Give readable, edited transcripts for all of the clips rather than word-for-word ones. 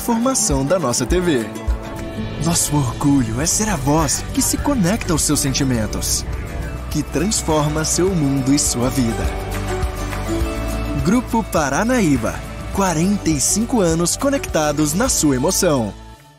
informação da nossa TV. Nosso orgulho é ser a voz que se conecta aos seus sentimentos, que transforma seu mundo e sua vida. Grupo Paranaíba, 45 anos conectados na sua emoção.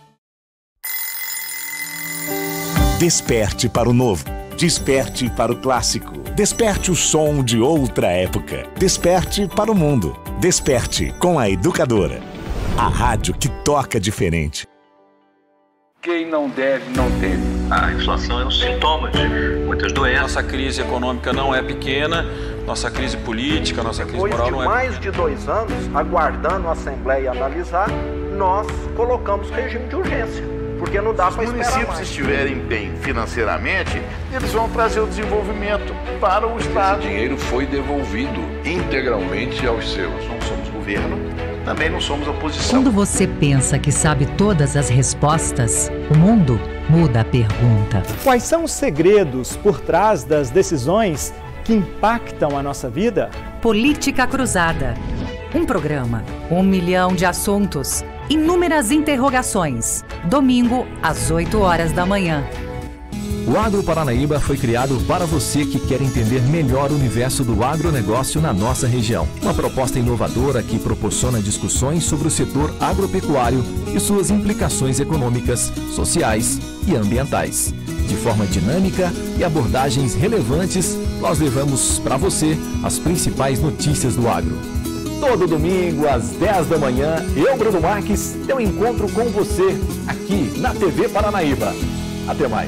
Desperte para o novo. Desperte para o clássico. Desperte o som de outra época. Desperte para o mundo. Desperte com a Educadora. A rádio que toca diferente. Quem não deve, não teme. A inflação é um sintoma de muitas doenças. Nossa crise econômica não é pequena, nossa crise política, nossa crise moral não é pequena. Depois de mais de 2 anos, aguardando a Assembleia analisar, nós colocamos regime de urgência, porque não dá para esperar mais. Se os municípios estiverem bem financeiramente, eles vão trazer o desenvolvimento para o Estado. Esse dinheiro foi devolvido integralmente aos seus. Não somos governo, também não somos oposição. Quando você pensa que sabe todas as respostas, o mundo muda a pergunta. Quais são os segredos por trás das decisões que impactam a nossa vida? Política Cruzada. Um programa, 1 milhão de assuntos, inúmeras interrogações. Domingo, às 8 horas da manhã. O Agro Paranaíba foi criado para você que quer entender melhor o universo do agronegócio na nossa região. Uma proposta inovadora que proporciona discussões sobre o setor agropecuário e suas implicações econômicas, sociais e ambientais. De forma dinâmica e abordagens relevantes, nós levamos para você as principais notícias do agro. Todo domingo, às 10 da manhã, eu, Bruno Marques, eu encontro com você aqui na TV Paranaíba. Até mais.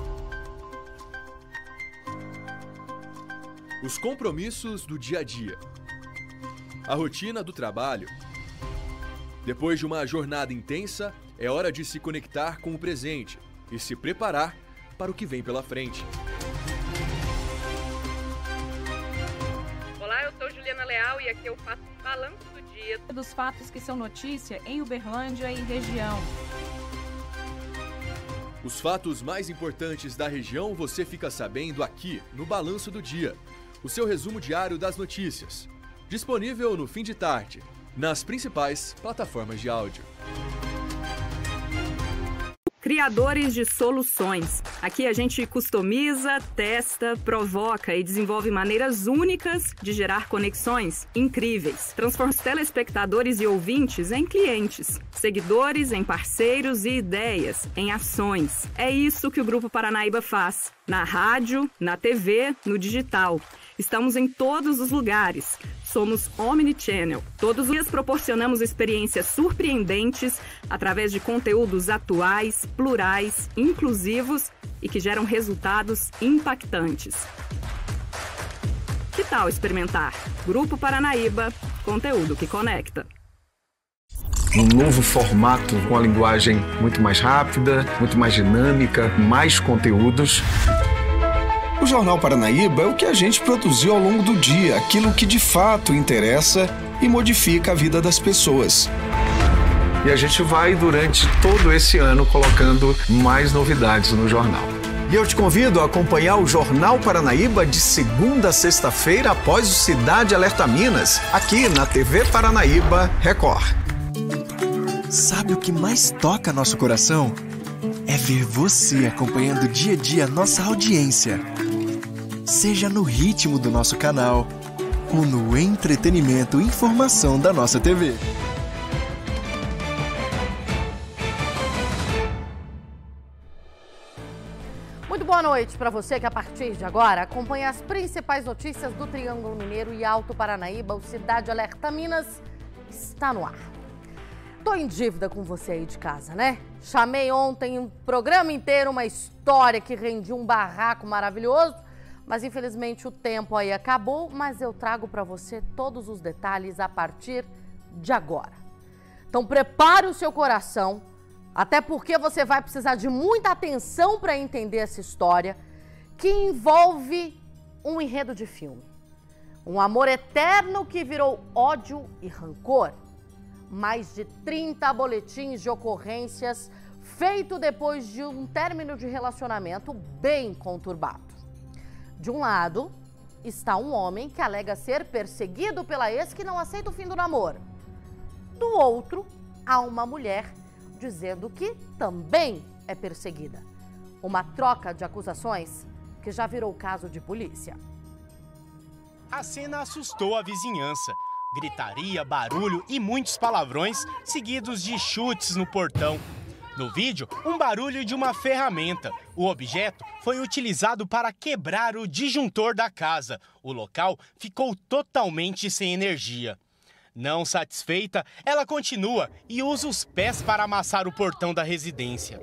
Os compromissos do dia a dia. A rotina do trabalho. Depois de uma jornada intensa, é hora de se conectar com o presente e se preparar para o que vem pela frente. Olá, eu sou Juliana Leal e aqui eu faço um balanço do dia dos fatos que são notícia em Uberlândia e região. Os fatos mais importantes da região você fica sabendo aqui no Balanço do Dia. O seu resumo diário das notícias. Disponível no fim de tarde, nas principais plataformas de áudio. Criadores de soluções. Aqui a gente customiza, testa, provoca e desenvolve maneiras únicas de gerar conexões incríveis. Transforma os telespectadores e ouvintes em clientes, seguidores em parceiros e ideias em ações. É isso que o Grupo Paranaíba faz. Na rádio, na TV, no digital. Estamos em todos os lugares. Somos Omnichannel. Todos os dias proporcionamos experiências surpreendentes através de conteúdos atuais, plurais, inclusivos e que geram resultados impactantes. Que tal experimentar? Grupo Paranaíba, conteúdo que conecta. Um novo formato com a linguagem muito mais rápida, muito mais dinâmica, mais conteúdos. O Jornal Paranaíba é o que a gente produziu ao longo do dia, aquilo que de fato interessa e modifica a vida das pessoas. E a gente vai, durante todo esse ano, colocando mais novidades no jornal. E eu te convido a acompanhar o Jornal Paranaíba de segunda a sexta-feira após o Cidade Alerta Minas, aqui na TV Paranaíba Record. Sabe o que mais toca nosso coração? É ver você acompanhando dia a dia nossa audiência. Seja no ritmo do nosso canal ou no entretenimento e informação da nossa TV. Muito boa noite para você que a partir de agora acompanha as principais notícias do Triângulo Mineiro e Alto Paranaíba. O Cidade Alerta Minas está no ar. Tô em dívida com você aí de casa, né? Chamei ontem um programa inteiro, uma história que rendia um barraco maravilhoso, mas infelizmente o tempo aí acabou, mas eu trago para você todos os detalhes a partir de agora. Então prepare o seu coração, até porque você vai precisar de muita atenção para entender essa história que envolve um enredo de filme. Um amor eterno que virou ódio e rancor. Mais de 30 boletins de ocorrências feito depois de um término de relacionamento bem conturbado. De um lado, está um homem que alega ser perseguido pela ex que não aceita o fim do namoro. Do outro, a uma mulher, dizendo que também é perseguida. Uma troca de acusações que já virou caso de polícia. A cena assustou a vizinhança. Gritaria, barulho e muitos palavrões, seguidos de chutes no portão. No vídeo, um barulho de uma ferramenta. O objeto foi utilizado para quebrar o disjuntor da casa. O local ficou totalmente sem energia. Não satisfeita, ela continua e usa os pés para amassar o portão da residência.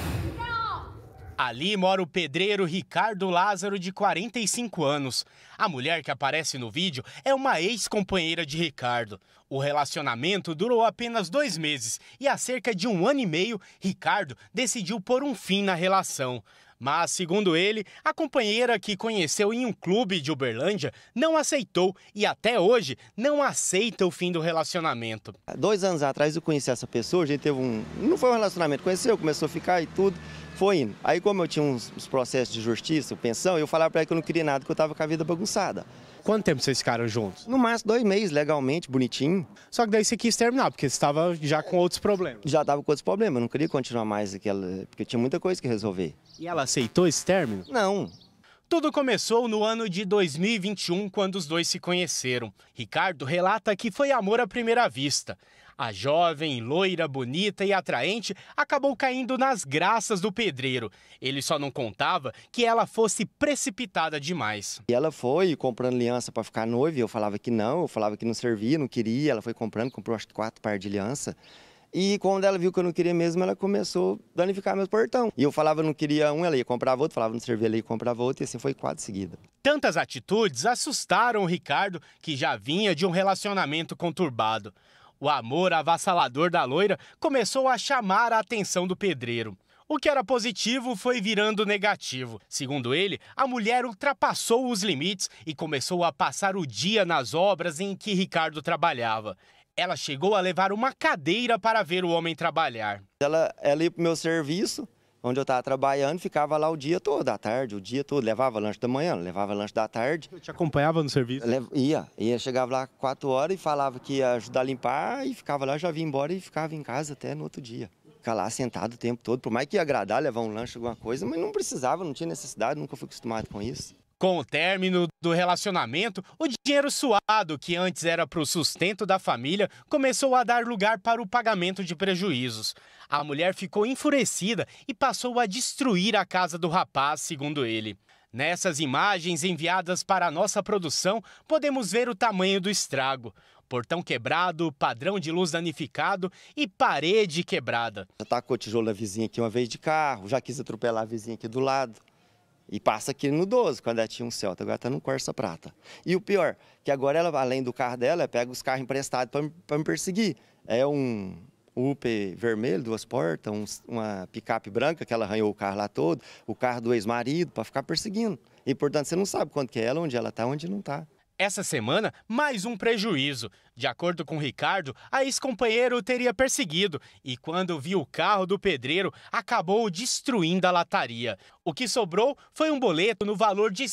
Ali mora o pedreiro Ricardo Lázaro, de 45 anos. A mulher que aparece no vídeo é uma ex-companheira de Ricardo. O relacionamento durou apenas 2 meses e há cerca de 1 ano e meio, Ricardo decidiu pôr um fim na relação. Mas, segundo ele, a companheira que conheceu em um clube de Uberlândia não aceitou e até hoje não aceita o fim do relacionamento. 2 anos atrás eu conheci essa pessoa, a gente teve não foi um relacionamento, conheceu, começou a ficar e tudo, foi indo. Aí como eu tinha uns processos de justiça, pensão, eu falava pra ela que eu não queria nada, que eu tava com a vida bagunçada. Quanto tempo vocês ficaram juntos? No máximo 2 meses, legalmente, bonitinho. Só que daí você quis terminar, porque você estava já com outros problemas. Já estava com outros problemas, eu não queria continuar mais aquela, porque eu tinha muita coisa que resolver. E ela aceitou esse término? Não. Tudo começou no ano de 2021, quando os dois se conheceram. Ricardo relata que foi amor à primeira vista. A jovem, loira, bonita e atraente acabou caindo nas graças do pedreiro. Ele só não contava que ela fosse precipitada demais. E ela foi comprando aliança para ficar noiva, eu falava que não, eu falava que não servia, não queria. Ela foi comprou acho que 4 pares de aliança. E quando ela viu que eu não queria mesmo, ela começou a danificar meu portão. E eu falava que não queria um, ela ia comprar outro, falava que não servia, ela ia comprar outro, e assim foi 4 seguidas. Tantas atitudes assustaram o Ricardo, que já vinha de um relacionamento conturbado. O amor avassalador da loira começou a chamar a atenção do pedreiro. O que era positivo foi virando negativo. Segundo ele, a mulher ultrapassou os limites e começou a passar o dia nas obras em que Ricardo trabalhava. Ela chegou a levar uma cadeira para ver o homem trabalhar. Ela ia para o meu serviço, onde eu estava trabalhando, ficava lá o dia todo, à tarde, o dia todo. Levava lanche da manhã, levava lanche da tarde. Eu te acompanhava no serviço? Ia. Chegava lá 4 horas e falava que ia ajudar a limpar e ficava lá, já vinha embora e ficava em casa até no outro dia. Ficar lá sentado o tempo todo, por mais que ia agradar, levar um lanche, alguma coisa, mas não precisava, não tinha necessidade, nunca fui acostumado com isso. Com o término do relacionamento, o dinheiro suado, que antes era para o sustento da família, começou a dar lugar para o pagamento de prejuízos. A mulher ficou enfurecida e passou a destruir a casa do rapaz, segundo ele. Nessas imagens enviadas para a nossa produção, podemos ver o tamanho do estrago. Portão quebrado, padrão de luz danificado e parede quebrada. Já tacou tijolo na vizinha aqui uma vez de carro, já quis atropelar a vizinha aqui do lado. E passa aqui no 12, quando ela tinha um Celta, agora tá no Corsa Prata. E o pior, que agora ela, além do carro dela, ela pega os carros emprestados para me perseguir. É um UP vermelho, 2 portas, uma picape branca, que ela arranhou o carro lá todo, o carro do ex-marido, para ficar perseguindo. E, portanto, você não sabe quanto que é ela, onde ela tá, onde não tá. Essa semana, mais um prejuízo. De acordo com Ricardo, a ex-companheira o teria perseguido e, quando viu o carro do pedreiro, acabou destruindo a lataria. O que sobrou foi um boleto no valor de R$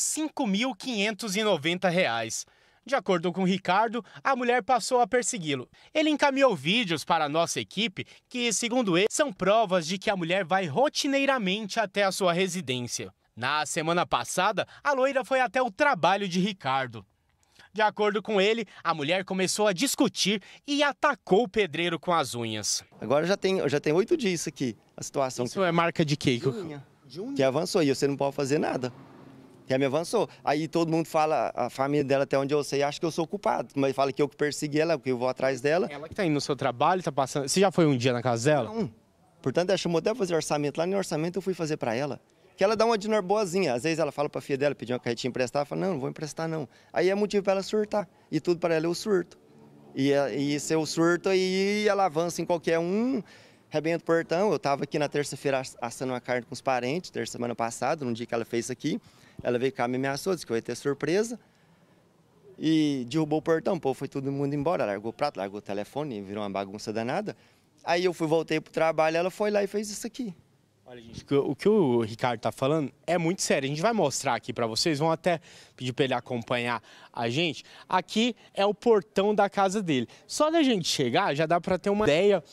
5.590. De acordo com Ricardo, a mulher passou a persegui-lo. Ele encaminhou vídeos para a nossa equipe que, segundo ele, são provas de que a mulher vai rotineiramente até a sua residência. Na semana passada, a loira foi até o trabalho de Ricardo. De acordo com ele, a mulher começou a discutir e atacou o pedreiro com as unhas. Agora já tem 8 dias isso aqui, a situação. Isso é marca de quê? De unha. Que avançou e você não pode fazer nada. Que me avançou. Aí todo mundo fala, a família dela, até onde eu sei, acha que eu sou culpado. Mas fala que eu que persegui ela, que eu vou atrás dela. Ela que tá indo no seu trabalho, tá passando... Você já foi um dia na casa dela? Não. Portanto, ela chamou até pra fazer orçamento. Lá no orçamento eu fui fazer pra ela. Que ela dá uma dinheiro boazinha. Às vezes ela fala pra filha dela, pedir uma carretinha emprestar, ela fala, não vou emprestar não. Aí é motivo pra ela surtar. E tudo pra ela é o surto. E se eu surto, aí ela avança em qualquer um, arrebenta o portão. Eu tava aqui na terça-feira assando uma carne com os parentes, semana passada, no dia que ela fez isso aqui. Ela veio cá, me ameaçou, disse que eu ia ter surpresa. E derrubou o portão, pô, foi todo mundo embora. Largou o prato, largou o telefone, virou uma bagunça danada. Aí eu voltei pro trabalho, ela foi lá e fez isso aqui. Olha, gente, o que o Ricardo tá falando é muito sério. A gente vai mostrar aqui para vocês, vão até pedir para ele acompanhar a gente. Aqui é o portão da casa dele. Só da gente chegar, já dá para ter uma ideia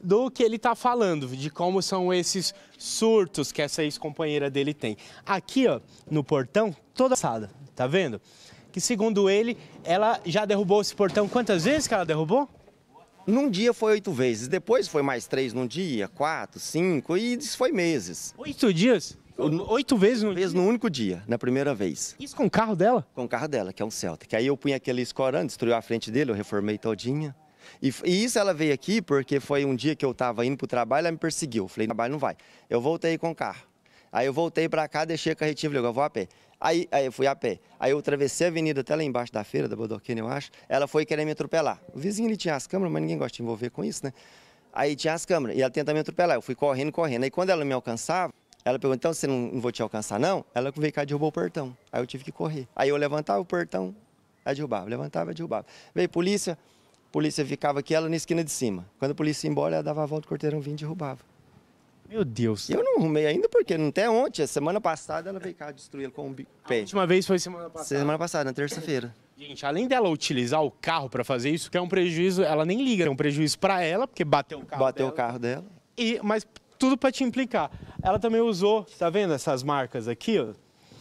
do que ele está falando, de como são esses surtos que essa ex-companheira dele tem. Aqui, ó, no portão, toda assada, tá vendo? Que segundo ele, ela já derrubou esse portão. Quantas vezes que ela derrubou? Num dia foi 8 vezes, depois foi mais 3 num dia, 4, 5 e isso foi meses. 8 dias? 8 vezes no dia? No único dia, na primeira vez. Isso com o carro dela? Com o carro dela, que é um Celta. Aí eu punha aquele escorante, destruiu a frente dele, eu reformei todinha. E isso ela veio aqui porque foi um dia que eu tava indo pro trabalho, ela me perseguiu. Eu falei, trabalho não vai. Eu voltei com o carro. Aí eu voltei pra cá, deixei a carretinha, falei, eu vou a pé. Aí eu fui a pé. Aí eu atravessei a avenida até lá embaixo da feira, da Bodoquina, eu acho. Ela foi querer me atropelar. O vizinho ele tinha as câmeras, mas ninguém gosta de envolver com isso, né? Aí tinha as câmeras e ela tenta me atropelar. Eu fui correndo. Aí quando ela me alcançava, ela perguntou, então você não vou te alcançar não? Ela veio cá e derrubou o portão. Aí eu tive que correr. Aí eu levantava o portão, aí derrubava. Levantava, derrubava. Veio polícia ficava aqui, ela na esquina de cima. Quando a polícia ia embora, ela dava a volta, o quarteirão vinha e derrubava. Meu Deus. E eu não arrumei ainda, porque não tem ontem. Semana passada ela veio cá destruir ele com um pé. A última vez foi semana passada? Semana passada, na terça-feira. Gente, além dela utilizar o carro para fazer isso, que é um prejuízo, ela nem liga, é um prejuízo para ela, porque bateu o carro Bateu dela. o carro dela. Mas tudo para te implicar. Ela também usou, tá vendo essas marcas aqui, ó?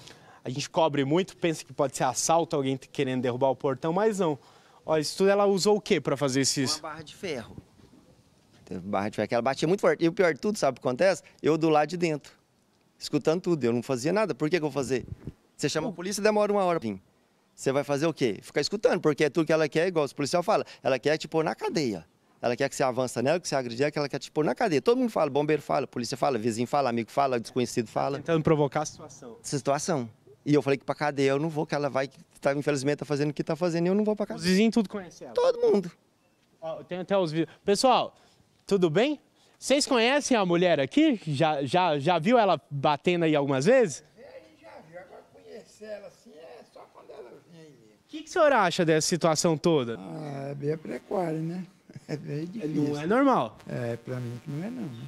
A gente cobre muito, pensa que pode ser assalto, alguém querendo derrubar o portão, mas não. Olha, isso tudo ela usou o que para fazer esses... Uma barra de ferro. Teve barra de ferro que ela batia muito forte. E o pior de tudo, sabe o que acontece? Eu do lado de dentro, escutando tudo. Eu não fazia nada. Por que eu vou fazer? Você chama a polícia, demora 1 hora. Você vai fazer o quê? Ficar escutando, porque é tudo que ela quer, igual os policiais falam. Ela quer te pôr na cadeia. Ela quer que você avança nela, que você agredir, que ela quer te pôr na cadeia. Todo mundo fala, bombeiro fala, polícia fala, vizinho fala, amigo fala, desconhecido fala. Tentando provocar a situação. Situação. E eu falei que pra cadeia eu não vou, que ela vai, infelizmente, tá fazendo o que tá fazendo e eu não vou pra cadeia. Os vizinhos tudo conhecem ela? Todo mundo. Ó, tem até os vídeos. Pessoal, tudo bem? Vocês conhecem a mulher aqui? Já viu ela batendo aí algumas vezes? Já viu, agora conhecer ela assim é só quando ela vem aí mesmo. O que o senhor acha dessa situação toda? É bem precoce, né? É bem difícil. Não é normal? É, pra mim que não é não, né?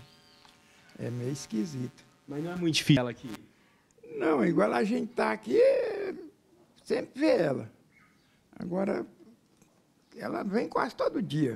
É meio esquisito. Mas não é muito difícil ela aqui? Não, igual a gente tá aqui, sempre vê ela. Agora, ela vem quase todo dia.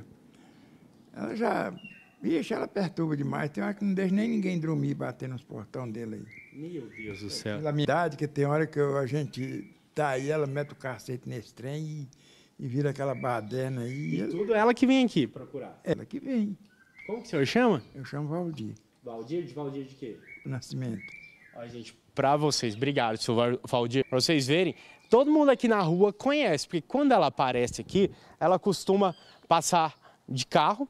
Ela já... Ixi, ela perturba demais. Tem hora que não deixa nem ninguém dormir batendo nos portões dele aí. Meu Deus do céu. Pela minha idade, que tem hora que a gente tá aí, ela mete o cacete nesse trem e vira aquela baderna aí. E tudo ela que vem aqui procurar? Ela que vem. Como que o senhor chama? Eu chamo Valdir. Valdir de quê? Nascimento. Ó, gente, pra vocês, obrigado, senhor Valdir. Pra vocês verem, todo mundo aqui na rua conhece, porque quando ela aparece aqui, ela costuma passar de carro.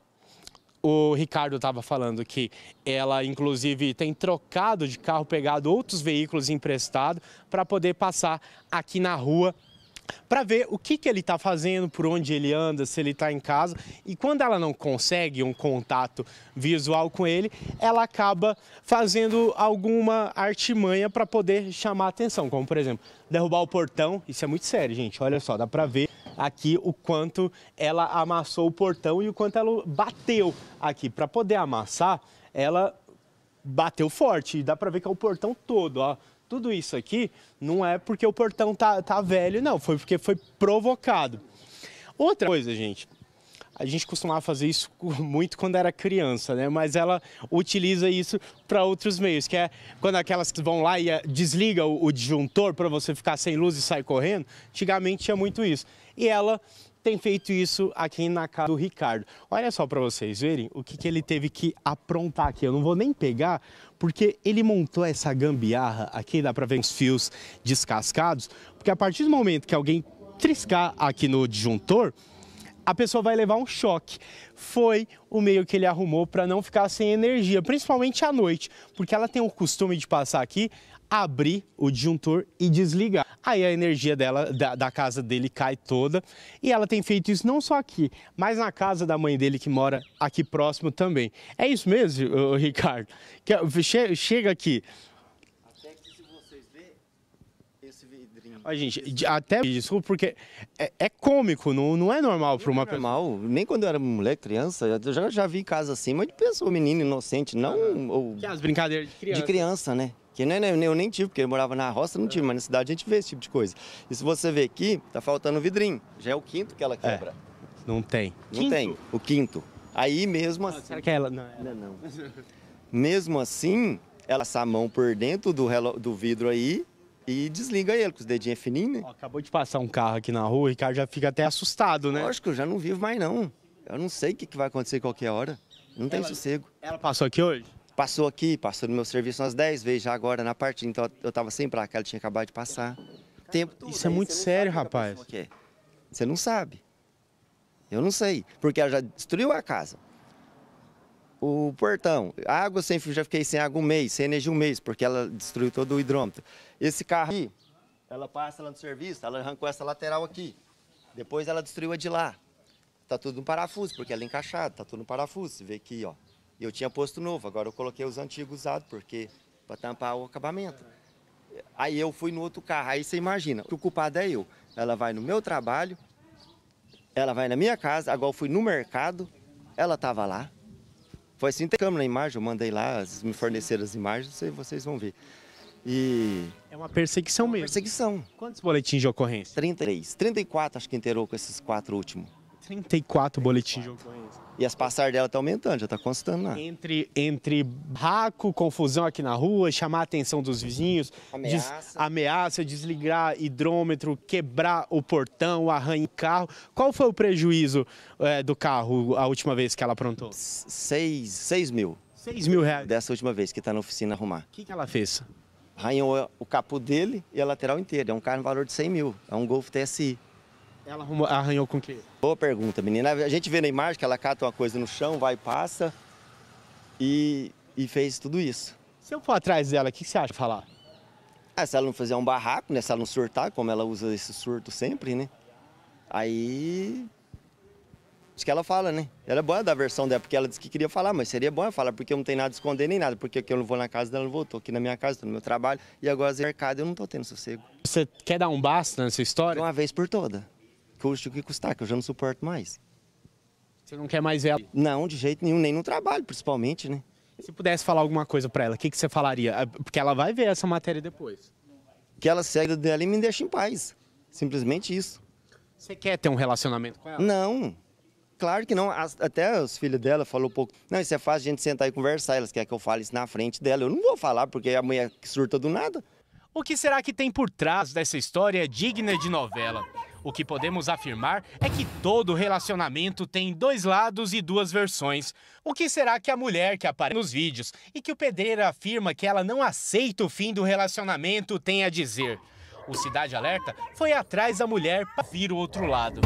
O Ricardo estava falando que ela, inclusive, tem trocado de carro, pegado outros veículos emprestados para poder passar aqui na rua para ver o que ele está fazendo, por onde ele anda, se ele está em casa. E quando ela não consegue um contato visual com ele, ela acaba fazendo alguma artimanha para poder chamar a atenção, como, por exemplo, derrubar o portão. Isso é muito sério, gente. Olha só, dá para ver aqui o quanto ela amassou o portão e o quanto ela bateu aqui. Para poder amassar, ela bateu forte. E dá para ver que é o portão todo, ó. Tudo isso aqui não é porque o portão tá velho, não. Foi porque foi provocado. Outra coisa, gente. A gente costumava fazer isso muito quando era criança, né? Mas ela utiliza isso para outros meios, que é quando aquelas que vão lá e desliga o disjuntor para você ficar sem luz e sair correndo. Antigamente tinha muito isso. E ela tem feito isso aqui na casa do Ricardo. Olha só para vocês verem o que ele teve que aprontar aqui. Eu não vou nem pegar, porque ele montou essa gambiarra aqui, dá para ver os fios descascados, porque a partir do momento que alguém triscar aqui no disjuntor, a pessoa vai levar um choque. Foi o meio que ele arrumou para não ficar sem energia, principalmente à noite, porque ela tem o costume de passar aqui, abrir o disjuntor e desligar. Aí a energia dela, da casa dele cai toda. E ela tem feito isso não só aqui, mas na casa da mãe dele que mora aqui próximo também. É isso mesmo, Ricardo? Chega aqui. Até que se vocês verem esse vidrinho... Olha, gente, até desculpa, porque é cômico, não é normal para uma pessoa. Normal, nem quando eu era moleque, criança, eu já vi casa assim, mas de pessoa, menino inocente, não... Que as brincadeiras de criança. De criança, né? Que eu nem tive, porque eu morava na roça, não tive, mas na cidade a gente vê esse tipo de coisa. E se você ver aqui, tá faltando o vidrinho. Já é o quinto que ela quebra. Não tem. Não tem, o quinto. Aí mesmo assim... Será que é ela? Não. Mesmo assim, ela passa a mão por dentro do vidro aí e desliga ele, com os dedinhos fininhos, né? Ó, acabou de passar um carro aqui na rua, o Ricardo já fica até assustado, né? Lógico, eu já não vivo mais não. Eu não sei o que vai acontecer qualquer hora. Não tem sossego. Ela passou aqui hoje? Passou aqui, passou no meu serviço umas 10 vezes já agora na partida. Então eu tava sem pra cá, ela tinha acabado de passar. Tempo todo, isso é muito sério, rapaz. Você não sabe. Eu não sei. Porque ela já destruiu a casa. O portão, a água sem fio, já fiquei sem água um mês, sem energia um mês, porque ela destruiu todo o hidrômetro. Esse carro aqui, ela passa lá no serviço, ela arrancou essa lateral aqui. Depois ela destruiu a de lá. Tá tudo no parafuso, porque ela é encaixada, tá tudo no parafuso. Você vê aqui, ó. Eu tinha posto novo, agora eu coloquei os antigos usados, porque para tampar o acabamento. Aí eu fui no outro carro, aí você imagina, que o culpado é eu. Ela vai no meu trabalho, ela vai na minha casa, agora eu fui no mercado, ela tava lá. Foi assim, tem câmera na imagem, eu mandei lá, me forneceram as imagens, vocês vão ver. E... é uma perseguição mesmo. Perseguição. Quantos boletins de ocorrência? 33. 34 acho que inteirou com esses 4 últimos. 34 boletins de ocorrência. E as passagens dela estão aumentando, já está constando lá. Entre barraco, confusão aqui na rua, chamar a atenção dos vizinhos, ameaça, desligar hidrômetro, quebrar o portão, arranhar o carro. Qual foi o prejuízo do carro a última vez que ela aprontou? 6 mil. 6 mil reais? Dessa última vez que está na oficina arrumar. O que ela fez? Arranhou o capô dele e a lateral inteira. É um carro no valor de 100 mil. É um Golf TSI. Ela arranhou com o quê? Boa pergunta, menina. A gente vê na imagem que ela cata uma coisa no chão, vai e passa e fez tudo isso. Se eu for atrás dela, o que você acha de falar? Se ela não fizer um barraco, né? Se ela não surtar, como ela usa esse surto sempre, né? Aí... acho que ela fala, né? Ela é boa da versão dela, porque ela disse que queria falar, mas seria bom ela falar, porque eu não tenho nada a esconder nem nada, porque eu não vou na casa dela, não vou, tô aqui na minha casa, tô no meu trabalho, e agora no mercado eu não tô tendo sossego. Você quer dar um basta nessa história? De uma vez por toda. Custe o que custar, que eu já não suporto mais. Você não quer mais ver ela? Não, de jeito nenhum, nem no trabalho, principalmente, né? Se pudesse falar alguma coisa pra ela, o que você falaria? Porque ela vai ver essa matéria depois. Que ela segue dela e me deixe em paz. Simplesmente isso. Você quer ter um relacionamento com ela? Não. Claro que não. Até os filhos dela falaram um pouco. Não, isso é fácil a gente sentar e conversar. Elas querem que eu fale isso na frente dela. Eu não vou falar, porque a mulher surta do nada. O que será que tem por trás dessa história digna de novela? O que podemos afirmar é que todo relacionamento tem 2 lados e 2 versões. O que será que a mulher que aparece nos vídeos e que o pedreiro afirma que ela não aceita o fim do relacionamento tem a dizer? O Cidade Alerta foi atrás da mulher para vir o outro lado.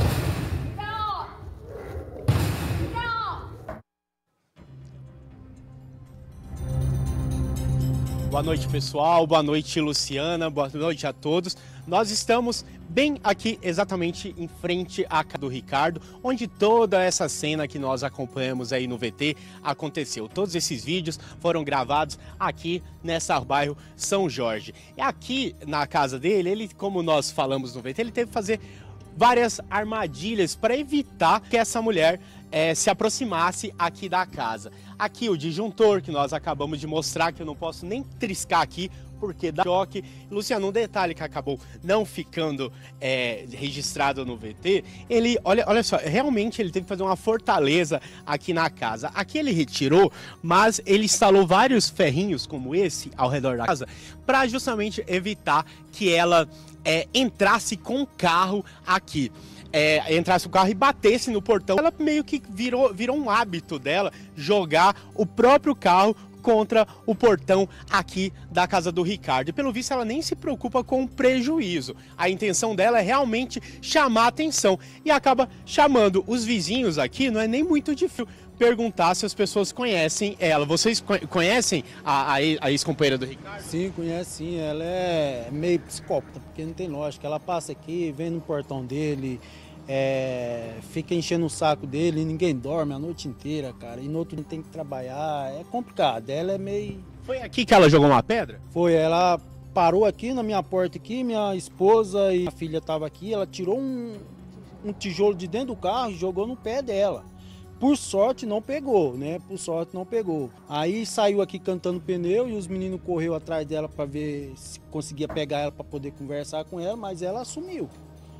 Boa noite, pessoal. Boa noite, Luciana. Boa noite a todos. Nós estamos bem aqui, exatamente em frente à casa do Ricardo, onde toda essa cena que nós acompanhamos aí no VT aconteceu. Todos esses vídeos foram gravados aqui nessa bairro São Jorge. E aqui na casa dele, ele, como nós falamos no VT, ele teve que fazer várias armadilhas para evitar que essa mulher se aproximasse aqui da casa. Aqui o disjuntor que nós acabamos de mostrar, que eu não posso nem triscar aqui porque dá choque. Luciano, um detalhe que acabou não ficando registrado no VT, ele, olha só, realmente ele teve que fazer uma fortaleza aqui na casa. Aqui ele retirou, mas ele instalou vários ferrinhos como esse ao redor da casa para justamente evitar que ela entrasse com o carro aqui. Entrasse o carro e batesse no portão. Ela meio que virou um hábito dela jogar o próprio carro contra o portão aqui da casa do Ricardo. E pelo visto ela nem se preocupa com o prejuízo. A intenção dela é realmente chamar a atenção e acaba chamando os vizinhos aqui. Não é nem muito difícil perguntar se as pessoas conhecem ela. Vocês conhecem a ex-companheira do Ricardo? Sim, conheço sim. Ela é meio psicópata, porque não tem lógica. Ela passa aqui, vem no portão dele, fica enchendo o saco dele, ninguém dorme a noite inteira, cara. E no outro dia tem que trabalhar, é complicado. Ela é meio... Foi aqui que ela jogou uma pedra? Foi, ela parou aqui na minha porta aqui, minha esposa e a filha estavam aqui, ela tirou um tijolo de dentro do carro e jogou no pé dela. Por sorte não pegou, né? Por sorte não pegou. Aí saiu aqui cantando pneu e os meninos correu atrás dela para ver se conseguia pegar ela para poder conversar com ela, mas ela sumiu.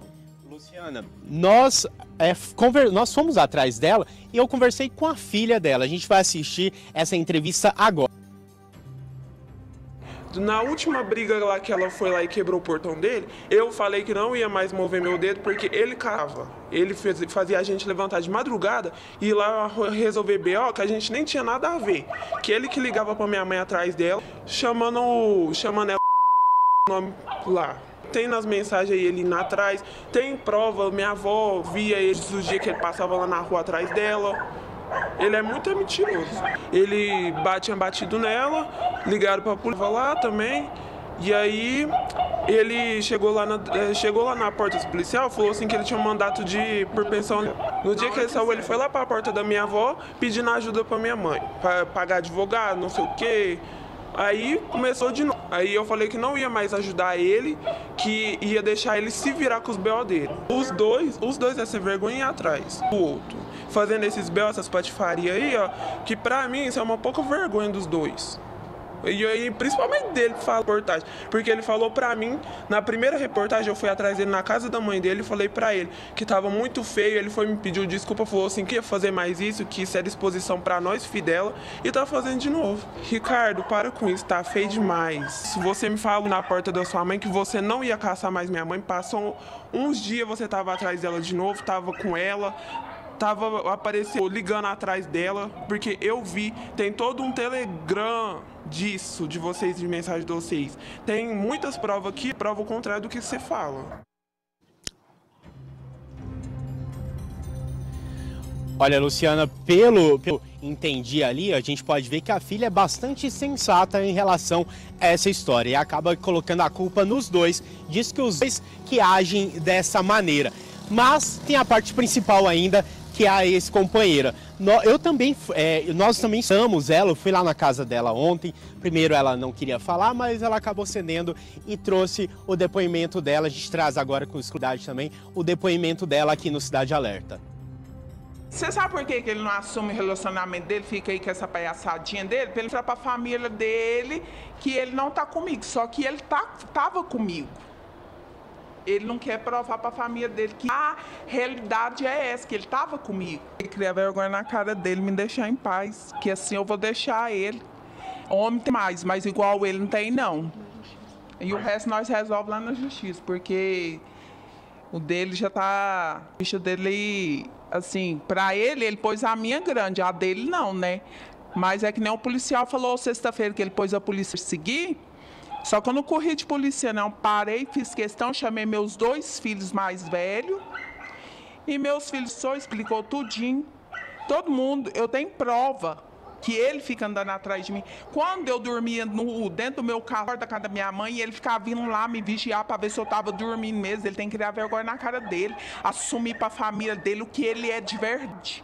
Luciana, nós fomos atrás dela e eu conversei com a filha dela. A gente vai assistir essa entrevista agora. Na última briga lá que ela foi lá e quebrou o portão dele, eu falei que não ia mais mover meu dedo porque ele cava. Ele fazia a gente levantar de madrugada e ir lá resolver BO, que a gente nem tinha nada a ver. Que ele que ligava pra minha mãe atrás dela, chamando ela nome lá. Tem nas mensagens aí ele indo atrás, tem prova, minha avó via ele os dias que ele passava lá na rua atrás dela. Ele é muito mentiroso. Ele tinha batido nela, ligaram pra polícia lá também. E aí ele chegou lá na porta do policial, falou assim que ele tinha um mandato por pensão. No dia que ele saiu, ele foi lá pra porta da minha avó pedindo ajuda pra minha mãe, pra pagar advogado, não sei o quê. Aí começou de novo. Aí eu falei que não ia mais ajudar ele, que ia deixar ele se virar com os B.O. dele. Os dois é ser vergonha e ir atrás do outro. Fazendo esses B.O., essas patifarias aí, ó, que pra mim isso é uma pouca vergonha dos dois. E principalmente dele que fala reportagem. Porque ele falou pra mim, na primeira reportagem eu fui atrás dele na casa da mãe dele e falei pra ele que tava muito feio. Ele foi me pediu desculpa, falou assim que ia fazer mais isso, que isso era exposição pra nós, filho dela, e tá fazendo de novo. Ricardo, para com isso, tá feio demais. Se você me falou na porta da sua mãe que você não ia caçar mais minha mãe, passou uns dias você tava atrás dela de novo, tava com ela, apareceu ligando atrás dela, porque eu vi, tem todo um Telegram disso, de vocês, de mensagem de vocês. Tem muitas provas aqui, prova o contrário do que você fala. Olha, Luciana, pelo entendi ali, a gente pode ver que a filha é bastante sensata em relação a essa história e acaba colocando a culpa nos dois, diz que os dois que agem dessa maneira. Mas tem a parte principal ainda, que é a ex-companheira. Nós também chamamos ela, eu fui lá na casa dela ontem. Primeiro ela não queria falar, mas ela acabou cedendo e trouxe o depoimento dela. A gente traz agora com exclusividade também o depoimento dela aqui no Cidade Alerta. Você sabe por que ele não assume o relacionamento dele, fica aí com essa palhaçadinha dele? Pra ele falar pra família dele que ele não tá comigo, só que ele tava comigo. Ele não quer provar para a família dele que a realidade é essa, que ele estava comigo. Ele queria vergonha na cara dele, me deixar em paz, que assim eu vou deixar ele. Homem tem mais, mas igual ele não tem, não. E o resto nós resolvemos lá na justiça, porque o dele já tá... O bicho dele, assim, para ele pôs a minha grande, a dele não, né? Mas é que nem o policial falou sexta-feira que ele pôs a polícia seguir. Só que eu não corri de polícia, não. Parei, fiz questão, chamei meus 2 filhos mais velhos. E meus filhos só explicou tudinho. Todo mundo, eu tenho prova que ele fica andando atrás de mim. Quando eu dormia dentro do meu carro, da casa da minha mãe, ele ficava vindo lá me vigiar para ver se eu estava dormindo mesmo. Ele tem que criar vergonha na cara dele. Assumir para a família dele o que ele é de verdade.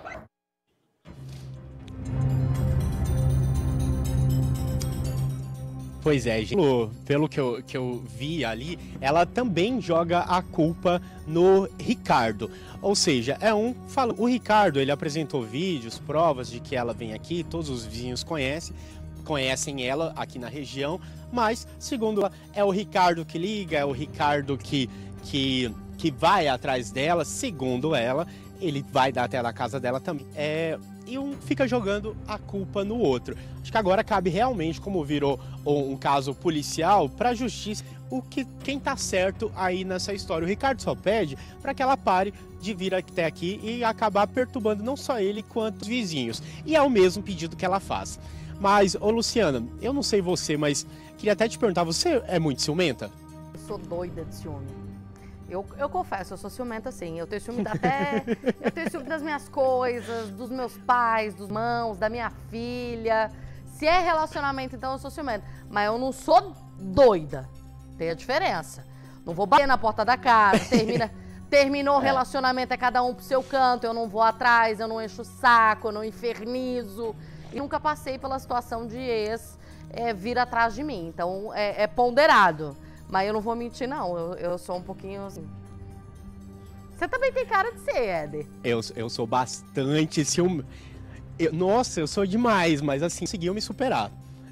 Pois é, gente, pelo que eu vi ali, ela também joga a culpa no Ricardo. Ou seja, o Ricardo, ele apresentou vídeos, provas de que ela vem aqui, todos os vizinhos conhecem ela aqui na região, mas, segundo ela, é o Ricardo que liga, é o Ricardo que vai atrás dela, segundo ela, ele vai até a casa dela também. E um fica jogando a culpa no outro. Acho que agora cabe realmente, como virou um caso policial, para a justiça, quem tá certo aí nessa história. O Ricardo só pede para que ela pare de vir até aqui e acabar perturbando não só ele quanto os vizinhos. E é o mesmo pedido que ela faz. Mas, ô Luciana, eu não sei você, mas queria até te perguntar, você é muito ciumenta? Eu sou doida de ciúme. Eu confesso, eu sou ciumenta sim. Eu tenho ciúme eu tenho ciúme das minhas coisas, dos meus pais, dos irmãos, da minha filha. Se é relacionamento, então eu sou ciumenta. Mas eu não sou doida. Tem a diferença. Não vou bater na porta da casa, terminou o relacionamento, é cada um pro seu canto, eu não vou atrás, eu não encho o saco, eu não infernizo. E nunca passei pela situação de ex vir atrás de mim. Então é ponderado. Mas eu não vou mentir, não. Eu sou um pouquinho assim. Você também tem cara de ser, Éder. Eu sou bastante ciúme. Nossa, eu sou demais, mas assim, conseguiu me superar.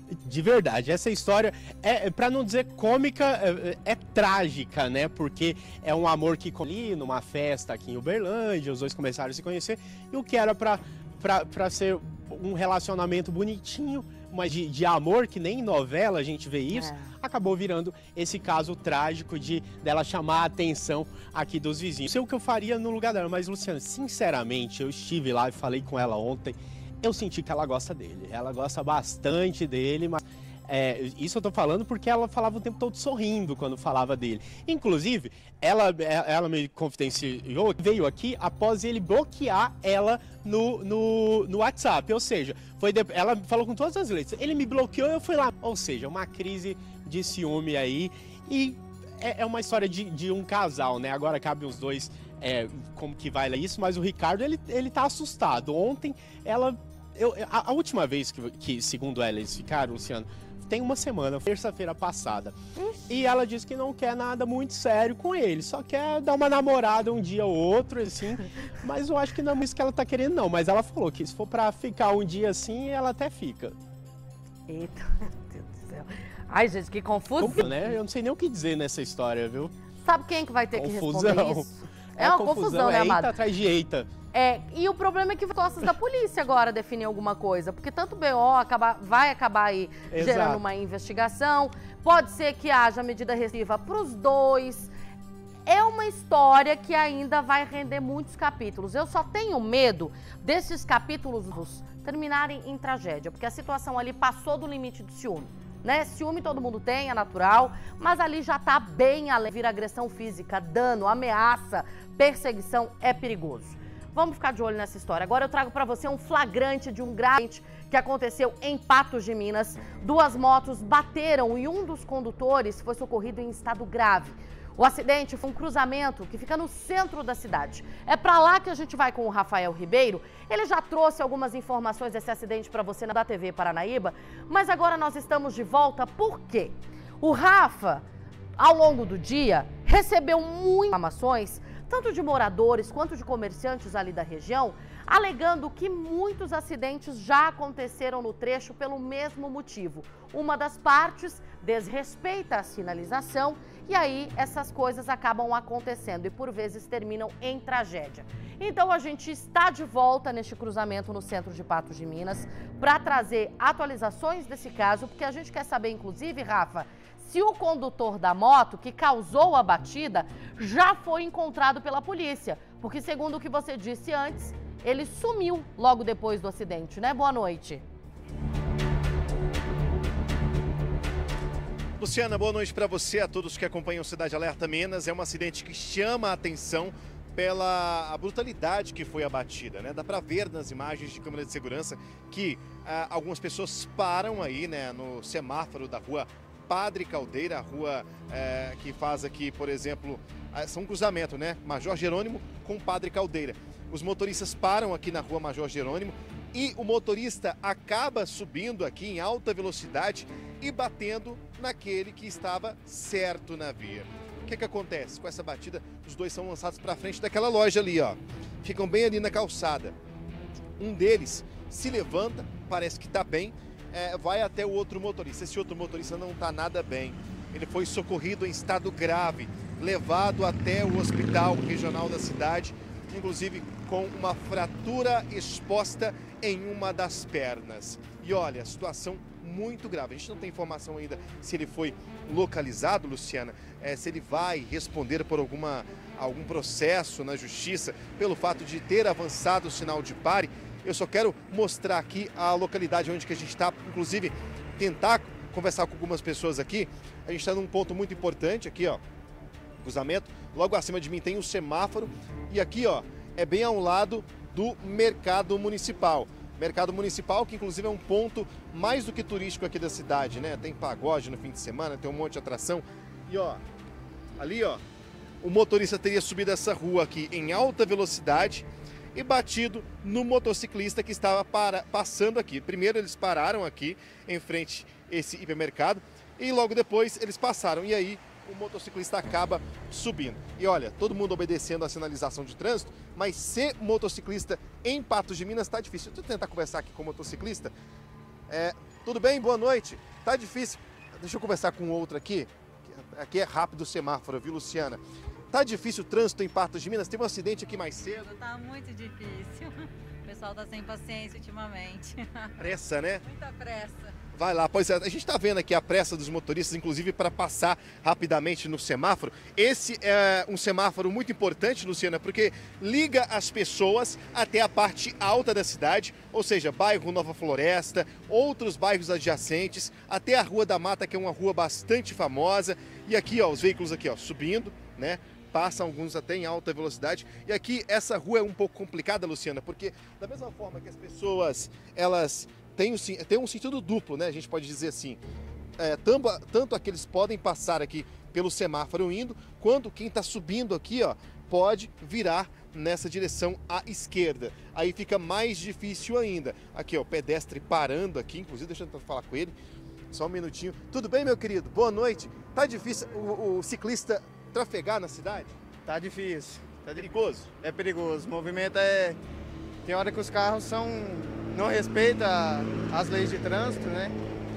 De verdade, essa história para não dizer cômica, é trágica, né? Porque é um amor que ali numa festa aqui em Uberlândia, os dois começaram a se conhecer, e o que era para ser um relacionamento bonitinho, mas de amor, que nem em novela a gente vê isso, acabou virando esse caso trágico dela chamar a atenção aqui dos vizinhos. Sei o que eu faria no lugar dela, mas Luciana, sinceramente, eu estive lá e falei com ela ontem, eu senti que ela gosta dele, ela gosta bastante dele, mas isso eu tô falando porque ela falava o tempo todo sorrindo quando falava dele. Inclusive, ela me confidenciou, veio aqui após ele bloquear ela no WhatsApp, ou seja, ela falou com todas as letras, ele me bloqueou, eu fui lá, ou seja, uma crise de ciúme aí, e é uma história de um casal, né? Agora cabe os dois como que vai isso, mas o Ricardo, ele tá assustado. Ontem, a última vez que, segundo ela, eles ficaram, Luciano, tem uma semana, terça-feira passada. E ela disse que não quer nada muito sério com ele, só quer dar uma namorada um dia ou outro, assim. Mas eu acho que não é isso que ela tá querendo, não. Mas ela falou que se for pra ficar um dia assim, ela até fica. Eita, meu Deus do céu. Ai, gente, que confusão. Né? Eu não sei nem o que dizer nessa história, viu? Sabe quem que vai ter que responder isso? É uma confusão, né, amado? Eita atrás de eita. E o problema é que costas da polícia agora definir alguma coisa, porque tanto o BO vai acabar aí gerando uma investigação, pode ser que haja medida restritiva para os dois. É uma história que ainda vai render muitos capítulos. Eu só tenho medo desses capítulos terminarem em tragédia, porque a situação ali passou do limite do ciúme. Né? Ciúme todo mundo tem, é natural, mas ali já tá bem além. Vira agressão física, dano, ameaça, perseguição, é perigoso. Vamos ficar de olho nessa história. Agora eu trago para você um flagrante de um grave que aconteceu em Patos de Minas. 2 motos bateram e um dos condutores foi socorrido em estado grave. O acidente foi um cruzamento que fica no centro da cidade. É para lá que a gente vai com o Rafael Ribeiro. Ele já trouxe algumas informações desse acidente para você na TV Paranaíba, mas agora nós estamos de volta porque o Rafa, ao longo do dia, recebeu muitas informações, tanto de moradores quanto de comerciantes ali da região, alegando que muitos acidentes já aconteceram no trecho pelo mesmo motivo. Uma das partes desrespeita a sinalização e aí essas coisas acabam acontecendo e por vezes terminam em tragédia. Então a gente está de volta neste cruzamento no centro de Patos de Minas para trazer atualizações desse caso, porque a gente quer saber, inclusive, Rafa, se o condutor da moto que causou a batida já foi encontrado pela polícia, porque segundo o que você disse antes, ele sumiu logo depois do acidente, né? Boa noite. Luciana, boa noite para você, a todos que acompanham Cidade Alerta Minas. É um acidente que chama a atenção pela brutalidade que foi abatida, né? Dá para ver nas imagens de câmera de segurança que algumas pessoas param aí, né, no semáforo da rua Padre Caldeira, a rua que faz aqui, por exemplo, são um cruzamento, né? Major Jerônimo com Padre Caldeira. Os motoristas param aqui na rua Major Jerônimo e o motorista acaba subindo aqui em alta velocidade e batendo naquele que estava certo na via. O que acontece? Com essa batida, os dois são lançados para frente daquela loja ali, ó. Ficam bem ali na calçada. Um deles se levanta, parece que está bem, vai até o outro motorista. Esse outro motorista não está nada bem. Ele foi socorrido em estado grave, levado até o hospital regional da cidade, inclusive com uma fratura exposta em uma das pernas. E olha, a situação muito grave. A gente não tem informação ainda se ele foi localizado, Luciana, se ele vai responder por algum processo na justiça pelo fato de ter avançado o sinal de pare. Eu só quero mostrar aqui a localidade onde que a gente está, inclusive tentar conversar com algumas pessoas aqui. A gente está num ponto muito importante aqui, ó, cruzamento. Logo acima de mim tem um semáforo e aqui, ó, é bem ao lado do Mercado Municipal. Mercado Municipal, que inclusive é um ponto mais do que turístico aqui da cidade, né? Tem pagode no fim de semana, tem um monte de atração. E ó, ali ó, o motorista teria subido essa rua aqui em alta velocidade e batido no motociclista que estava passando aqui. Primeiro eles pararam aqui em frente a esse hipermercado e logo depois eles passaram. E aí o motociclista acaba subindo. E olha, todo mundo obedecendo a sinalização de trânsito, mas ser motociclista em Patos de Minas está difícil. Deixa eu tentar conversar aqui com o motociclista. Tudo bem? Boa noite. Tá difícil. Deixa eu conversar com outro aqui. Aqui é rápido o semáforo, viu, Luciana? Tá difícil o trânsito em Patos de Minas? Teve um acidente aqui mais cedo. Tá muito difícil. O pessoal tá sem paciência ultimamente. Pressa, né? Muita pressa. Vai lá, pois é, a gente está vendo aqui a pressa dos motoristas, inclusive para passar rapidamente no semáforo. Esse é um semáforo muito importante, Luciana, porque liga as pessoas até a parte alta da cidade, ou seja, bairro Nova Floresta, outros bairros adjacentes, até a Rua da Mata, que é uma rua bastante famosa. E aqui, ó, os veículos aqui, ó, subindo, né? Passam alguns até em alta velocidade. E aqui, essa rua é um pouco complicada, Luciana, porque da mesma forma que as pessoas, elas tem um sentido duplo, né? A gente pode dizer assim. Tanto aqueles podem passar aqui pelo semáforo indo, quanto quem está subindo aqui, ó, pode virar nessa direção à esquerda. Aí fica mais difícil ainda. Aqui, ó, o pedestre parando aqui, inclusive, deixa eu falar com ele. Só um minutinho. Tudo bem, meu querido? Boa noite. Tá difícil o ciclista trafegar na cidade? Tá difícil. Tá perigoso? É perigoso. O movimento é... Tem hora que os carros não respeitam as leis de trânsito, né?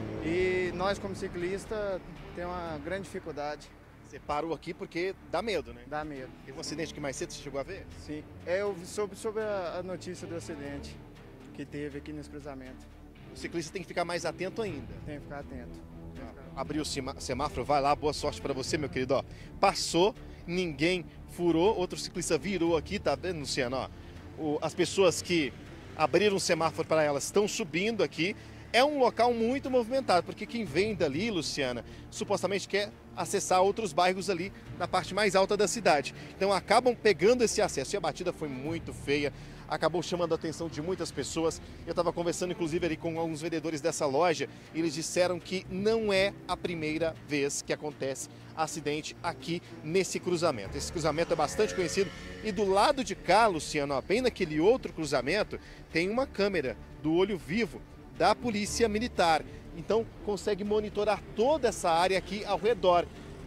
E nós, como ciclista, temos uma grande dificuldade. Você parou aqui porque dá medo, né? Dá medo. Teve um acidente que mais cedo você chegou a ver? Sim. Eu soube sobre a notícia do acidente que teve aqui nesse cruzamento. O ciclista tem que ficar mais atento ainda. Tem que ficar atento. Abriu o semáforo, vai lá, boa sorte para você, meu querido. Ó, passou, ninguém furou, outro ciclista virou aqui, tá vendo, Luciano? Ó, as pessoas que abriram o semáforo para elas estão subindo aqui. É um local muito movimentado, porque quem vem dali, Luciana, supostamente quer acessar outros bairros ali na parte mais alta da cidade. Então acabam pegando esse acesso. E a batida foi muito feia, acabou chamando a atenção de muitas pessoas. Eu estava conversando inclusive ali com alguns vendedores dessa loja e eles disseram que não é a primeira vez que acontece acidente aqui nesse cruzamento. Esse cruzamento é bastante conhecido e do lado de cá, Luciano, ó, bem naquele outro cruzamento, tem uma câmera do olho vivo da Polícia Militar. Então consegue monitorar toda essa área aqui ao redor.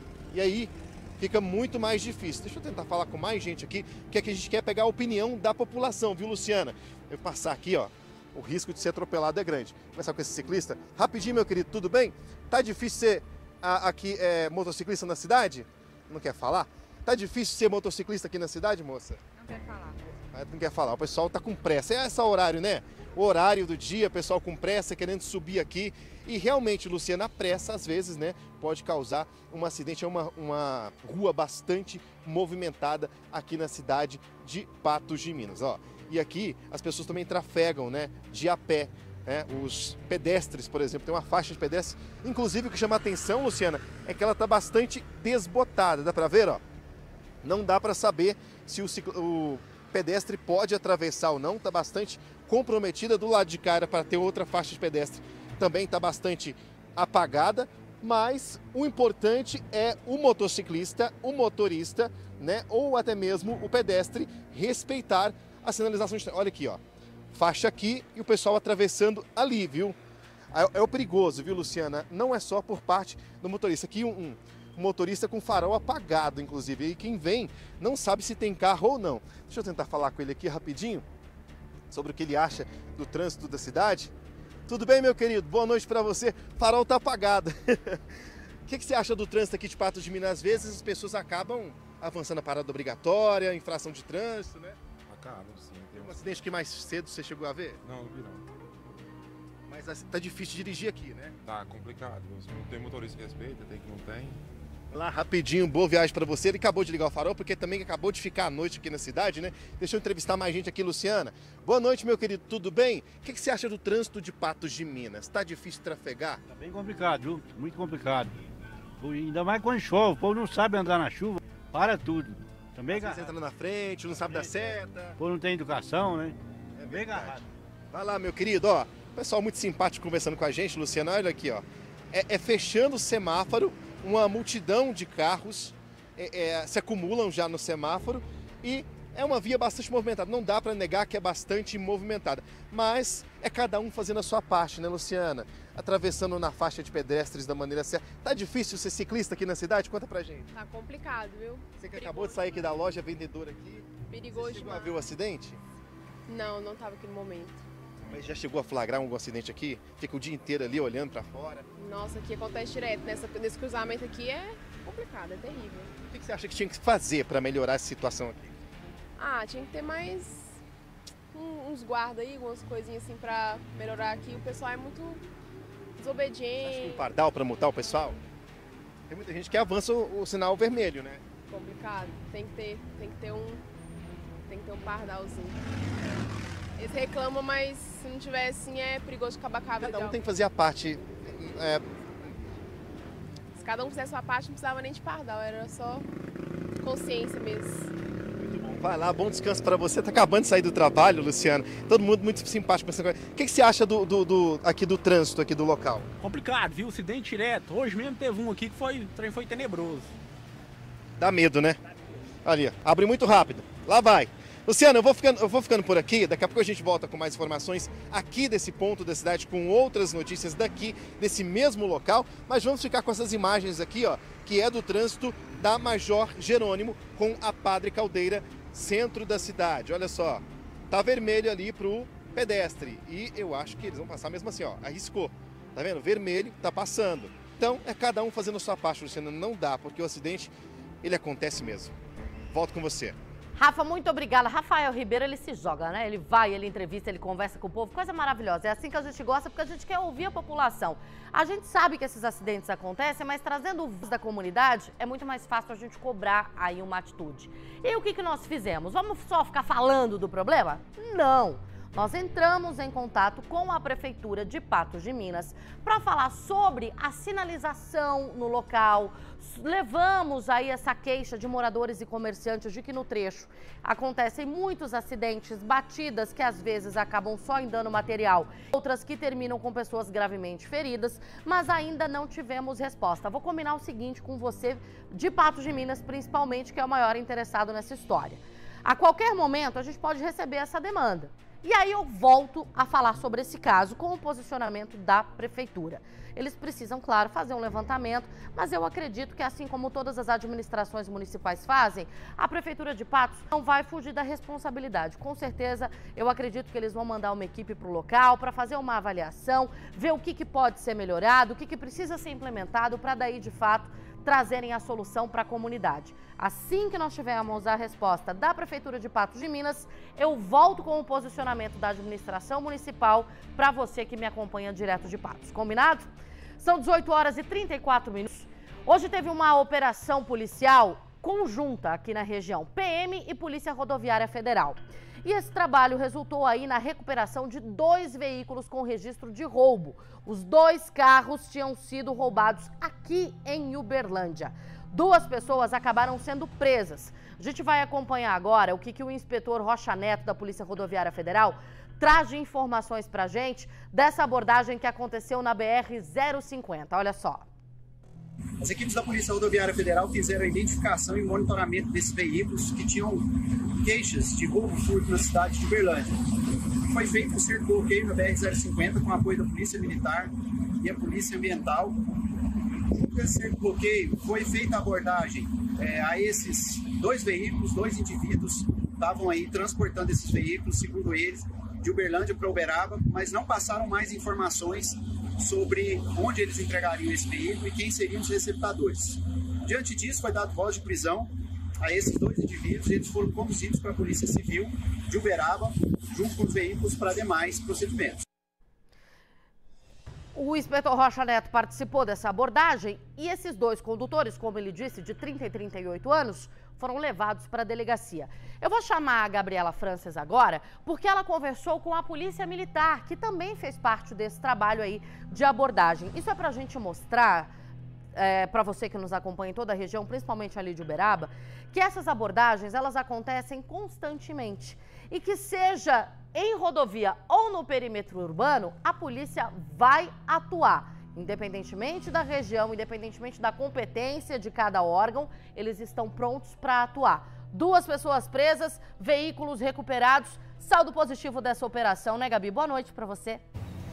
E aí fica muito mais difícil. Deixa eu tentar falar com mais gente aqui, que é que a gente quer pegar a opinião da população, viu, Luciana? Eu vou passar aqui, ó. O risco de ser atropelado é grande. Vou começar com esse ciclista. Rapidinho, meu querido, tudo bem? Tá difícil ser aqui motociclista na cidade? Não quer falar? Tá difícil ser motociclista aqui na cidade, moça? Não quer falar. Não quer falar. O pessoal tá com pressa. É esse horário, né? O horário do dia, o pessoal com pressa, querendo subir aqui. E realmente, Luciana, a pressa, às vezes, né, pode causar um acidente. É uma rua bastante movimentada aqui na cidade de Patos de Minas. Ó. E aqui as pessoas também trafegam, né, de a pé. Os pedestres, por exemplo, tem uma faixa de pedestre. Inclusive, o que chama a atenção, Luciana, é que ela está bastante desbotada. Dá para ver, ó? Não dá para saber se o pedestre pode atravessar ou não. Está bastante comprometida. Do lado de cá era para ter outra faixa de pedestre. Também está bastante apagada. Mas o importante é o motociclista, o motorista, né, ou até mesmo o pedestre respeitar a sinalização de... Olha aqui, ó. Faixa aqui e o pessoal atravessando ali, viu? É o perigoso, viu, Luciana? Não é só por parte do motorista. Aqui um motorista com farol apagado, inclusive. E quem vem não sabe se tem carro ou não. Deixa eu tentar falar com ele aqui rapidinho sobre o que ele acha do trânsito da cidade. Tudo bem, meu querido? Boa noite para você. Farol tá apagado. O que você acha do trânsito aqui de Patos de Minas? Às vezes as pessoas acabam avançando a parada obrigatória, infração de trânsito, né? Acabam, sim. Tem um acidente que mais cedo você chegou a ver? Não vi não. Mas tá difícil dirigir aqui, né? Tá complicado. Não tem motorista que respeita, tem que não tem. Lá, rapidinho, boa viagem para você. Ele acabou de ligar o farol, porque também acabou de ficar à noite aqui na cidade, né? Deixa eu entrevistar mais gente aqui, Luciana. Boa noite, meu querido, tudo bem? O que você acha do trânsito de Patos de Minas? Tá difícil trafegar? Tá bem complicado, viu? Muito complicado. Ainda mais quando chove, o povo não sabe andar na chuva, para tudo. Também você entra na frente, não sabe dar seta. O povo não tem educação, né? É bem agarrado. Vai lá, meu querido, ó. Pessoal muito simpático conversando com a gente, Luciana, olha aqui, ó. Fechando o semáforo, uma multidão de carros se acumulam já no semáforo e é uma via bastante movimentada. Não dá para negar que é bastante movimentada, mas é cada um fazendo a sua parte, né, Luciana? Atravessando na faixa de pedestres da maneira certa. Tá difícil ser ciclista aqui na cidade? Conta pra gente. Tá complicado, viu? Você que acabou de sair aqui da loja, vendedora aqui. Perigoso demais. Você chegou a ver o acidente? Não tava aqui no momento. Mas já chegou a flagrar um acidente aqui? Fica o dia inteiro ali olhando para fora? Nossa, aqui acontece direto. Nesse cruzamento aqui é complicado, é terrível. O que você acha que tinha que fazer para melhorar essa situação aqui? Ah, tinha que ter mais uns guardas aí, algumas coisinhas assim para melhorar aqui. O pessoal é muito desobediente. Um pardal para multar o pessoal? Tem muita gente que avança o sinal vermelho, né? Complicado. Tem que ter um pardalzinho. Eles reclamam, mas se não tiver assim é perigoso de acabar com a vida. Cada um tem que fazer a parte. Se cada um fizesse a sua parte, não precisava nem de pardal, era só consciência mesmo. Vai lá, bom descanso para você. Tá acabando de sair do trabalho, Luciano. Todo mundo muito simpático. O que você acha aqui do trânsito, aqui do local? Complicado, viu? Acidente direto. Hoje mesmo teve um aqui que o trem foi tenebroso. Dá medo, né? Ali, abre muito rápido. Lá vai. Luciano, eu vou ficando por aqui. Daqui a pouco a gente volta com mais informações aqui desse ponto da cidade, com outras notícias daqui, desse mesmo local. Mas vamos ficar com essas imagens aqui, ó, que é do trânsito da Major Jerônimo com a Padre Caldeira, centro da cidade. Olha só, tá vermelho ali pro pedestre e eu acho que eles vão passar mesmo assim, ó, arriscou. Tá vendo? Vermelho, tá passando. Então é cada um fazendo a sua parte, Luciano. Não dá, porque o acidente, ele acontece mesmo. Volto com você. Rafa, muito obrigada. Rafael Ribeiro, ele se joga, né? Ele vai, ele entrevista, ele conversa com o povo, coisa maravilhosa. É assim que a gente gosta, porque a gente quer ouvir a população. A gente sabe que esses acidentes acontecem, mas trazendo o voz da comunidade, é muito mais fácil a gente cobrar aí uma atitude. E o que nós fizemos? Vamos só ficar falando do problema? Não! Nós entramos em contato com a Prefeitura de Patos de Minas para falar sobre a sinalização no local. Levamos aí essa queixa de moradores e comerciantes de que no trecho acontecem muitos acidentes, batidas que às vezes acabam só em dano material, outras que terminam com pessoas gravemente feridas, mas ainda não tivemos resposta. Vou combinar o seguinte com você de Patos de Minas, principalmente, que é o maior interessado nessa história. A qualquer momento a gente pode receber essa demanda. E aí eu volto a falar sobre esse caso com o posicionamento da Prefeitura. Eles precisam, claro, fazer um levantamento, mas eu acredito que, assim como todas as administrações municipais fazem, a Prefeitura de Patos não vai fugir da responsabilidade. Com certeza, eu acredito que eles vão mandar uma equipe para o local para fazer uma avaliação, ver o que pode ser melhorado, o que precisa ser implementado para daí, de fato, trazerem a solução para a comunidade. Assim que nós tivermos a resposta da Prefeitura de Patos de Minas, eu volto com o posicionamento da administração municipal para você que me acompanha direto de Patos. Combinado? São 18 horas e 34 minutos. Hoje teve uma operação policial conjunta aqui na região, PM e Polícia Rodoviária Federal. E esse trabalho resultou aí na recuperação de 2 veículos com registro de roubo. Os 2 carros tinham sido roubados aqui em Uberlândia. 2 pessoas acabaram sendo presas. A gente vai acompanhar agora o que o inspetor Rocha Neto da Polícia Rodoviária Federal traz de informações pra gente dessa abordagem que aconteceu na BR-050. Olha só. As equipes da Polícia Rodoviária Federal fizeram a identificação e monitoramento desses veículos que tinham queixas de roubo e furto na cidade de Uberlândia. Foi feito um certo bloqueio na BR-050 com apoio da Polícia Militar e a Polícia Ambiental. Com esse certo bloqueio, foi feita a abordagem a esses 2 veículos, 2 indivíduos estavam aí transportando esses veículos, segundo eles, de Uberlândia para Uberaba, mas não passaram mais informações sobre onde eles entregariam esse veículo e quem seriam os receptadores. Diante disso, foi dado voz de prisão a esses 2 indivíduos e eles foram conduzidos para a Polícia Civil de Uberaba, junto com os veículos para demais procedimentos. O inspetor Rocha Neto participou dessa abordagem e esses 2 condutores, como ele disse, de 30 e 38 anos, foram levados para a delegacia. Eu vou chamar a Gabriela Frances agora, porque ela conversou com a Polícia Militar, que também fez parte desse trabalho aí de abordagem. Isso é para a gente mostrar, para você que nos acompanha em toda a região, principalmente ali de Uberaba, que essas abordagens, elas acontecem constantemente. E que seja em rodovia ou no perímetro urbano, a polícia vai atuar. Independentemente da região, independentemente da competência de cada órgão, eles estão prontos para atuar. 2 pessoas presas, veículos recuperados, saldo positivo dessa operação, né, Gabi? Boa noite para você.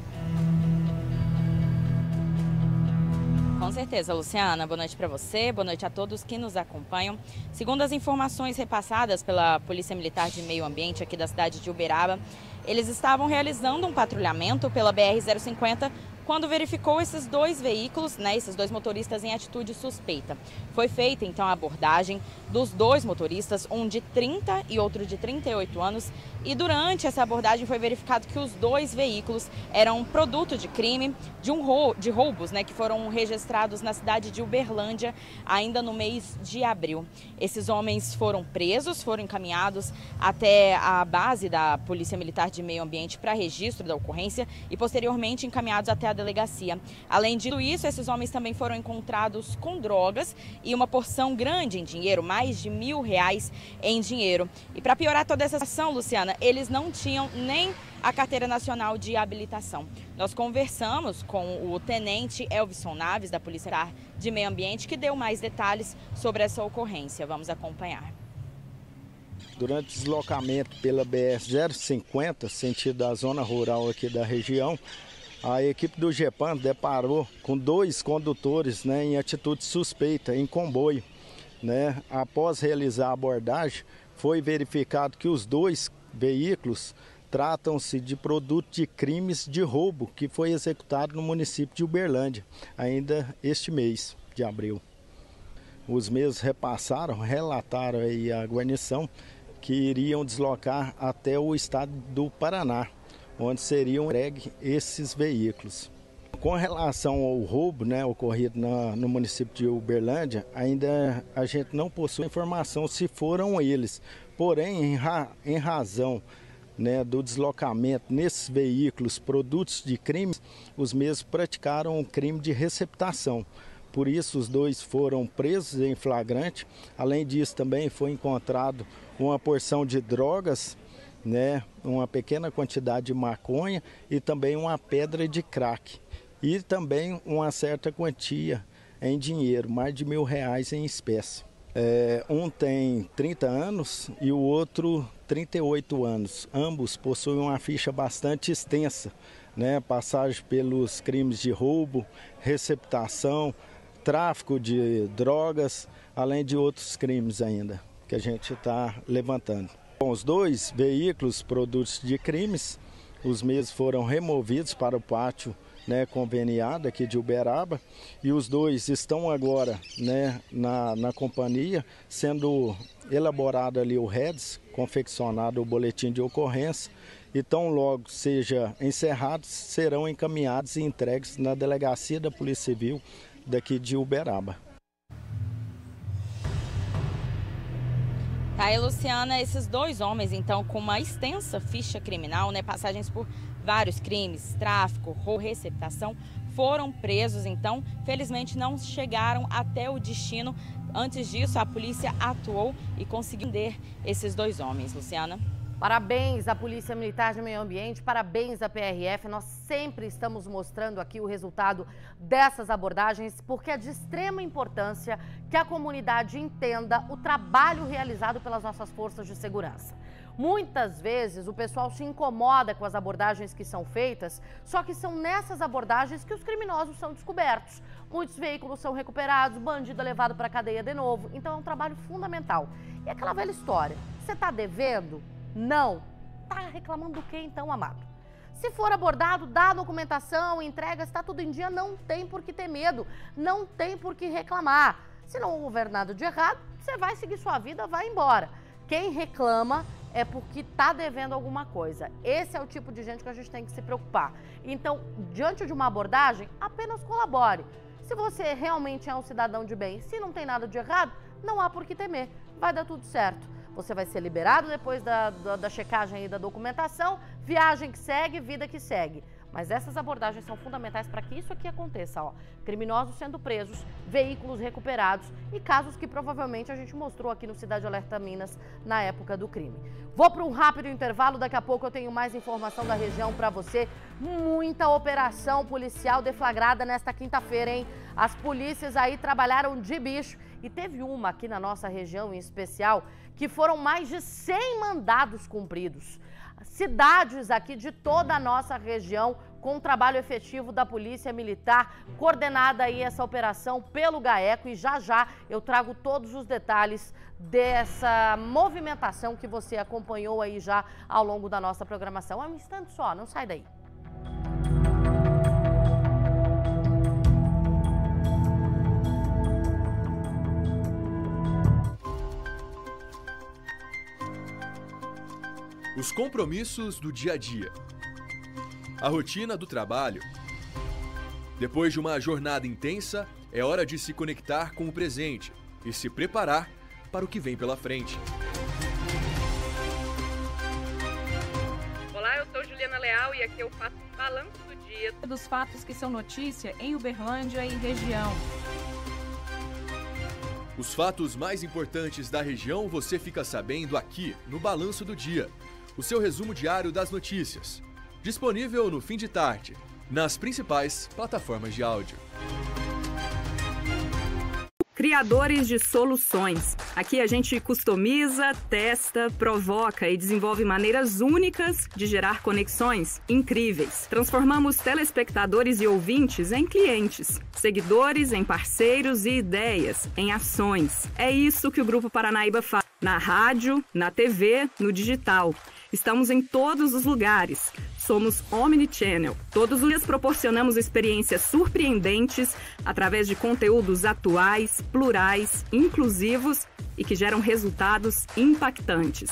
Com certeza, Luciana. Boa noite para você, boa noite a todos que nos acompanham. Segundo as informações repassadas pela Polícia Militar de Meio Ambiente aqui da cidade de Uberaba, Eles estavam realizando um patrulhamento pela BR-050 quando verificou esses dois veículos, esses dois motoristas em atitude suspeita. Foi feita então a abordagem dos dois motoristas, um de 30 e outro de 38 anos, e durante essa abordagem foi verificado que os dois veículos eram produto de crime, de roubos, que foram registrados na cidade de Uberlândia ainda no mês de abril. Esses homens foram presos, foram encaminhados até a base da Polícia Militar de Meio Ambiente para registro da ocorrência e posteriormente encaminhados até a delegacia. Além de tudo isso, esses homens também foram encontrados com drogas e uma porção grande em dinheiro, mais de R$1.000 em dinheiro. E para piorar toda essa situação, Luciana, eles não tinham nem a Carteira Nacional de Habilitação. Nós conversamos com o tenente Elvison Naves, da Polícia Militar de Meio Ambiente, que deu mais detalhes sobre essa ocorrência. Vamos acompanhar. Durante o deslocamento pela BR-050, sentido da zona rural aqui da região, a equipe do GEPAM deparou com dois condutores em atitude suspeita, em comboio. Após realizar a abordagem, foi verificado que os dois veículos tratam-se de produto de crimes de roubo que foi executado no município de Uberlândia, ainda este mês de abril. Os mesmos relataram aí à guarnição que iriam deslocar até o estado do Paraná, onde seriam entregues esses veículos. Com relação ao roubo ocorrido no município de Uberlândia, ainda a gente não possui informação se foram eles. Porém, em razão do deslocamento nesses veículos, produtos de crimes, os mesmos praticaram um crime de receptação. Por isso, os dois foram presos em flagrante. Além disso, também foi encontrado uma porção de drogas, uma pequena quantidade de maconha e também uma pedra de crack. E também uma certa quantia em dinheiro, mais de R$1.000 em espécie. Um tem 30 anos e o outro 38 anos. Ambos possuem uma ficha bastante extensa, passagem pelos crimes de roubo, receptação, tráfico de drogas, além de outros crimes ainda que a gente está levantando. Com os dois veículos produtos de crimes, os mesmos foram removidos para o pátio conveniado aqui de Uberaba e os dois estão agora na companhia, sendo elaborado ali o REDS, confeccionado o boletim de ocorrência, e tão logo seja encerrados, serão encaminhados e entregues na delegacia da Polícia Civil daqui de Uberaba. Tá aí, Luciana, esses dois homens, então, com uma extensa ficha criminal, passagens por vários crimes, tráfico, roubo, receptação, foram presos, então, felizmente não chegaram até o destino. Antes disso, a polícia atuou e conseguiu prender esses dois homens, Luciana. Parabéns à Polícia Militar de Meio Ambiente, parabéns à PRF. Nós sempre estamos mostrando aqui o resultado dessas abordagens, porque é de extrema importância que a comunidade entenda o trabalho realizado pelas nossas forças de segurança. Muitas vezes o pessoal se incomoda com as abordagens que são feitas, só que são nessas abordagens que os criminosos são descobertos. Muitos veículos são recuperados, bandido é levado para a cadeia de novo. Então é um trabalho fundamental. E aquela velha história, você está devendo? Não. Tá reclamando do que então, amado? Se for abordado, dá a documentação, entrega, está tudo em dia, não tem por que ter medo, não tem por que reclamar. Se não houver nada de errado, você vai seguir sua vida, vai embora. Quem reclama é porque está devendo alguma coisa. Esse é o tipo de gente que a gente tem que se preocupar. Então, diante de uma abordagem, apenas colabore. Se você realmente é um cidadão de bem, se não tem nada de errado, não há por que temer, vai dar tudo certo. Você vai ser liberado depois da checagem e da documentação, viagem que segue, vida que segue. Mas essas abordagens são fundamentais para que isso aqui aconteça, ó. Criminosos sendo presos, veículos recuperados e casos que provavelmente a gente mostrou aqui no Cidade Alerta Minas na época do crime. Vou para um rápido intervalo, daqui a pouco eu tenho mais informação da região para você. Muita operação policial deflagrada nesta quinta-feira, hein? As polícias aí trabalharam de bicho e teve uma aqui na nossa região em especial que foram mais de 100 mandados cumpridos. Cidades aqui de toda a nossa região com o trabalho efetivo da Polícia Militar, coordenada aí essa operação pelo GAECO, e já já eu trago todos os detalhes dessa movimentação que você acompanhou aí já ao longo da nossa programação. É um instante só, não sai daí. Os compromissos do dia a dia. A rotina do trabalho. Depois de uma jornada intensa, é hora de se conectar com o presente e se preparar para o que vem pela frente. Olá, eu sou Juliana Leal e aqui eu faço um balanço do dia dos fatos que são notícia em Uberlândia e região. Os fatos mais importantes da região você fica sabendo aqui no Balanço do Dia, o seu resumo diário das notícias. Disponível no fim de tarde, nas principais plataformas de áudio. Criadores de soluções. Aqui a gente customiza, testa, provoca e desenvolve maneiras únicas de gerar conexões incríveis. Transformamos telespectadores e ouvintes em clientes, seguidores em parceiros e ideias em ações. É isso que o Grupo Paranaíba faz. Na rádio, na TV, no digital. Estamos em todos os lugares. Somos Omnichannel. Todos os dias proporcionamos experiências surpreendentes através de conteúdos atuais, plurais, inclusivos e que geram resultados impactantes.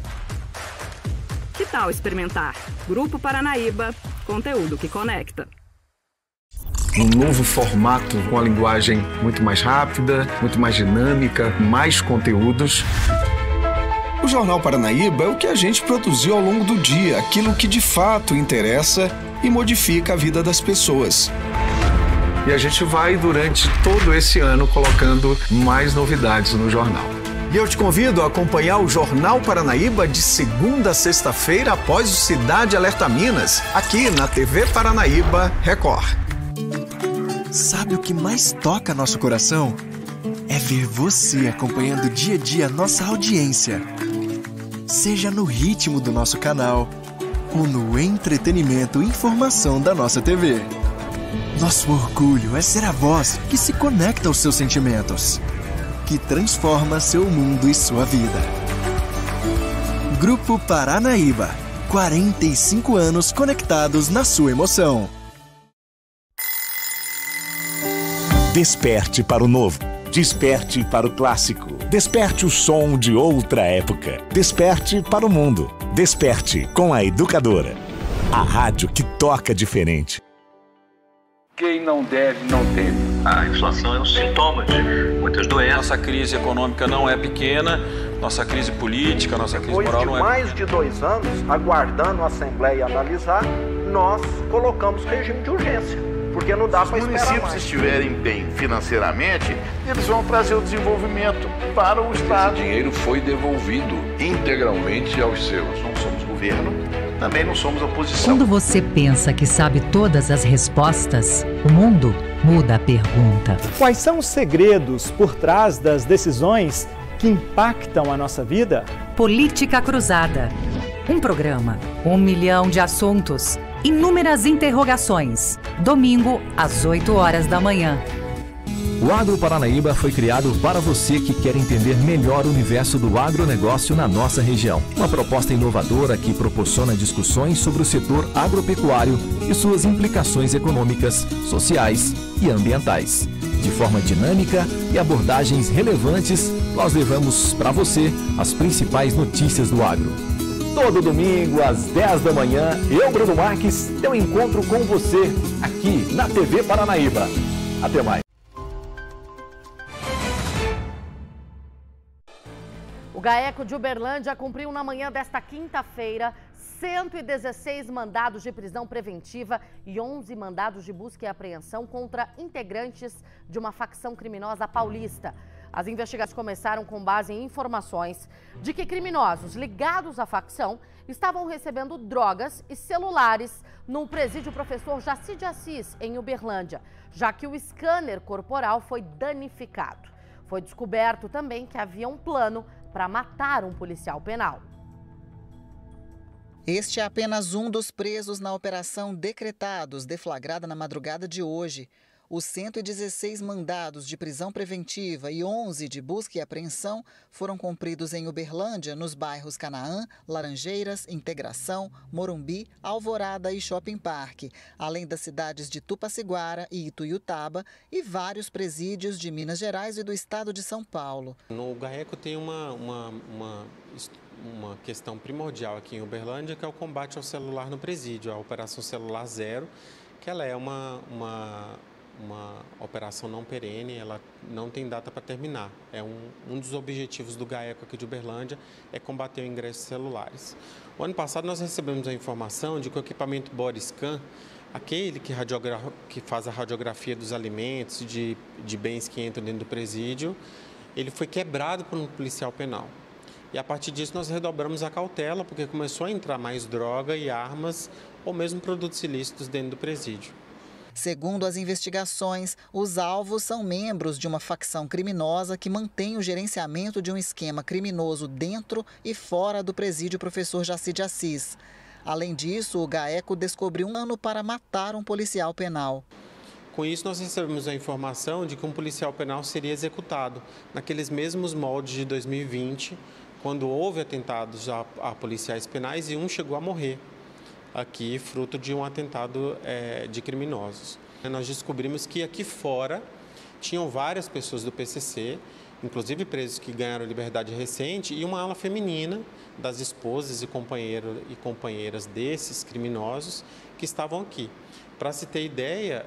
Que tal experimentar? Grupo Paranaíba, conteúdo que conecta. Num novo formato, com a linguagem muito mais rápida, muito mais dinâmica, mais conteúdos. O Jornal Paranaíba é o que a gente produziu ao longo do dia, aquilo que de fato interessa e modifica a vida das pessoas. E a gente vai, durante todo esse ano, colocando mais novidades no jornal. E eu te convido a acompanhar o Jornal Paranaíba de segunda a sexta-feira após o Cidade Alerta Minas, aqui na TV Paranaíba Record. Sabe o que mais toca nosso coração? É ver você acompanhando dia a dia nossa audiência. Seja no ritmo do nosso canal ou no entretenimento e informação da nossa TV. Nosso orgulho é ser a voz que se conecta aos seus sentimentos, que transforma seu mundo e sua vida. Grupo Paranaíba, 45 anos conectados na sua emoção. Desperte para o novo. Desperte para o clássico. Desperte o som de outra época. Desperte para o mundo. Desperte com a Educadora. A rádio que toca diferente. Quem não deve, não teme. A inflação é um sintoma de muitas doenças. Nossa crise econômica não é pequena, nossa crise política, nossa crise moral não é pequena. Depois de mais de 2 anos, aguardando a Assembleia analisar, nós colocamos regime de urgência. Porque não dá para esperar mais. Se os municípios estiverem bem financeiramente, eles vão trazer o desenvolvimento para o Estado. Esse dinheiro foi devolvido integralmente aos seus. Não somos governo, também não somos oposição. Quando você pensa que sabe todas as respostas, o mundo muda a pergunta. Quais são os segredos por trás das decisões que impactam a nossa vida? Política Cruzada. Um programa, 1 milhão de assuntos, inúmeras interrogações. Domingo, às 8 horas da manhã. O Agro Paranaíba foi criado para você que quer entender melhor o universo do agronegócio na nossa região. Uma proposta inovadora que proporciona discussões sobre o setor agropecuário e suas implicações econômicas, sociais e ambientais. De forma dinâmica e abordagens relevantes, nós levamos para você as principais notícias do agro. Todo domingo, às 10 da manhã, eu, Bruno Marques, tenho um encontro com você aqui na TV Paranaíba. Até mais. O GAECO de Uberlândia cumpriu na manhã desta quinta-feira 116 mandados de prisão preventiva e 11 mandados de busca e apreensão contra integrantes de uma facção criminosa paulista. As investigações começaram com base em informações de que criminosos ligados à facção estavam recebendo drogas e celulares no presídio Professor Jaci de Assis, em Uberlândia, já que o scanner corporal foi danificado. Foi descoberto também que havia um plano para matar um policial penal. Este é apenas um dos presos na Operação Decretados, deflagrada na madrugada de hoje. Os 116 mandados de prisão preventiva e 11 de busca e apreensão foram cumpridos em Uberlândia, nos bairros Canaã, Laranjeiras, Integração, Morumbi, Alvorada e Shopping Park, além das cidades de Tupaciguara e Ituiutaba e vários presídios de Minas Gerais e do estado de São Paulo. No GAECO tem uma questão primordial aqui em Uberlândia, que é o combate ao celular no presídio, a Operação Celular Zero, que ela é uma operação não perene, ela não tem data para terminar. É um dos objetivos do GAECO aqui de Uberlândia é combater o ingresso de celulares. O ano passado nós recebemos a informação de que o equipamento Bodyscan, aquele que faz a radiografia dos alimentos, de bens que entram dentro do presídio, ele foi quebrado por um policial penal. E a partir disso nós redobramos a cautela, porque começou a entrar mais droga e armas ou mesmo produtos ilícitos dentro do presídio. Segundo as investigações, os alvos são membros de uma facção criminosa que mantém o gerenciamento de um esquema criminoso dentro e fora do presídio Professor Jaci de Assis. Além disso, o GAECO descobriu um plano para matar um policial penal. Com isso, nós recebemos a informação de que um policial penal seria executado naqueles mesmos moldes de 2020, quando houve atentados a policiais penais e um chegou a morrer aqui, fruto de um atentado de criminosos. Nós descobrimos que aqui fora tinham várias pessoas do PCC, inclusive presos que ganharam liberdade recente, e uma ala feminina das esposas e companheiras desses criminosos que estavam aqui. Para se ter ideia,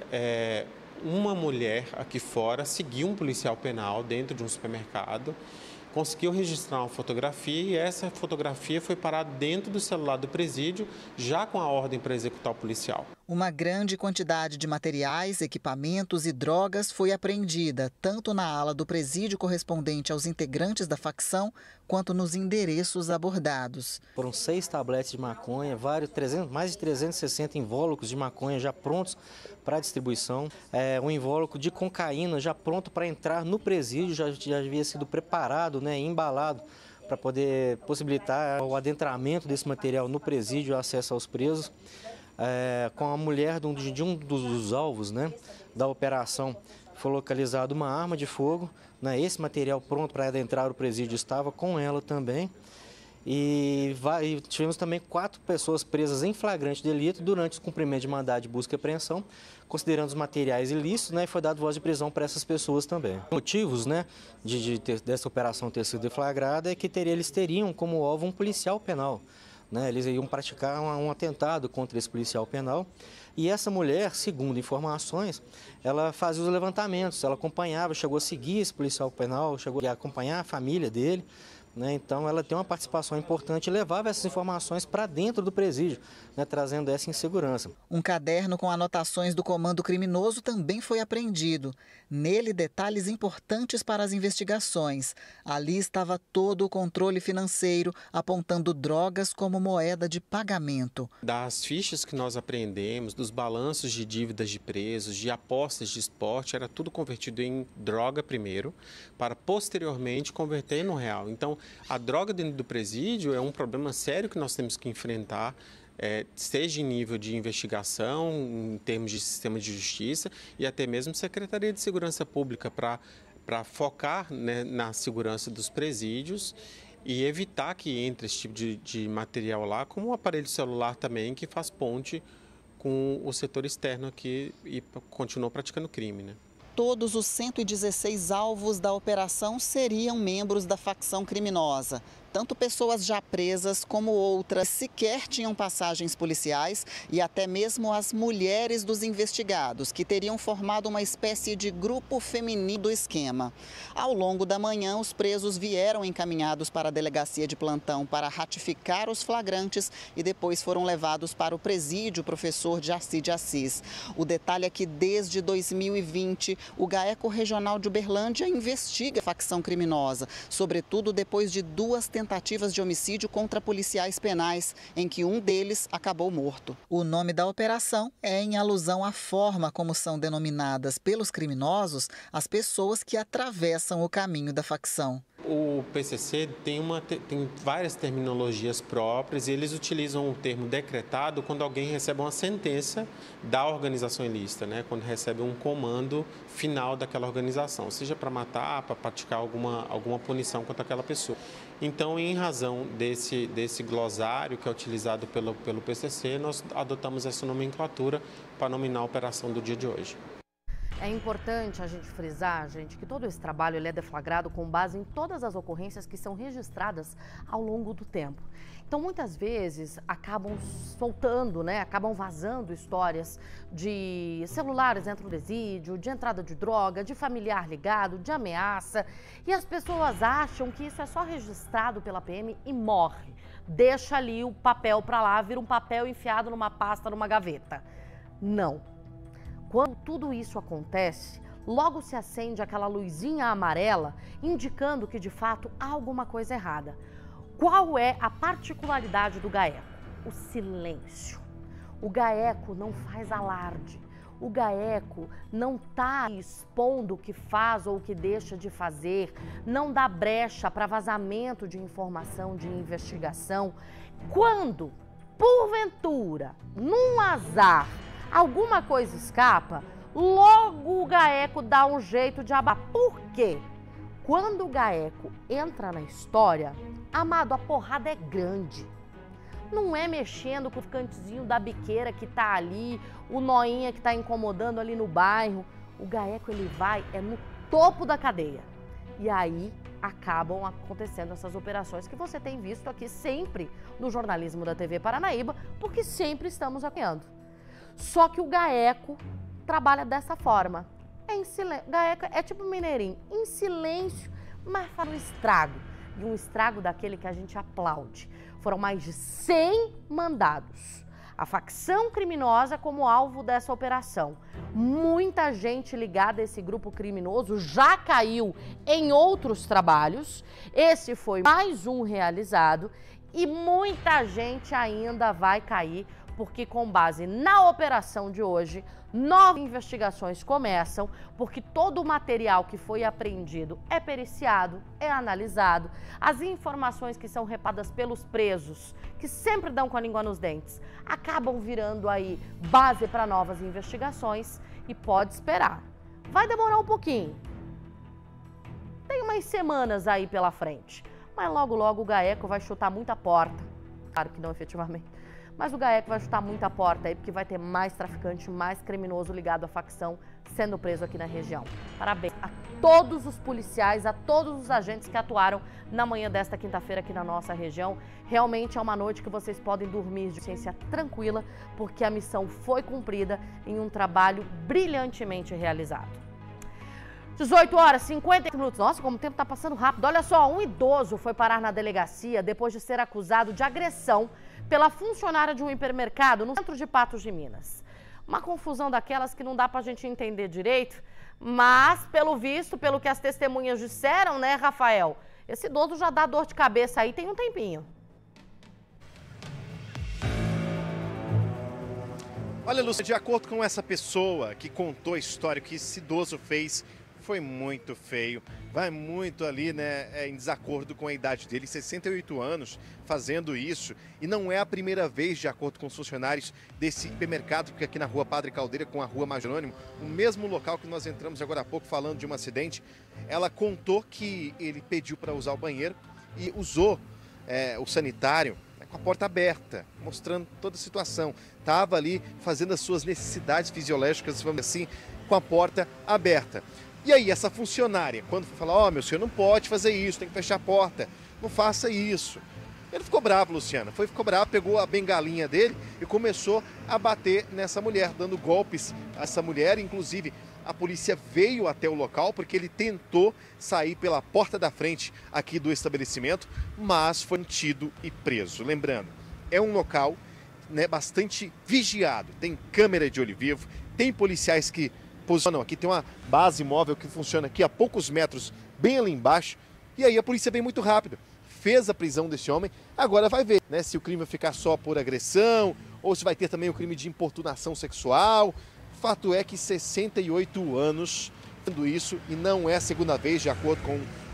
uma mulher aqui fora seguiu um policial penal dentro de um supermercado, conseguiu registrar uma fotografia e essa fotografia foi parada dentro do celular do presídio, já com a ordem para executar o policial. Uma grande quantidade de materiais, equipamentos e drogas foi apreendida, tanto na ala do presídio correspondente aos integrantes da facção, quanto nos endereços abordados. Foram 6 tabletes de maconha, mais de 360 invólucros de maconha já prontos para distribuição, um invólucro de cocaína já pronto para entrar no presídio, já havia sido preparado, embalado, para poder possibilitar o adentramento desse material no presídio e o acesso aos presos. Com a mulher de um dos alvos da operação, foi localizada uma arma de fogo. Esse material pronto para adentrar o presídio estava com ela também. E tivemos também 4 pessoas presas em flagrante delito durante o cumprimento de mandado de busca e apreensão, considerando os materiais ilícitos, e foi dado voz de prisão para essas pessoas também. Motivos dessa operação ter sido deflagrada é que eles teriam como alvo um policial penal. Eles iam praticar um atentado contra esse policial penal. E essa mulher, segundo informações, ela fazia os levantamentos, ela acompanhava, chegou a seguir esse policial penal, chegou a acompanhar a família dele. Então ela tem uma participação importante e levava essas informações para dentro do presídio, trazendo essa insegurança. Um caderno com anotações do comando criminoso também foi apreendido. Nele, detalhes importantes para as investigações. Ali estava todo o controle financeiro, apontando drogas como moeda de pagamento. Das fichas que nós apreendemos, dos balanços de dívidas de presos, de apostas de esporte, era tudo convertido em droga primeiro, para posteriormente converter no real. Então, a droga dentro do presídio é um problema sério que nós temos que enfrentar, seja em nível de investigação, em termos de sistema de justiça e até mesmo Secretaria de Segurança Pública para focar na segurança dos presídios e evitar que entre esse tipo de material lá, como o aparelho celular também, que faz ponte com o setor externo aqui e continua praticando crime. Todos os 116 alvos da operação seriam membros da facção criminosa. Tanto pessoas já presas como outras sequer tinham passagens policiais e até mesmo as mulheres dos investigados, que teriam formado uma espécie de grupo feminino do esquema. Ao longo da manhã, os presos vieram encaminhados para a delegacia de plantão para ratificar os flagrantes e depois foram levados para o presídio Professor Jaci de Assis. O detalhe é que desde 2020, o GAECO Regional de Uberlândia investiga a facção criminosa, sobretudo depois de 2 tentativas de homicídio contra policiais penais, em que um deles acabou morto. O nome da operação é em alusão à forma como são denominadas pelos criminosos as pessoas que atravessam o caminho da facção. O PCC tem várias terminologias próprias e eles utilizam o termo decretado quando alguém recebe uma sentença da organização ilícita, né? Quando recebe um comando final daquela organização, seja para matar, para praticar alguma punição contra aquela pessoa. Então, em razão desse glossário que é utilizado pelo PCC, nós adotamos essa nomenclatura para nominar a operação do dia de hoje. É importante a gente frisar, gente, que todo esse trabalho ele é deflagrado com base em todas as ocorrências que são registradas ao longo do tempo. Então, muitas vezes, acabam soltando, né, acabam vazando histórias de celulares dentro do presídio, de entrada de droga, de familiar ligado, de ameaça. E as pessoas acham que isso é só registrado pela PM e morre. Deixa ali o papel para lá, vira um papel enfiado numa pasta, numa gaveta. Não. Quando tudo isso acontece, logo se acende aquela luzinha amarela indicando que de fato há alguma coisa errada. Qual é a particularidade do GAECO? O silêncio. O GAECO não faz alarde. O GAECO não está expondo o que faz ou o que deixa de fazer, não dá brecha para vazamento de informação, de investigação. Quando, porventura, num azar, alguma coisa escapa, logo o GAECO dá um jeito de abalar. Por quê? Quando o GAECO entra na história, amado, a porrada é grande. Não é mexendo com o cantezinho da biqueira que tá ali, o noinha que tá incomodando ali no bairro. O GAECO, ele vai no topo da cadeia. E aí acabam acontecendo essas operações que você tem visto aqui sempre no jornalismo da TV Paranaíba, porque sempre estamos acompanhando. Só que o GAECO trabalha dessa forma. Em silêncio. GAECO é tipo mineirinho, em silêncio, mas faz um estrago. E um estrago daquele que a gente aplaude. Foram mais de 100 mandados. A facção criminosa como alvo dessa operação. Muita gente ligada a esse grupo criminoso já caiu em outros trabalhos. Esse foi mais um realizado. E muita gente ainda vai cair, porque com base na operação de hoje, novas investigações começam, porque todo o material que foi apreendido é periciado, é analisado, as informações que são repassadas pelos presos, que sempre dão com a língua nos dentes, acabam virando aí base para novas investigações e pode esperar. Vai demorar um pouquinho. Tem umas semanas aí pela frente, mas logo logo o GAECO vai chutar muita porta. Claro que não efetivamente. Mas o GAECO vai chutar muita porta aí, porque vai ter mais traficante, mais criminoso ligado à facção sendo preso aqui na região. Parabéns a todos os policiais, a todos os agentes que atuaram na manhã desta quinta-feira aqui na nossa região. Realmente é uma noite que vocês podem dormir de consciência tranquila, porque a missão foi cumprida em um trabalho brilhantemente realizado. 18 horas, 50 minutos. Nossa, como o tempo está passando rápido. Olha só, um idoso foi parar na delegacia depois de ser acusado de agressão pela funcionária de um hipermercado no centro de Patos de Minas. Uma confusão daquelas que não dá pra gente entender direito, mas, pelo visto, pelo que as testemunhas disseram, né, Rafael? Esse idoso já dá dor de cabeça aí tem um tempinho. Olha, Lúcia, de acordo com essa pessoa que contou a história que esse idoso fez, foi muito feio, vai muito ali, né, em desacordo com a idade dele, 68 anos, fazendo isso. E não é a primeira vez, de acordo com os funcionários desse hipermercado, porque aqui na rua Padre Caldeira com a rua Major Jerônimo, o mesmo local que nós entramos agora há pouco falando de um acidente, ela contou que ele pediu para usar o banheiro e usou o sanitário com a porta aberta, mostrando toda a situação. Estava ali fazendo as suas necessidades fisiológicas, vamos dizer assim, com a porta aberta. E aí, essa funcionária, quando foi falar, ó, meu senhor não pode fazer isso, tem que fechar a porta, não faça isso. Ele ficou bravo, Luciana, ficou bravo, pegou a bengalinha dele e começou a bater nessa mulher, dando golpes a essa mulher. Inclusive, a polícia veio até o local porque ele tentou sair pela porta da frente aqui do estabelecimento, mas foi detido e preso. Lembrando, é um local, né, bastante vigiado, tem câmera de olho vivo, tem policiais que posicionam aqui, tem uma base móvel que funciona aqui a poucos metros, bem ali embaixo, e aí a polícia vem muito rápido, fez a prisão desse homem, agora vai ver, né, se o crime vai ficar só por agressão, ou se vai ter também o crime de importunação sexual. Fato é que 68 anos fazendo isso, e não é a segunda vez, de acordo com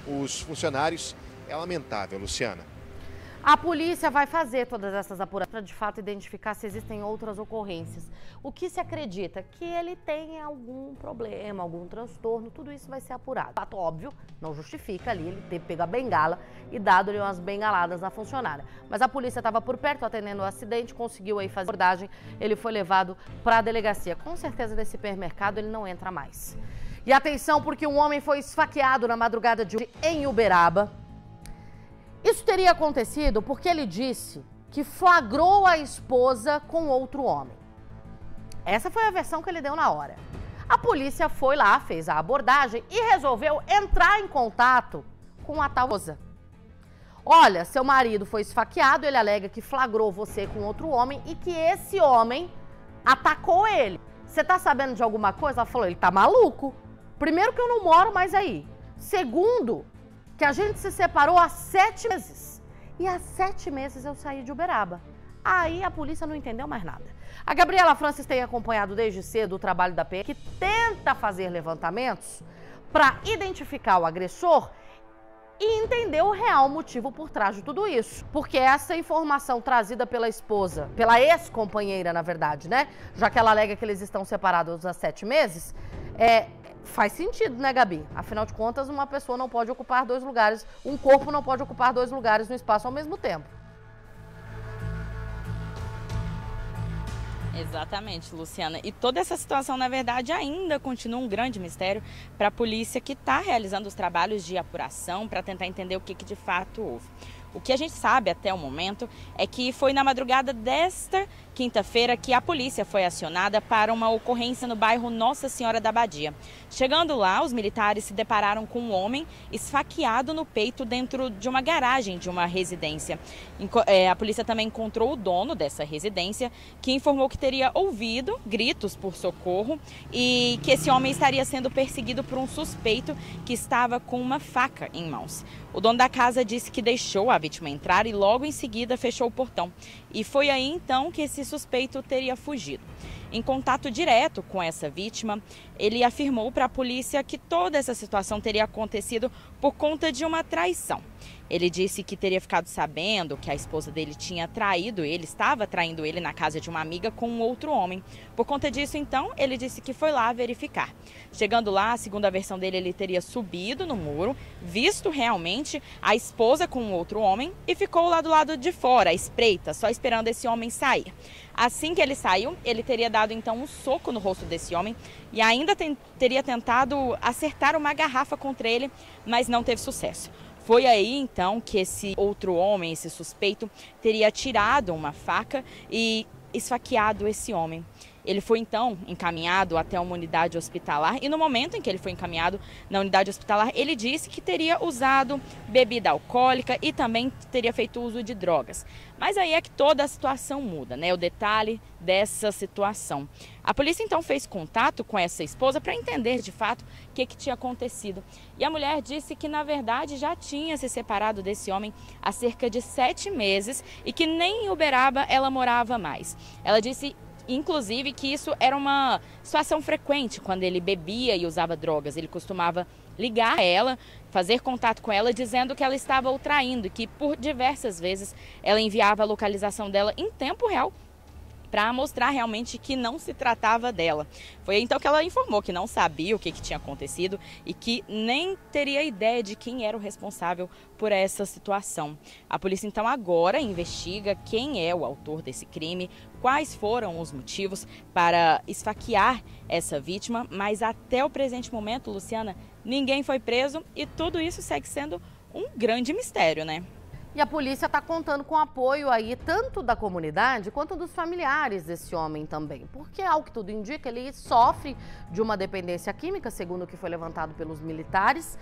os funcionários é lamentável, Luciana. A polícia vai fazer todas essas apurações para, de fato, identificar se existem outras ocorrências. O que se acredita? Que ele tem algum problema, algum transtorno, tudo isso vai ser apurado. Fato óbvio, não justifica ali ele ter pego a bengala e dado-lhe umas bengaladas na funcionária. Mas a polícia estava por perto, atendendo o acidente, conseguiu aí fazer a abordagem, ele foi levado para a delegacia. Com certeza, nesse supermercado ele não entra mais. E atenção, porque um homem foi esfaqueado na madrugada de hoje em Uberaba. Isso teria acontecido porque ele disse que flagrou a esposa com outro homem. Essa foi a versão que ele deu na hora. A polícia foi lá, fez a abordagem e resolveu entrar em contato com a tal esposa. Olha, seu marido foi esfaqueado, ele alega que flagrou você com outro homem e que esse homem atacou ele. Você tá sabendo de alguma coisa? Ela falou, ele tá maluco. Primeiro que eu não moro mais aí. Segundo, que a gente se separou há 7 meses. E há 7 meses eu saí de Uberaba. Aí a polícia não entendeu mais nada. A Gabriela Francis tem acompanhado desde cedo o trabalho da PM, que tenta fazer levantamentos para identificar o agressor e entender o real motivo por trás de tudo isso. Porque essa informação trazida pela esposa, pela ex-companheira, na verdade, né? Já que ela alega que eles estão separados há 7 meses, faz sentido, né, Gabi? Afinal de contas, uma pessoa não pode ocupar 2 lugares, um corpo não pode ocupar 2 lugares no espaço ao mesmo tempo. Exatamente, Luciana. E toda essa situação, na verdade, ainda continua um grande mistério para a polícia que está realizando os trabalhos de apuração para tentar entender o que de fato houve. O que a gente sabe até o momento é que foi na madrugada desta quinta-feira que a polícia foi acionada para uma ocorrência no bairro Nossa Senhora da Abadia. Chegando lá, os militares se depararam com um homem esfaqueado no peito dentro de uma garagem de uma residência. A polícia também encontrou o dono dessa residência, que informou que teria ouvido gritos por socorro e que esse homem estaria sendo perseguido por um suspeito que estava com uma faca em mãos. O dono da casa disse que deixou a vítima entrar e logo em seguida fechou o portão. E foi aí então que esse suspeito teria fugido. Em contato direto com essa vítima, ele afirmou para a polícia que toda essa situação teria acontecido por conta de uma traição. Ele disse que teria ficado sabendo que a esposa dele tinha traído ele, estava traindo ele na casa de uma amiga com um outro homem. Por conta disso, então, ele disse que foi lá verificar. Chegando lá, segundo a versão dele, ele teria subido no muro, visto realmente a esposa com um outro homem e ficou lá do lado de fora, à espreita, só esperando esse homem sair. Assim que ele saiu, ele teria dado então um soco no rosto desse homem e ainda teria tentado acertar uma garrafa contra ele, mas não teve sucesso. Foi aí então que esse outro homem, esse suspeito, teria tirado uma faca e esfaqueado esse homem. Ele foi então encaminhado até uma unidade hospitalar e no momento em que ele foi encaminhado na unidade hospitalar, ele disse que teria usado bebida alcoólica e também teria feito uso de drogas. Mas aí é que toda a situação muda, né? O detalhe dessa situação. A polícia então fez contato com essa esposa para entender de fato o que tinha acontecido. E a mulher disse que na verdade já tinha se separado desse homem há cerca de 7 meses e que nem em Uberaba ela morava mais. Ela disse inclusive que isso era uma situação frequente quando ele bebia e usava drogas. Ele costumava ligar a ela, fazer contato com ela, dizendo que ela estava o traindo e que por diversas vezes ela enviava a localização dela em tempo real para mostrar realmente que não se tratava dela. Foi então que ela informou que não sabia o que tinha acontecido e que nem teria ideia de quem era o responsável por essa situação. A polícia então agora investiga quem é o autor desse crime, quais foram os motivos para esfaquear essa vítima, mas até o presente momento, Luciana, ninguém foi preso e tudo isso segue sendo um grande mistério, né? E a polícia está contando com apoio aí tanto da comunidade quanto dos familiares desse homem também. Porque, ao que tudo indica, ele sofre de uma dependência química, segundo o que foi levantado pelos militares,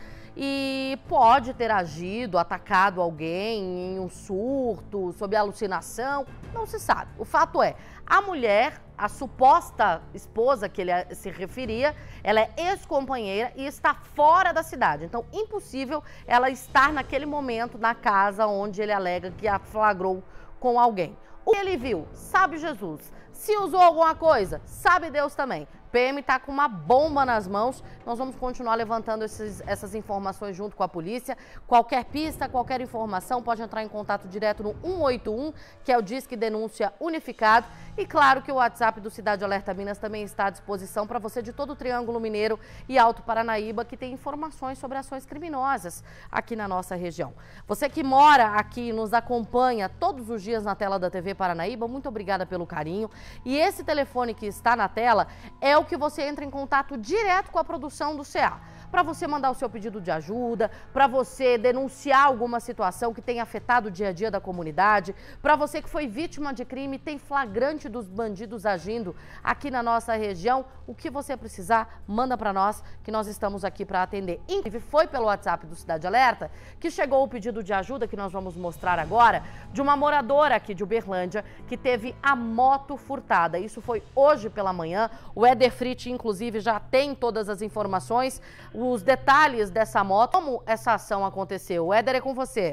e pode ter agido, atacado alguém em um surto, sob alucinação, não se sabe. O fato é, a mulher, a suposta esposa que ele se referia, ela é ex-companheira e está fora da cidade. Então, impossível ela estar naquele momento na casa onde ele alega que a flagrou com alguém. O que ele viu, sabe Jesus. Se usou alguma coisa, sabe Deus também. PM está com uma bomba nas mãos. Nós vamos continuar levantando essas informações junto com a polícia. Qualquer pista, qualquer informação, pode entrar em contato direto no 181, que é o Disque Denúncia Unificado. E claro que o WhatsApp do Cidade Alerta Minas também está à disposição para você de todo o Triângulo Mineiro e Alto Paranaíba, que tem informações sobre ações criminosas aqui na nossa região. Você que mora aqui e nos acompanha todos os dias na tela da TV Paranaíba, muito obrigada pelo carinho. E esse telefone que está na tela é o que você entra em contato direto com a produção do CA. Para você mandar o seu pedido de ajuda, para você denunciar alguma situação que tenha afetado o dia a dia da comunidade, para você que foi vítima de crime, tem flagrante dos bandidos agindo aqui na nossa região, o que você precisar, manda para nós, que nós estamos aqui para atender. Inclusive, foi pelo WhatsApp do Cidade Alerta que chegou o pedido de ajuda, que nós vamos mostrar agora, de uma moradora aqui de Uberlândia, que teve a moto furtada. Isso foi hoje pela manhã. O Éder Frit, inclusive, já tem todas as informações, os detalhes dessa moto, como essa ação aconteceu. O Éder, é com você.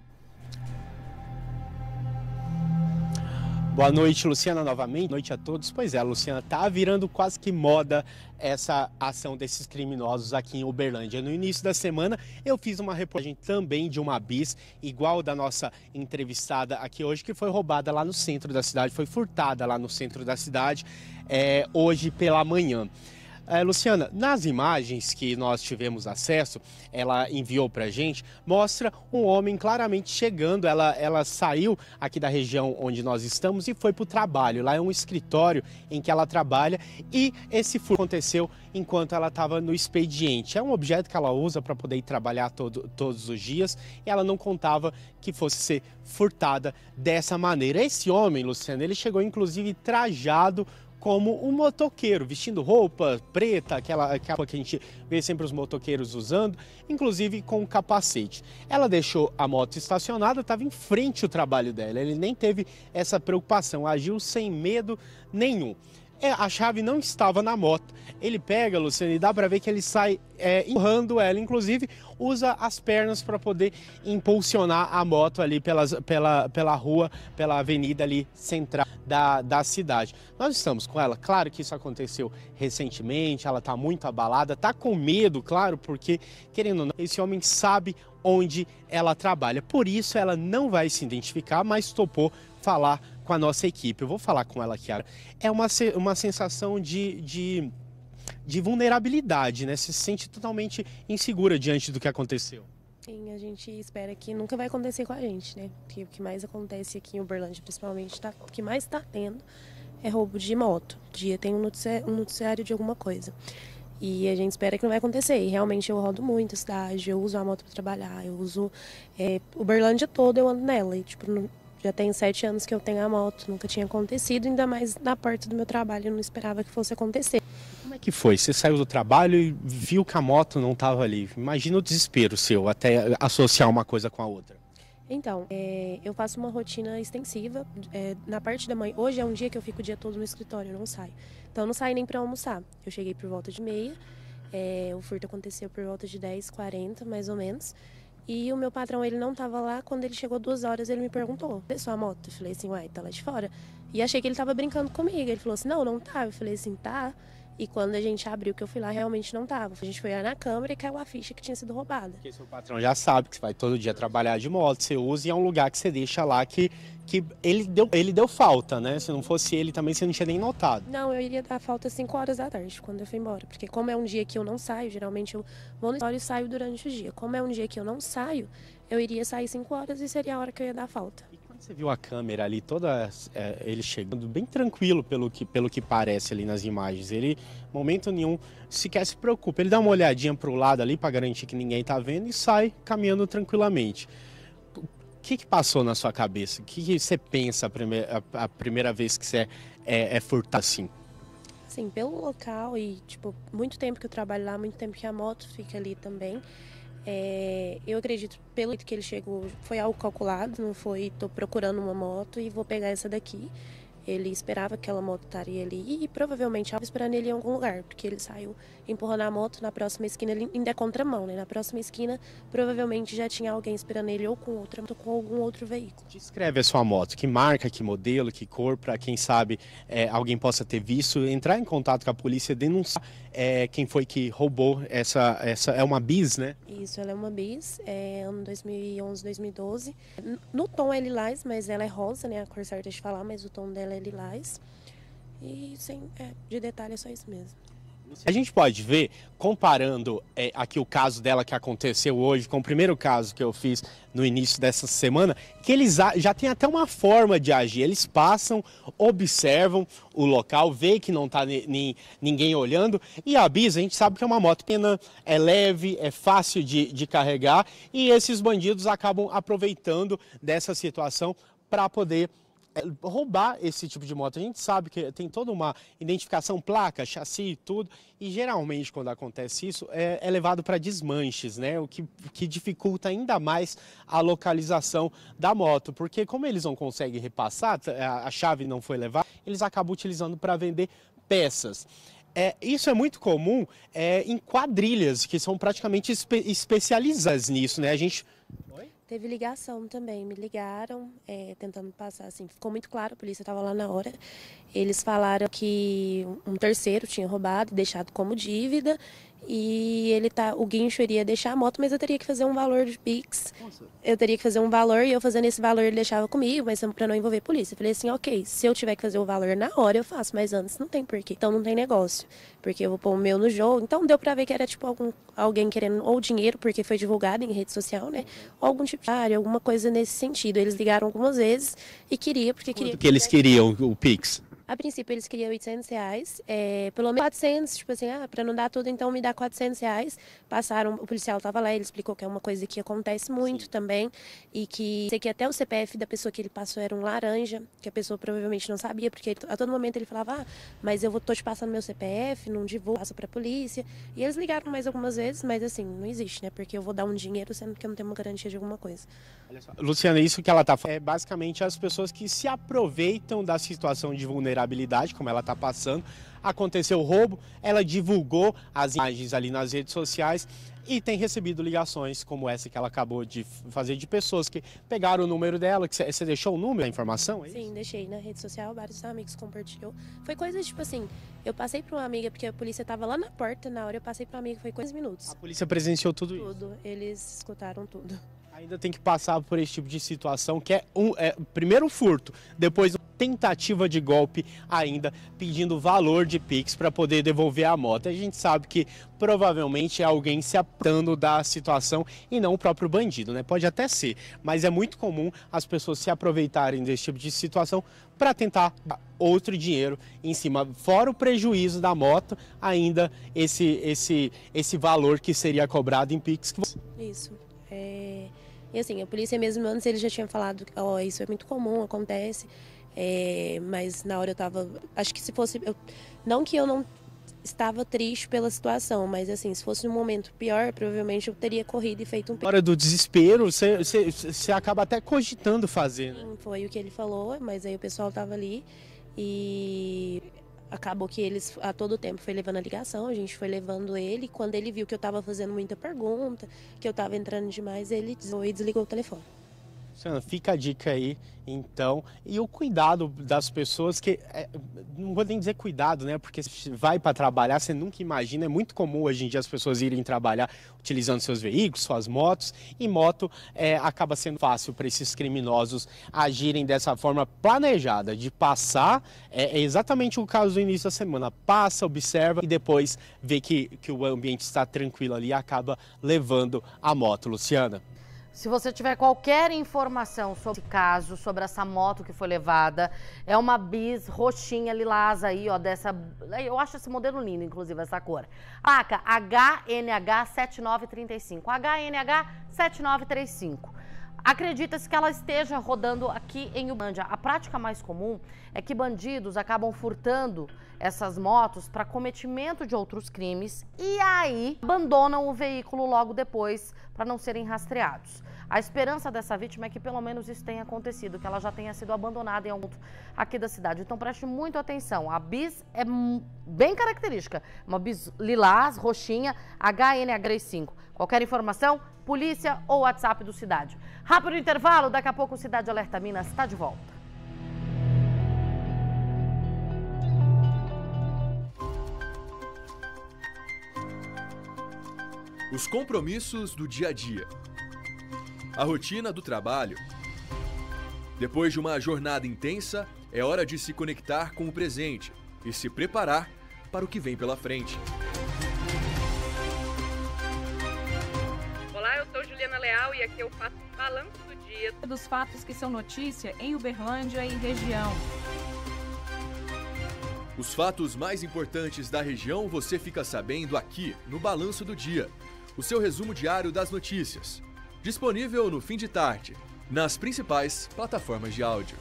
Boa noite, Luciana, novamente. Boa noite a todos. Pois é, Luciana, tá virando quase que moda essa ação desses criminosos aqui em Uberlândia. No início da semana, eu fiz uma reportagem também de uma bis, igual da nossa entrevistada aqui hoje, que foi roubada lá no centro da cidade, foi furtada lá no centro da cidade, hoje pela manhã. Luciana, nas imagens que nós tivemos acesso, ela enviou pra gente, mostra um homem claramente chegando, ela saiu aqui da região onde nós estamos e foi pro trabalho. Lá é um escritório em que ela trabalha e esse furto aconteceu enquanto ela estava no expediente. É um objeto que ela usa para poder ir trabalhar todos os dias e ela não contava que fosse ser furtada dessa maneira. Esse homem, Luciana, ele chegou inclusive trajado como um motoqueiro, vestindo roupa preta, aquela capa que a gente vê sempre os motoqueiros usando, inclusive com capacete. Ela deixou a moto estacionada, estava em frente ao trabalho dela, ele nem teve essa preocupação, agiu sem medo nenhum. A chave não estava na moto. Ele pega, Luciana, e dá para ver que ele sai empurrando ela, inclusive usa as pernas para poder impulsionar a moto ali pela rua, pela avenida ali central da cidade. Nós estamos com ela, claro que isso aconteceu recentemente, ela está muito abalada, está com medo, claro, porque, querendo ou não, esse homem sabe onde ela trabalha. Por isso ela não vai se identificar, mas topou falar com a nossa equipe. Eu vou falar com ela aqui. É uma sensação de vulnerabilidade, né? Se sente totalmente insegura diante do que aconteceu. Sim, a gente espera que nunca vai acontecer com a gente, né? Porque o que mais acontece aqui em Uberlândia, principalmente, o que mais está tendo é roubo de moto. Dia tem um noticiário de alguma coisa. E a gente espera que não vai acontecer. E realmente eu rodo muito a cidade, eu uso a moto para trabalhar, eu uso Uberlândia toda, eu ando nela. E, tipo, já tem 7 anos que eu tenho a moto, nunca tinha acontecido, ainda mais na porta do meu trabalho, eu não esperava que fosse acontecer. Como é que foi? Você saiu do trabalho e viu que a moto não estava ali. Imagina o desespero seu, até associar uma coisa com a outra. Então, eu faço uma rotina extensiva, na parte da manhã. Hoje é um dia que eu fico o dia todo no escritório, eu não saio. Então eu não saio nem para almoçar. Eu cheguei por volta de 6h, o furto aconteceu por volta de 10h40, mais ou menos. E o meu patrão, ele não tava lá, quando ele chegou 2 horas, ele me perguntou, "Cadê sua moto?" Eu falei assim, uai, tá lá de fora. E achei que ele tava brincando comigo, ele falou assim, não tá. Eu falei assim, tá. E quando a gente abriu, que eu fui lá, realmente não tava. A gente foi lá na câmera e caiu a ficha que tinha sido roubada. Porque seu patrão já sabe que você vai todo dia trabalhar de moto, você usa e é um lugar que você deixa lá que ele deu falta, né? Se não fosse ele também, você não tinha nem notado. Não, eu iria dar falta às 5 horas da tarde, quando eu fui embora. Porque como é um dia que eu não saio, geralmente eu vou no escritório e saio durante o dia. Como é um dia que eu não saio, eu iria sair 5 horas e seria a hora que eu ia dar falta. E quando você viu a câmera ali, ele chegando bem tranquilo, pelo que parece ali nas imagens, ele, momento nenhum, sequer se preocupa. Ele dá uma olhadinha pro lado ali para garantir que ninguém tá vendo e sai caminhando tranquilamente. O que passou na sua cabeça? O que você pensa a primeira vez que você é furtado assim? Sim, pelo local e, tipo, muito tempo que eu trabalho lá, muito tempo que a moto fica ali também. Eu acredito, pelo que ele chegou, foi algo calculado, não foi, tô procurando uma moto e vou pegar essa daqui. Ele esperava que aquela moto estaria ali e provavelmente estava esperando ele em algum lugar, porque ele saiu empurrando a moto na próxima esquina, ele ainda é contramão, né? Na próxima esquina, provavelmente já tinha alguém esperando ele ou com algum outro veículo. Descreve a sua moto, que marca, que modelo, que cor, para quem sabe alguém possa ter visto, entrar em contato com a polícia, denunciar quem foi que roubou essa é uma bis, né? Isso, ela é uma bis, ano 2011, 2012. No tom é lilás, mas ela é rosa, né? A cor certa de falar, mas o tom dela é lilás. E de detalhe é só isso mesmo. A gente pode ver, comparando aqui o caso dela que aconteceu hoje com o primeiro caso que eu fiz no início dessa semana, que eles já têm até uma forma de agir. Eles passam, observam o local, vê que não está ninguém olhando. E a bis, a gente sabe que é uma moto pequena, é leve, é fácil de carregar. E esses bandidos acabam aproveitando dessa situação para poder roubar esse tipo de moto. A gente sabe que tem toda uma identificação, placa, chassi e tudo, e geralmente quando acontece isso é levado para desmanches, né? O que dificulta ainda mais a localização da moto, porque como eles não conseguem repassar, a chave não foi levada, eles acabam utilizando para vender peças. Isso é muito comum em quadrilhas, que são praticamente especializadas nisso, né? A gente... Teve ligação também, me ligaram, tentando passar, assim, ficou muito claro, a polícia estava lá na hora. Eles falaram que um terceiro tinha roubado, deixado como dívida, e o guincho iria deixar a moto, mas eu teria que fazer um valor de Pix. Nossa. Eu teria que fazer um valor, e eu fazendo esse valor ele deixava comigo, mas para não envolver polícia. Eu falei assim, ok, se eu tiver que fazer o valor na hora eu faço, mas antes não tem porquê. Então não tem negócio, porque eu vou pôr o meu no jogo. Então deu para ver que era tipo alguém querendo ou dinheiro, porque foi divulgado em rede social, né? Ou algum tipo de área, alguma coisa nesse sentido. Eles ligaram algumas vezes e queria, porque queria... Quanto que eles queriam o Pix? A princípio eles queriam R$800, pelo menos 400, tipo assim, para não dar tudo, então me dá R$400. Passaram, o policial estava lá, ele explicou que é uma coisa que acontece muito também, e que sei que até o CPF da pessoa que ele passou era um laranja, que a pessoa provavelmente não sabia, porque a todo momento ele falava, mas eu tô te passando meu CPF, não divulgo, passo pra polícia. E eles ligaram mais algumas vezes, mas assim, não existe, né? Porque eu vou dar um dinheiro sendo que eu não tenho uma garantia de alguma coisa. Luciana, isso que ela tá falando é basicamente as pessoas que se aproveitam da situação de vulnerabilidade, como ela está passando. Aconteceu o roubo, ela divulgou as imagens ali nas redes sociais e tem recebido ligações como essa que ela acabou de fazer, de pessoas que pegaram o número dela. Que você deixou o número, a informação? Sim, deixei na rede social, vários amigos compartilhou. Foi coisa tipo assim, eu passei para uma amiga, porque a polícia estava lá na porta, na hora eu passei para uma amiga, foi coisa de minutos. A polícia presenciou tudo isso? Tudo, eles escutaram tudo. Ainda tem que passar por esse tipo de situação, que primeiro furto, depois tentativa de golpe, ainda pedindo valor de Pix para poder devolver a moto. A gente sabe que provavelmente é alguém se aproveitando da situação e não o próprio bandido, né? Pode até ser, mas é muito comum as pessoas se aproveitarem desse tipo de situação para tentar outro dinheiro em cima, fora o prejuízo da moto, ainda esse valor que seria cobrado em Pix. Isso. E assim, a polícia mesmo antes ele já tinha falado, isso é muito comum, acontece, mas na hora eu tava, acho que se fosse, não que eu não estava triste pela situação, mas assim, se fosse um momento pior, provavelmente eu teria corrido e feito um... Na hora do desespero, você acaba até cogitando fazer, né? Sim, foi o que ele falou, mas aí o pessoal tava ali e... Acabou que eles, a todo tempo, foi levando a ligação, a gente foi levando ele. Quando ele viu que eu estava fazendo muita pergunta, que eu estava entrando demais, ele desligou o telefone. Fica a dica aí, então. E o cuidado das pessoas, que não vou nem dizer cuidado, né? Porque vai para trabalhar, você nunca imagina. É muito comum hoje em dia as pessoas irem trabalhar utilizando seus veículos, suas motos. E moto acaba sendo fácil para esses criminosos agirem dessa forma planejada, de passar. É exatamente o caso do início da semana. Passa, observa e depois vê que o ambiente está tranquilo ali e acaba levando a moto. Luciana? Se você tiver qualquer informação sobre esse caso, sobre essa moto que foi levada, é uma bis roxinha, lilás aí, ó, dessa... Eu acho esse modelo lindo, inclusive, essa cor. Placa HNH 7935. HNH 7935. Acredita-se que ela esteja rodando aqui em Uberlândia. A prática mais comum é que bandidos acabam furtando essas motos para cometimento de outros crimes e aí abandonam o veículo logo depois para não serem rastreados. A esperança dessa vítima é que pelo menos isso tenha acontecido, que ela já tenha sido abandonada em algum ponto aqui da cidade. Então preste muito atenção, a bis é bem característica, uma bis lilás, roxinha, HNH5. Qualquer informação, polícia ou WhatsApp do Cidade. Rápido intervalo, daqui a pouco o Cidade Alerta Minas está de volta. Os compromissos do dia a dia. A rotina do trabalho. Depois de uma jornada intensa, é hora de se conectar com o presente e se preparar para o que vem pela frente. Olá, eu sou Juliana Leal e aqui eu faço o balanço do dia dos fatos que são notícia em Uberlândia e região. Os fatos mais importantes da região você fica sabendo aqui no Balanço do Dia, o seu resumo diário das notícias. Disponível no fim de tarde, nas principais plataformas de áudio.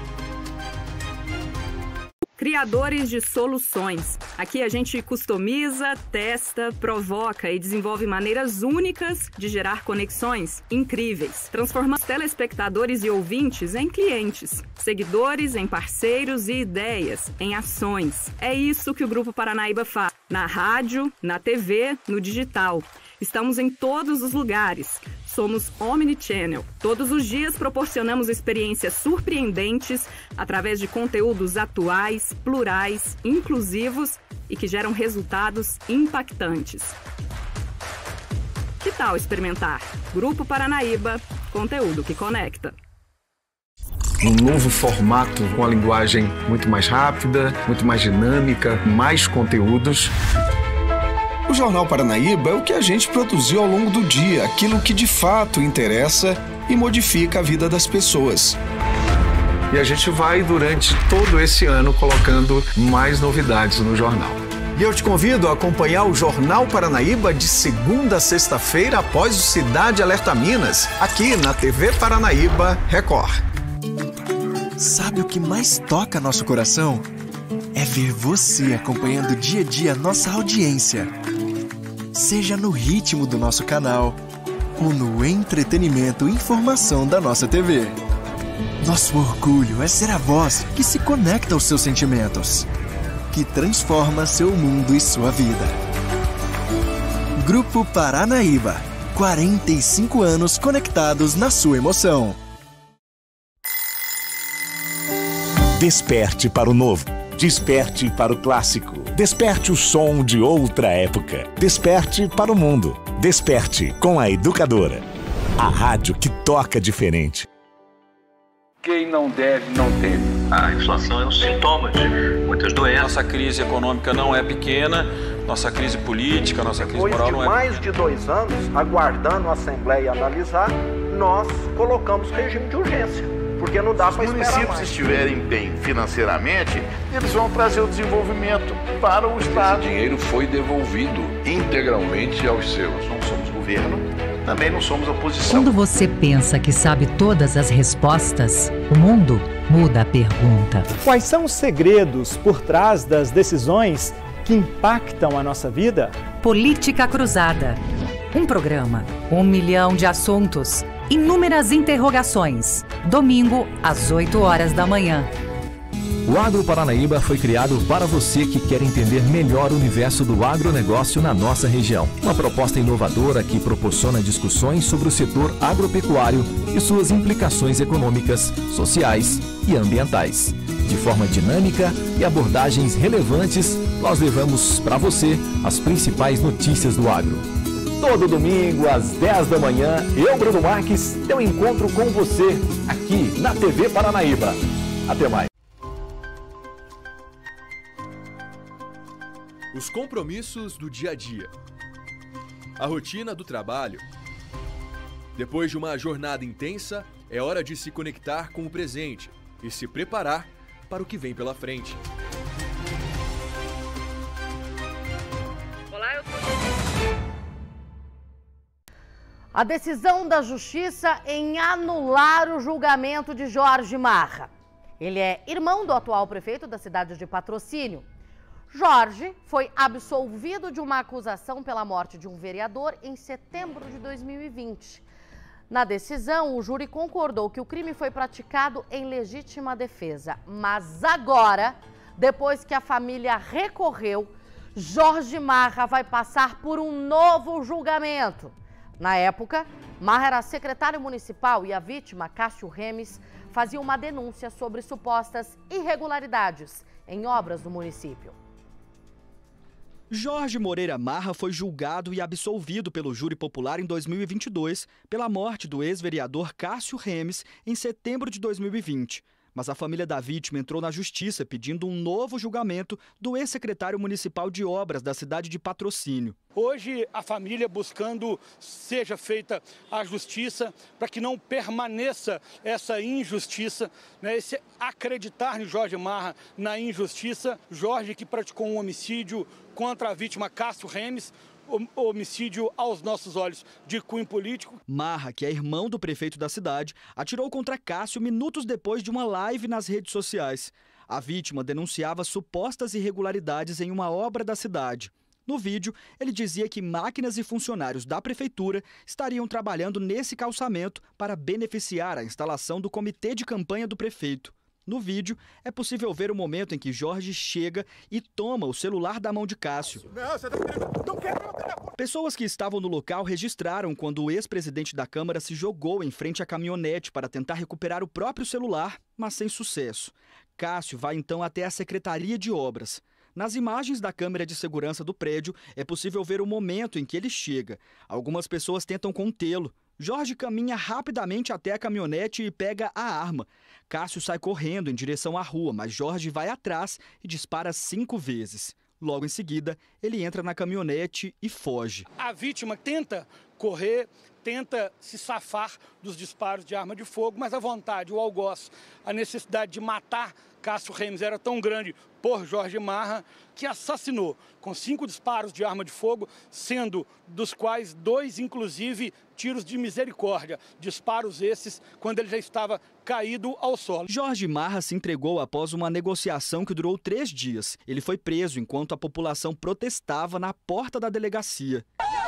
Criadores de soluções. Aqui a gente customiza, testa, provoca e desenvolve maneiras únicas de gerar conexões incríveis. Transformamos telespectadores e ouvintes em clientes, seguidores em parceiros e ideias em ações. É isso que o Grupo Paranaíba faz. Na rádio, na TV, no digital. Estamos em todos os lugares. Somos Omnichannel. Todos os dias proporcionamos experiências surpreendentes através de conteúdos atuais, plurais, inclusivos e que geram resultados impactantes. Que tal experimentar? Grupo Paranaíba, conteúdo que conecta. Um novo formato com a linguagem muito mais rápida, muito mais dinâmica, mais conteúdos. O Jornal Paranaíba é o que a gente produziu ao longo do dia, aquilo que de fato interessa e modifica a vida das pessoas. E a gente vai, durante todo esse ano, colocando mais novidades no jornal. E eu te convido a acompanhar o Jornal Paranaíba de segunda a sexta-feira após o Cidade Alerta Minas, aqui na TV Paranaíba Record. Sabe o que mais toca nosso coração? É ver você acompanhando dia a dia nossa audiência. Seja no ritmo do nosso canal ou no entretenimento e informação da nossa TV. Nosso orgulho é ser a voz que se conecta aos seus sentimentos, que transforma seu mundo e sua vida. Grupo Paranaíba, 45 anos conectados na sua emoção. Desperte para o novo. Desperte para o clássico. Desperte o som de outra época. Desperte para o mundo. Desperte com a Educadora. A rádio que toca diferente. Quem não deve, não teme. A inflação é um sintoma de muitas doenças. Nossa crise econômica não é pequena, nossa crise política, nossa crise moral não é pequena. Depois de 2 anos, aguardando a Assembleia analisar, nós colocamos regime de urgência. Porque não dá para esperar mais. Se os municípios estiverem bem financeiramente, eles vão trazer o desenvolvimento para o Estado. Esse dinheiro foi devolvido integralmente aos seus. Não somos governo, também não somos oposição. Quando você pensa que sabe todas as respostas, o mundo muda a pergunta. Quais são os segredos por trás das decisões que impactam a nossa vida? Política Cruzada. Um programa, 1 milhão de assuntos, inúmeras interrogações. Domingo, às 8 horas da manhã. O Agro Paranaíba foi criado para você que quer entender melhor o universo do agronegócio na nossa região. Uma proposta inovadora que proporciona discussões sobre o setor agropecuário e suas implicações econômicas, sociais e ambientais. De forma dinâmica e abordagens relevantes, nós levamos para você as principais notícias do agro. Todo domingo, às 10 da manhã, eu, Bruno Marques, tenho um encontro com você aqui na TV Paranaíba. Até mais. Os compromissos do dia a dia. A rotina do trabalho. Depois de uma jornada intensa, é hora de se conectar com o presente e se preparar para o que vem pela frente. Olá, eu sou... A decisão da Justiça em anular o julgamento de Jorge Marra. Ele é irmão do atual prefeito da cidade de Patrocínio. Jorge foi absolvido de uma acusação pela morte de um vereador em setembro de 2020. Na decisão, o júri concordou que o crime foi praticado em legítima defesa. Mas agora, depois que a família recorreu, Jorge Marra vai passar por um novo julgamento. Na época, Marra era secretário municipal e a vítima, Cássio Remes, fazia uma denúncia sobre supostas irregularidades em obras do município. Jorge Moreira Marra foi julgado e absolvido pelo júri popular em 2022 pela morte do ex-vereador Cássio Remes em setembro de 2020. Mas a família da vítima entrou na justiça pedindo um novo julgamento do ex-secretário municipal de obras da cidade de Patrocínio. Hoje a família buscando seja feita a justiça para que não permaneça essa injustiça, né? Esse acreditar em Jorge Marra na injustiça. Jorge que praticou um homicídio contra a vítima Cássio Remes, homicídio aos nossos olhos de cunho político. Marra, que é irmão do prefeito da cidade, atirou contra Cássio minutos depois de uma live nas redes sociais. A vítima denunciava supostas irregularidades em uma obra da cidade. No vídeo, ele dizia que máquinas e funcionários da prefeitura estariam trabalhando nesse calçamento para beneficiar a instalação do comitê de campanha do prefeito. No vídeo, é possível ver o momento em que Jorge chega e toma o celular da mão de Cássio. Pessoas que estavam no local registraram quando o ex-presidente da Câmara se jogou em frente à caminhonete para tentar recuperar o próprio celular, mas sem sucesso. Cássio vai então até a Secretaria de Obras. Nas imagens da câmera de segurança do prédio, é possível ver o momento em que ele chega. Algumas pessoas tentam contê-lo. Jorge caminha rapidamente até a caminhonete e pega a arma. Cássio sai correndo em direção à rua, mas Jorge vai atrás e dispara 5 vezes. Logo em seguida, ele entra na caminhonete e foge. A vítima tenta correr, tenta se safar dos disparos de arma de fogo, mas a vontade, o algoz, a necessidade de matar Cássio Remes era tão grande por Jorge Marra que assassinou com 5 disparos de arma de fogo, sendo dos quais 2, inclusive, tiros de misericórdia. Disparos esses quando ele já estava caído ao solo. Jorge Marra se entregou após uma negociação que durou 3 dias. Ele foi preso enquanto a população protestava na porta da delegacia.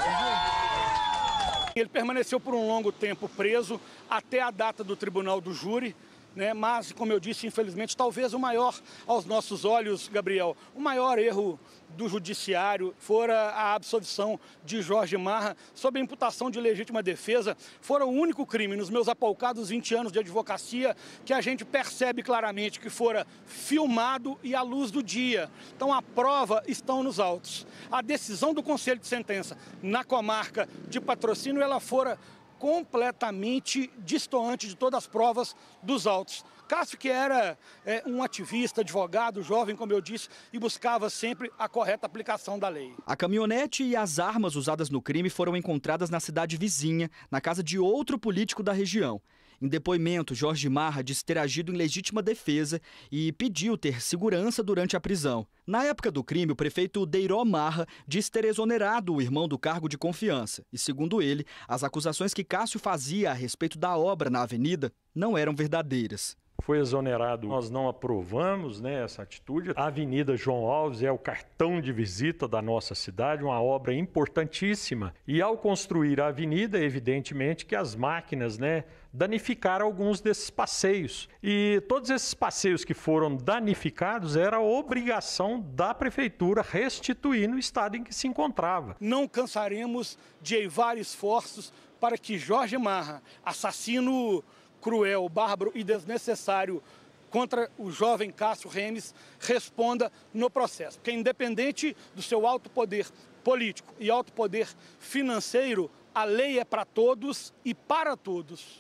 Ele permaneceu por um longo tempo preso até a data do tribunal do júri. Mas, como eu disse, infelizmente, talvez o maior, aos nossos olhos, Gabriel, o maior erro do judiciário fora a absolvição de Jorge Marra sob a imputação de legítima defesa. Fora o único crime nos meus apoucados 20 anos de advocacia que a gente percebe claramente que fora filmado e à luz do dia. Então a prova está nos autos. A decisão do Conselho de Sentença na comarca de Patrocínio, ela fora completamente destoante de todas as provas dos autos. Cássio, que era um ativista, advogado, jovem, como eu disse, e buscava sempre a correta aplicação da lei. A caminhonete e as armas usadas no crime foram encontradas na cidade vizinha, na casa de outro político da região. Em depoimento, Jorge Marra disse ter agido em legítima defesa e pediu ter segurança durante a prisão. Na época do crime, o prefeito Deiró Marra disse ter exonerado o irmão do cargo de confiança. E, segundo ele, as acusações que Cássio fazia a respeito da obra na avenida não eram verdadeiras. Foi exonerado, nós não aprovamos essa atitude. A Avenida João Alves é o cartão de visita da nossa cidade, uma obra importantíssima. E ao construir a avenida, evidentemente que as máquinas danificaram alguns desses passeios. E todos esses passeios que foram danificados era a obrigação da prefeitura restituir no estado em que se encontrava. Não cansaremos de eivar esforços para que Jorge Marra, assassino cruel, bárbaro e desnecessário contra o jovem Cássio Remes, responda no processo. Porque independente do seu alto poder político e alto poder financeiro, a lei é para todos e para todos.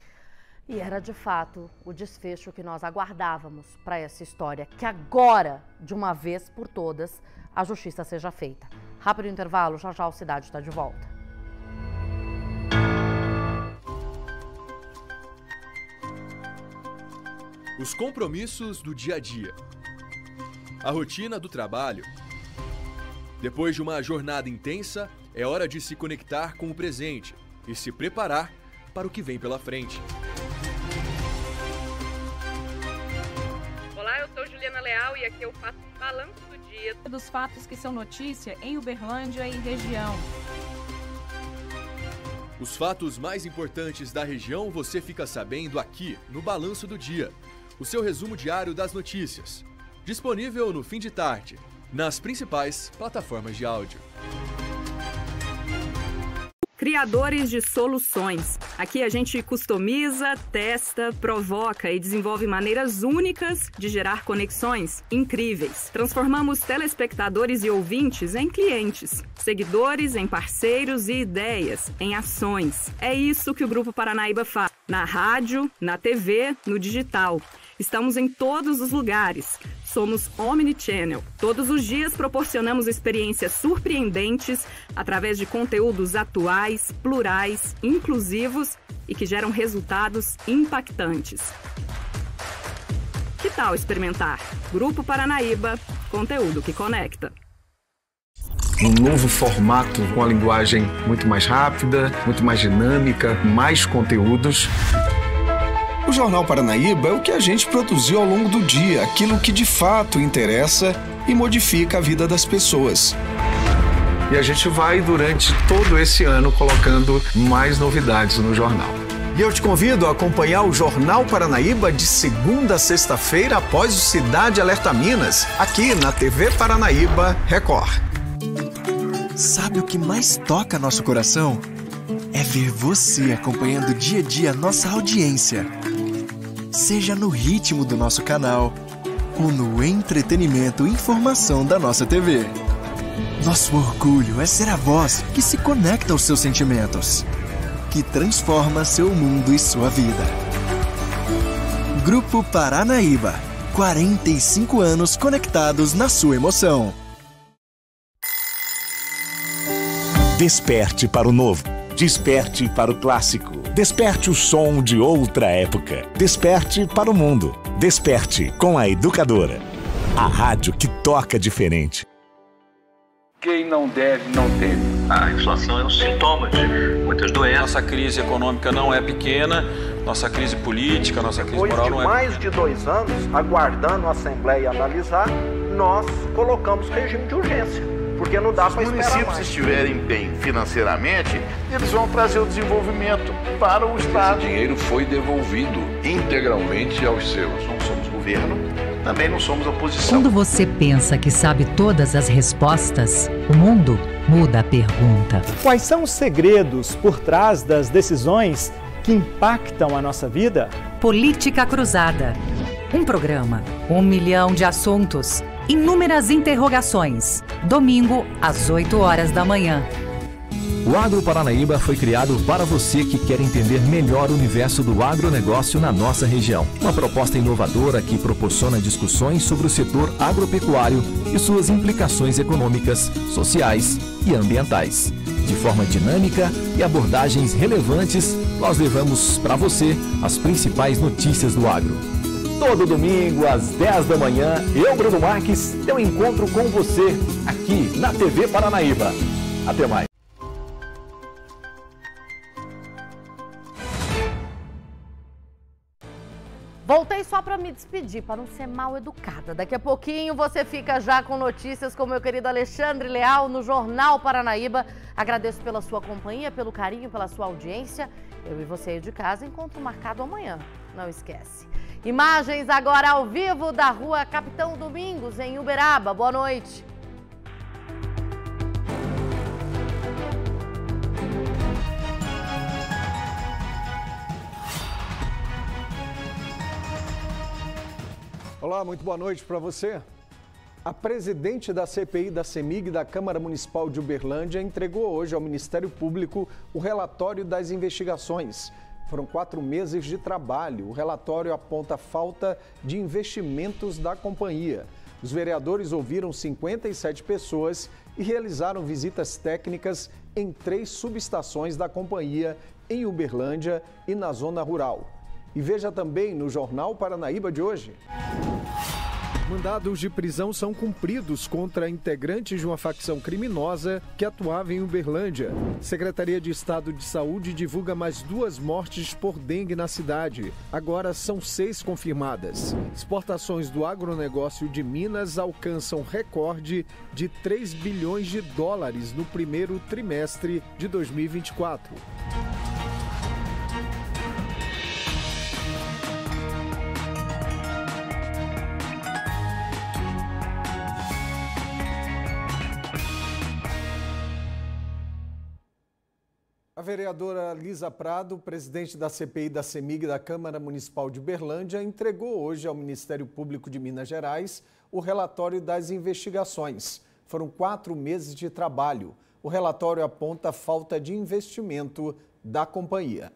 E era de fato o desfecho que nós aguardávamos para essa história, que agora, de uma vez por todas, a justiça seja feita. Rápido intervalo, já já o Cidade está de volta. Os compromissos do dia a dia. A rotina do trabalho. Depois de uma jornada intensa, é hora de se conectar com o presente e se preparar para o que vem pela frente. Olá, eu sou Juliana Leal e aqui eu faço o balanço do dia dos fatos que são notícia em Uberlândia e região. Os fatos mais importantes da região você fica sabendo aqui no Balanço do Dia, o seu resumo diário das notícias. Disponível no fim de tarde, nas principais plataformas de áudio. Criadores de soluções. Aqui a gente customiza, testa, provoca e desenvolve maneiras únicas de gerar conexões incríveis. Transformamos telespectadores e ouvintes em clientes, seguidores em parceiros e ideias em ações. É isso que o Grupo Paranaíba faz. Na rádio, na TV, no digital. Estamos em todos os lugares. Somos Omnichannel. Todos os dias proporcionamos experiências surpreendentes através de conteúdos atuais, plurais, inclusivos e que geram resultados impactantes. Que tal experimentar? Grupo Paranaíba, conteúdo que conecta. Um novo formato com a linguagem muito mais rápida, muito mais dinâmica, mais conteúdos. O Jornal Paranaíba é o que a gente produziu ao longo do dia, aquilo que de fato interessa e modifica a vida das pessoas. E a gente vai, durante todo esse ano, colocando mais novidades no jornal. E eu te convido a acompanhar o Jornal Paranaíba de segunda a sexta-feira após o Cidade Alerta Minas, aqui na TV Paranaíba Record. Sabe o que mais toca nosso coração? É ver você acompanhando dia a dia nossa audiência. Seja no ritmo do nosso canal ou no entretenimento e informação da nossa TV. Nosso orgulho é ser a voz que se conecta aos seus sentimentos, que transforma seu mundo e sua vida. Grupo Paranaíba, 45 anos conectados na sua emoção. Desperte para o novo. Desperte para o clássico. Desperte o som de outra época. Desperte para o mundo. Desperte com a Educadora. A rádio que toca diferente. Quem não deve, não teme. A inflação é um sintoma de muitas doenças. Nossa crise econômica não é pequena, nossa crise política, nossa crise moral não é pequena. Depois de mais de 2 anos, aguardando a Assembleia analisar, nós colocamos regime de urgência. Porque não dá para esperar mais. Se os municípios estiverem bem financeiramente, eles vão trazer o desenvolvimento para o Estado. Esse dinheiro foi devolvido integralmente aos seus. Não somos governo, também não somos oposição. Quando você pensa que sabe todas as respostas, o mundo muda a pergunta. Quais são os segredos por trás das decisões que impactam a nossa vida? Política Cruzada. Um programa, 1 milhão de assuntos, inúmeras interrogações. Domingo, às 8 horas da manhã. O Agro Paranaíba foi criado para você que quer entender melhor o universo do agronegócio na nossa região. Uma proposta inovadora que proporciona discussões sobre o setor agropecuário e suas implicações econômicas, sociais e ambientais. De forma dinâmica e abordagens relevantes, nós levamos para você as principais notícias do agro. Todo domingo, às 10 da manhã, eu, Bruno Marques, eu encontro com você aqui na TV Paranaíba. Até mais. Voltei só para me despedir, para não ser mal educada. Daqui a pouquinho você fica já com notícias com meu querido Alexandre Leal no Jornal Paranaíba. Agradeço pela sua companhia, pelo carinho, pela sua audiência. Eu e você aí de casa, encontro marcado amanhã. Não esquece. Imagens agora ao vivo da rua Capitão Domingos, em Uberaba. Boa noite. Olá, muito boa noite para você. A presidente da CPI da CEMIG da Câmara Municipal de Uberlândia entregou hoje ao Ministério Público o relatório das investigações. Foram 4 meses de trabalho. O relatório aponta falta de investimentos da companhia. Os vereadores ouviram 57 pessoas e realizaram visitas técnicas em 3 subestações da companhia em Uberlândia e na zona rural. E veja também no Jornal Paranaíba de hoje. Mandados de prisão são cumpridos contra integrantes de uma facção criminosa que atuava em Uberlândia. Secretaria de Estado de Saúde divulga mais 2 mortes por dengue na cidade. Agora são 6 confirmadas. Exportações do agronegócio de Minas alcançam recorde de 3 bilhões de dólares no primeiro trimestre de 2024. A vereadora Lisa Prado, presidente da CPI da CEMIG da Câmara Municipal de Uberlândia, entregou hoje ao Ministério Público de Minas Gerais o relatório das investigações. Foram 4 meses de trabalho. O relatório aponta a falta de investimento da companhia.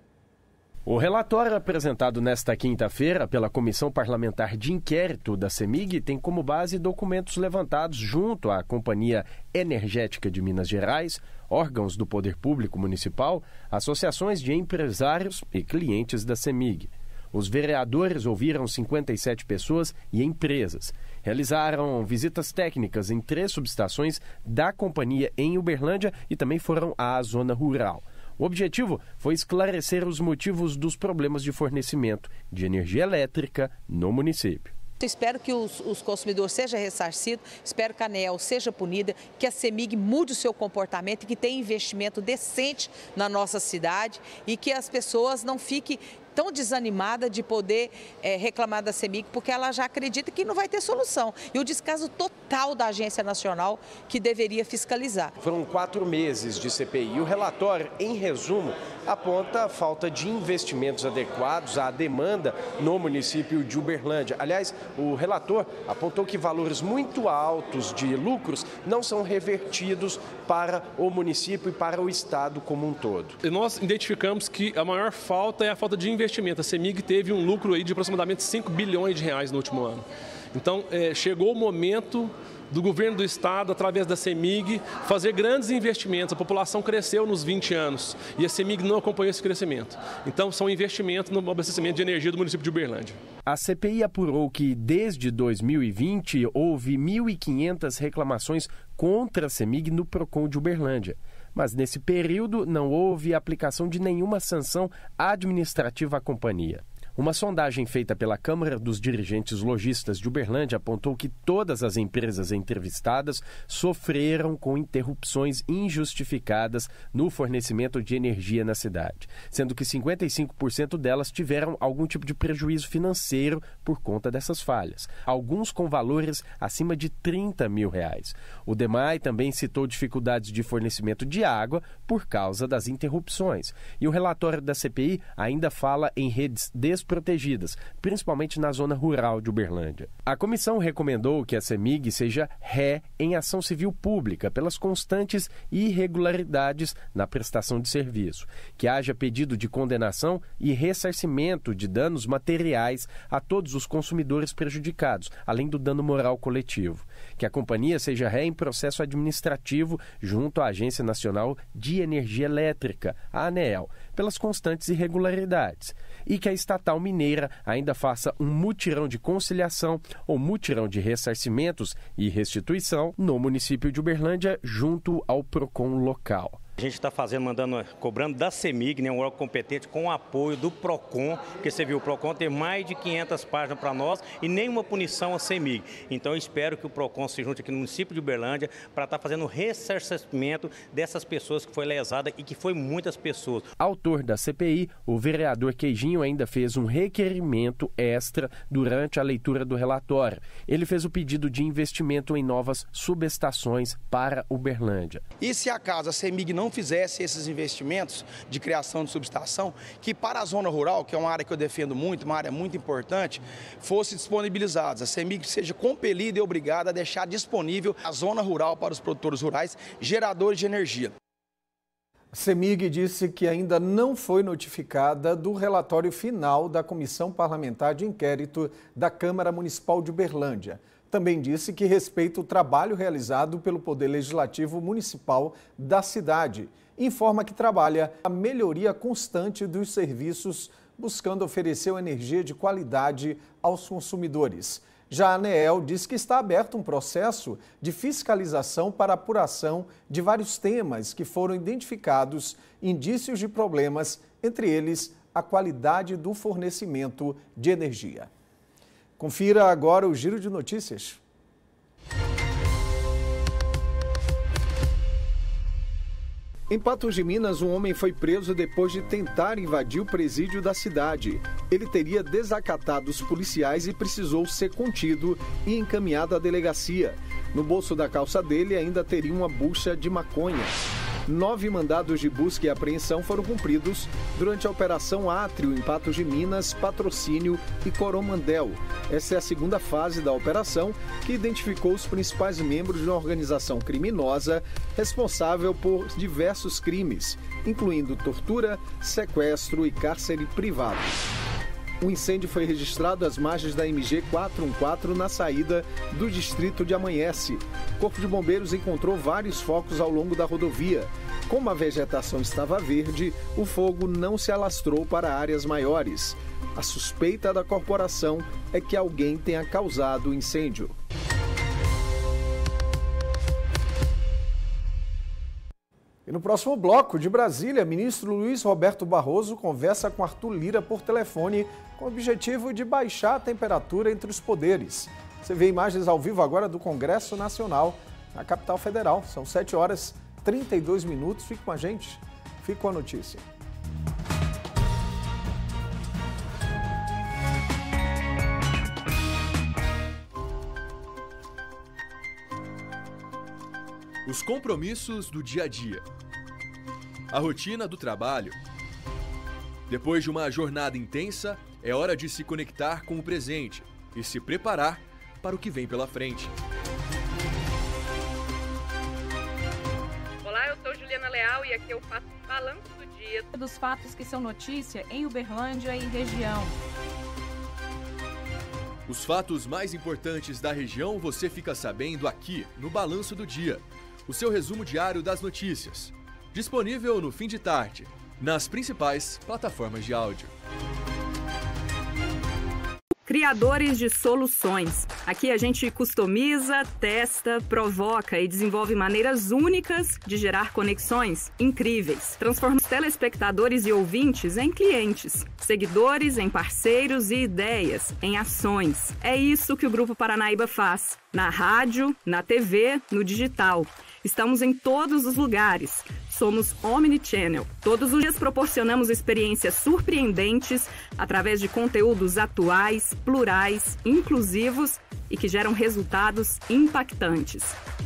O relatório apresentado nesta quinta-feira pela Comissão Parlamentar de Inquérito da CEMIG tem como base documentos levantados junto à Companhia Energética de Minas Gerais, órgãos do Poder Público Municipal, associações de empresários e clientes da CEMIG. Os vereadores ouviram 57 pessoas e empresas. Realizaram visitas técnicas em 3 subestações da companhia em Uberlândia e também foram à zona rural. O objetivo foi esclarecer os motivos dos problemas de fornecimento de energia elétrica no município. Espero que os consumidores sejam ressarcidos, espero que a ANEEL seja punida, que a CEMIG mude o seu comportamento e que tenha investimento decente na nossa cidade e que as pessoas não fiquem tão desanimadas de poder reclamar da CEMIG, porque ela já acredita que não vai ter solução. E o descaso total da Agência Nacional que deveria fiscalizar. Foram 4 meses de CPI e o relatório, em resumo, aponta a falta de investimentos adequados à demanda no município de Uberlândia. Aliás, o relator apontou que valores muito altos de lucros não são revertidos para o município e para o estado como um todo. Nós identificamos que a maior falta é a falta de investimento. A CEMIG teve um lucro aí de aproximadamente 5 bilhões de reais no último ano. Então, chegou o momento do governo do estado, através da CEMIG, fazer grandes investimentos. A população cresceu nos 20 anos e a CEMIG não acompanhou esse crescimento. Então, são investimentos no abastecimento de energia do município de Uberlândia. A CPI apurou que, desde 2020, houve 1.500 reclamações contra a CEMIG no PROCON de Uberlândia. Mas, nesse período, não houve aplicação de nenhuma sanção administrativa à companhia. Uma sondagem feita pela Câmara dos Dirigentes Lojistas de Uberlândia apontou que todas as empresas entrevistadas sofreram com interrupções injustificadas no fornecimento de energia na cidade, sendo que 55% delas tiveram algum tipo de prejuízo financeiro por conta dessas falhas, alguns com valores acima de R$30 mil. O DEMAI também citou dificuldades de fornecimento de água por causa das interrupções. E o relatório da CPI ainda fala em redes desprotegidas, principalmente na zona rural de Uberlândia. A comissão recomendou que a CEMIG seja ré em ação civil pública pelas constantes irregularidades na prestação de serviço, que haja pedido de condenação e ressarcimento de danos materiais a todos os consumidores prejudicados, além do dano moral coletivo, que a companhia seja ré em processo administrativo junto à Agência Nacional de Energia Elétrica, a ANEEL, pelas constantes irregularidades, e que a estatal mineira ainda faça um mutirão de conciliação ou mutirão de ressarcimentos e restituição no município de Uberlândia junto ao PROCON local. A gente está cobrando da CEMIG, né, um órgão competente, com o apoio do PROCON, porque você viu, o PROCON tem mais de 500 páginas para nós e nenhuma punição à CEMIG. Então eu espero que o PROCON se junte aqui no município de Uberlândia para estar fazendo ressarcimento dessas pessoas que foi lesada e que foi muitas pessoas. Autor da CPI, o vereador Queijinho ainda fez um requerimento extra durante a leitura do relatório. Ele fez o pedido de investimento em novas subestações para Uberlândia. E se acaso a CEMIG não fizesse esses investimentos de criação de subestação, que para a zona rural, que é uma área que eu defendo muito, uma área muito importante, fosse disponibilizados. A CEMIG seja compelida e obrigada a deixar disponível a zona rural para os produtores rurais, geradores de energia. A CEMIG disse que ainda não foi notificada do relatório final da Comissão Parlamentar de Inquérito da Câmara Municipal de Uberlândia. Também disse que respeita o trabalho realizado pelo Poder Legislativo Municipal da cidade. Informa que trabalha a melhoria constante dos serviços, buscando oferecer uma energia de qualidade aos consumidores. Já a ANEEL diz que está aberto um processo de fiscalização para apuração de vários temas que foram identificados indícios de problemas, entre eles a qualidade do fornecimento de energia. Confira agora o Giro de Notícias. Em Patos de Minas, um homem foi preso depois de tentar invadir o presídio da cidade. Ele teria desacatado os policiais e precisou ser contido e encaminhado à delegacia. No bolso da calça dele ainda teria uma bucha de maconha. 9 mandados de busca e apreensão foram cumpridos durante a Operação Átrio em Patos de Minas, Patrocínio e Coromandel. Essa é a segunda fase da operação, que identificou os principais membros de uma organização criminosa responsável por diversos crimes, incluindo tortura, sequestro e cárcere privado. Um incêndio foi registrado às margens da MG 414 na saída do distrito de Amanhece. O Corpo de Bombeiros encontrou vários focos ao longo da rodovia. Como a vegetação estava verde, o fogo não se alastrou para áreas maiores. A suspeita da corporação é que alguém tenha causado o incêndio. E no próximo bloco, de Brasília, ministro Luiz Roberto Barroso conversa com Arthur Lira por telefone com o objetivo de baixar a temperatura entre os poderes. Você vê imagens ao vivo agora do Congresso Nacional, na capital federal. São 7h32. Fique com a gente, fique com a notícia. Os compromissos do dia a dia. A rotina do trabalho. Depois de uma jornada intensa, é hora de se conectar com o presente e se preparar para o que vem pela frente. Olá, eu sou Juliana Leal e aqui eu faço o balanço do dia dos fatos que são notícia em Uberlândia e região. Os fatos mais importantes da região você fica sabendo aqui no Balanço do Dia. O seu resumo diário das notícias. Disponível no fim de tarde, nas principais plataformas de áudio. Criadores de soluções. Aqui a gente customiza, testa, provoca e desenvolve maneiras únicas de gerar conexões incríveis. Transforma os telespectadores e ouvintes em clientes, seguidores em parceiros e ideias em ações. É isso que o Grupo Paranaíba faz. Na rádio, na TV, no digital. Estamos em todos os lugares. Somos Omnichannel. Todos os dias proporcionamos experiências surpreendentes através de conteúdos atuais, plurais, inclusivos e que geram resultados impactantes.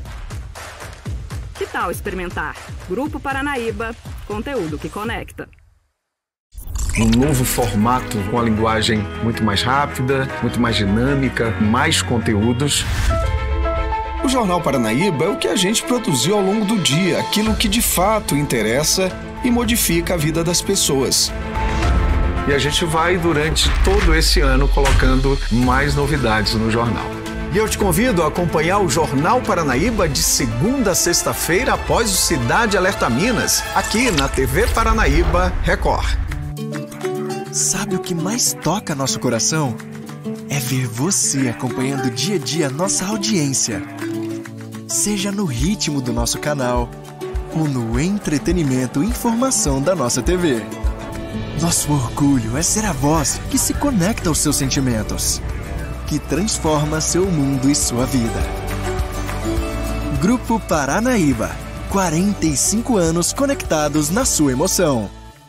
Que tal experimentar? Grupo Paranaíba, conteúdo que conecta. Um novo formato com a linguagem muito mais rápida, muito mais dinâmica, mais conteúdos. O Jornal Paranaíba é o que a gente produziu ao longo do dia, aquilo que de fato interessa e modifica a vida das pessoas. E a gente vai, durante todo esse ano, colocando mais novidades no jornal. E eu te convido a acompanhar o Jornal Paranaíba de segunda a sexta-feira após o Cidade Alerta Minas, aqui na TV Paranaíba Record. Sabe o que mais toca nosso coração? É ver você acompanhando dia a dia nossa audiência. Seja no ritmo do nosso canal ou no entretenimento e informação da nossa TV. Nosso orgulho é ser a voz que se conecta aos seus sentimentos, que transforma seu mundo e sua vida. Grupo Paranaíba, 45 anos conectados na sua emoção.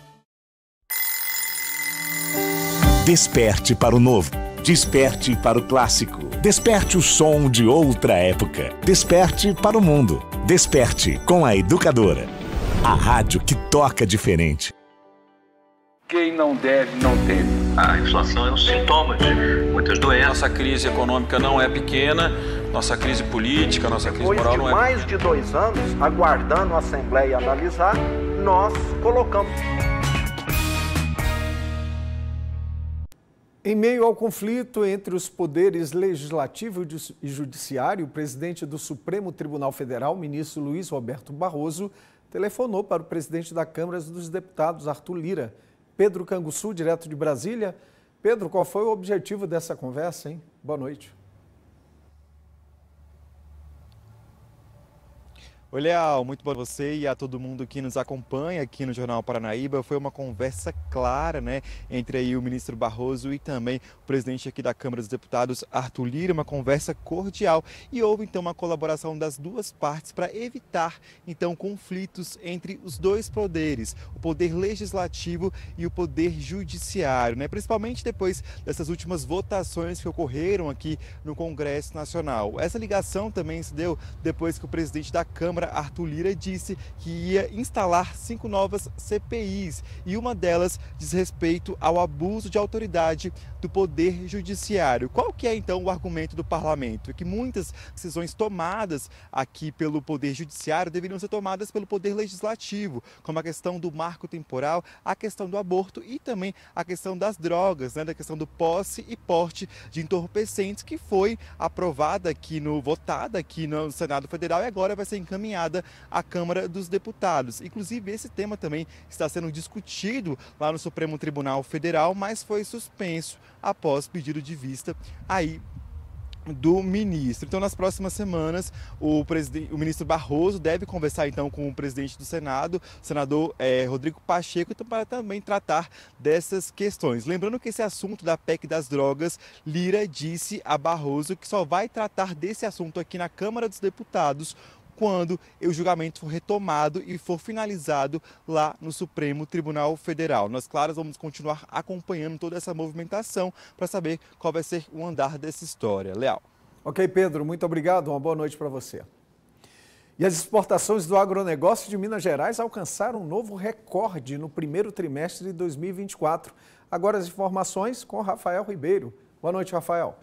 Desperte para o novo. Desperte para o clássico. Desperte o som de outra época. Desperte para o mundo. Desperte com a Educadora. A rádio que toca diferente. Quem não deve, não teme. A inflação é um sintoma de muitas doenças. Nossa crise econômica não é pequena, nossa crise política, nossa crise moral não é pequena. Depois de mais de 2 anos, aguardando a Assembleia analisar, nós colocamos. Em meio ao conflito entre os poderes legislativo e judiciário, o presidente do Supremo Tribunal Federal, ministro Luiz Roberto Barroso, telefonou para o presidente da Câmara dos Deputados, Arthur Lira. Pedro Canguçu, direto de Brasília. Pedro, qual foi o objetivo dessa conversa, hein? Boa noite. Oi, Leal, muito bom você e a todo mundo que nos acompanha aqui no Jornal Paranaíba. Foi uma conversa clara, né, entre aí o ministro Barroso e também o presidente aqui da Câmara dos Deputados, Arthur Lira, uma conversa cordial. E houve então uma colaboração das duas partes para evitar então conflitos entre os dois poderes, o poder legislativo e o poder judiciário, né, principalmente depois dessas últimas votações que ocorreram aqui no Congresso Nacional. Essa ligação também se deu depois que o presidente da Câmara, Arthur Lira, disse que ia instalar 5 novas CPIs e uma delas diz respeito ao abuso de autoridade do Poder Judiciário. Qual que é então o argumento do parlamento? É que muitas decisões tomadas aqui pelo Poder Judiciário deveriam ser tomadas pelo Poder Legislativo, como a questão do marco temporal, a questão do aborto e também a questão das drogas, né, da questão do posse e porte de entorpecentes, que foi aprovada aqui votada aqui no Senado Federal e agora vai ser encaminhada à Câmara dos Deputados. Inclusive, esse tema também está sendo discutido lá no Supremo Tribunal Federal, mas foi suspenso após pedido de vista aí do ministro. Então, nas próximas semanas, o ministro Barroso deve conversar então com o presidente do Senado, o senador Rodrigo Pacheco, então, para também tratar dessas questões. Lembrando que esse assunto da PEC das drogas, Lira disse a Barroso que só vai tratar desse assunto aqui na Câmara dos Deputados quando o julgamento for retomado e for finalizado lá no Supremo Tribunal Federal. Nós, claro, vamos continuar acompanhando toda essa movimentação para saber qual vai ser o andar dessa história. Leal. Ok, Pedro, muito obrigado. Uma boa noite para você. E as exportações do agronegócio de Minas Gerais alcançaram um novo recorde no primeiro trimestre de 2024. Agora as informações com Rafael Ribeiro. Boa noite, Rafael.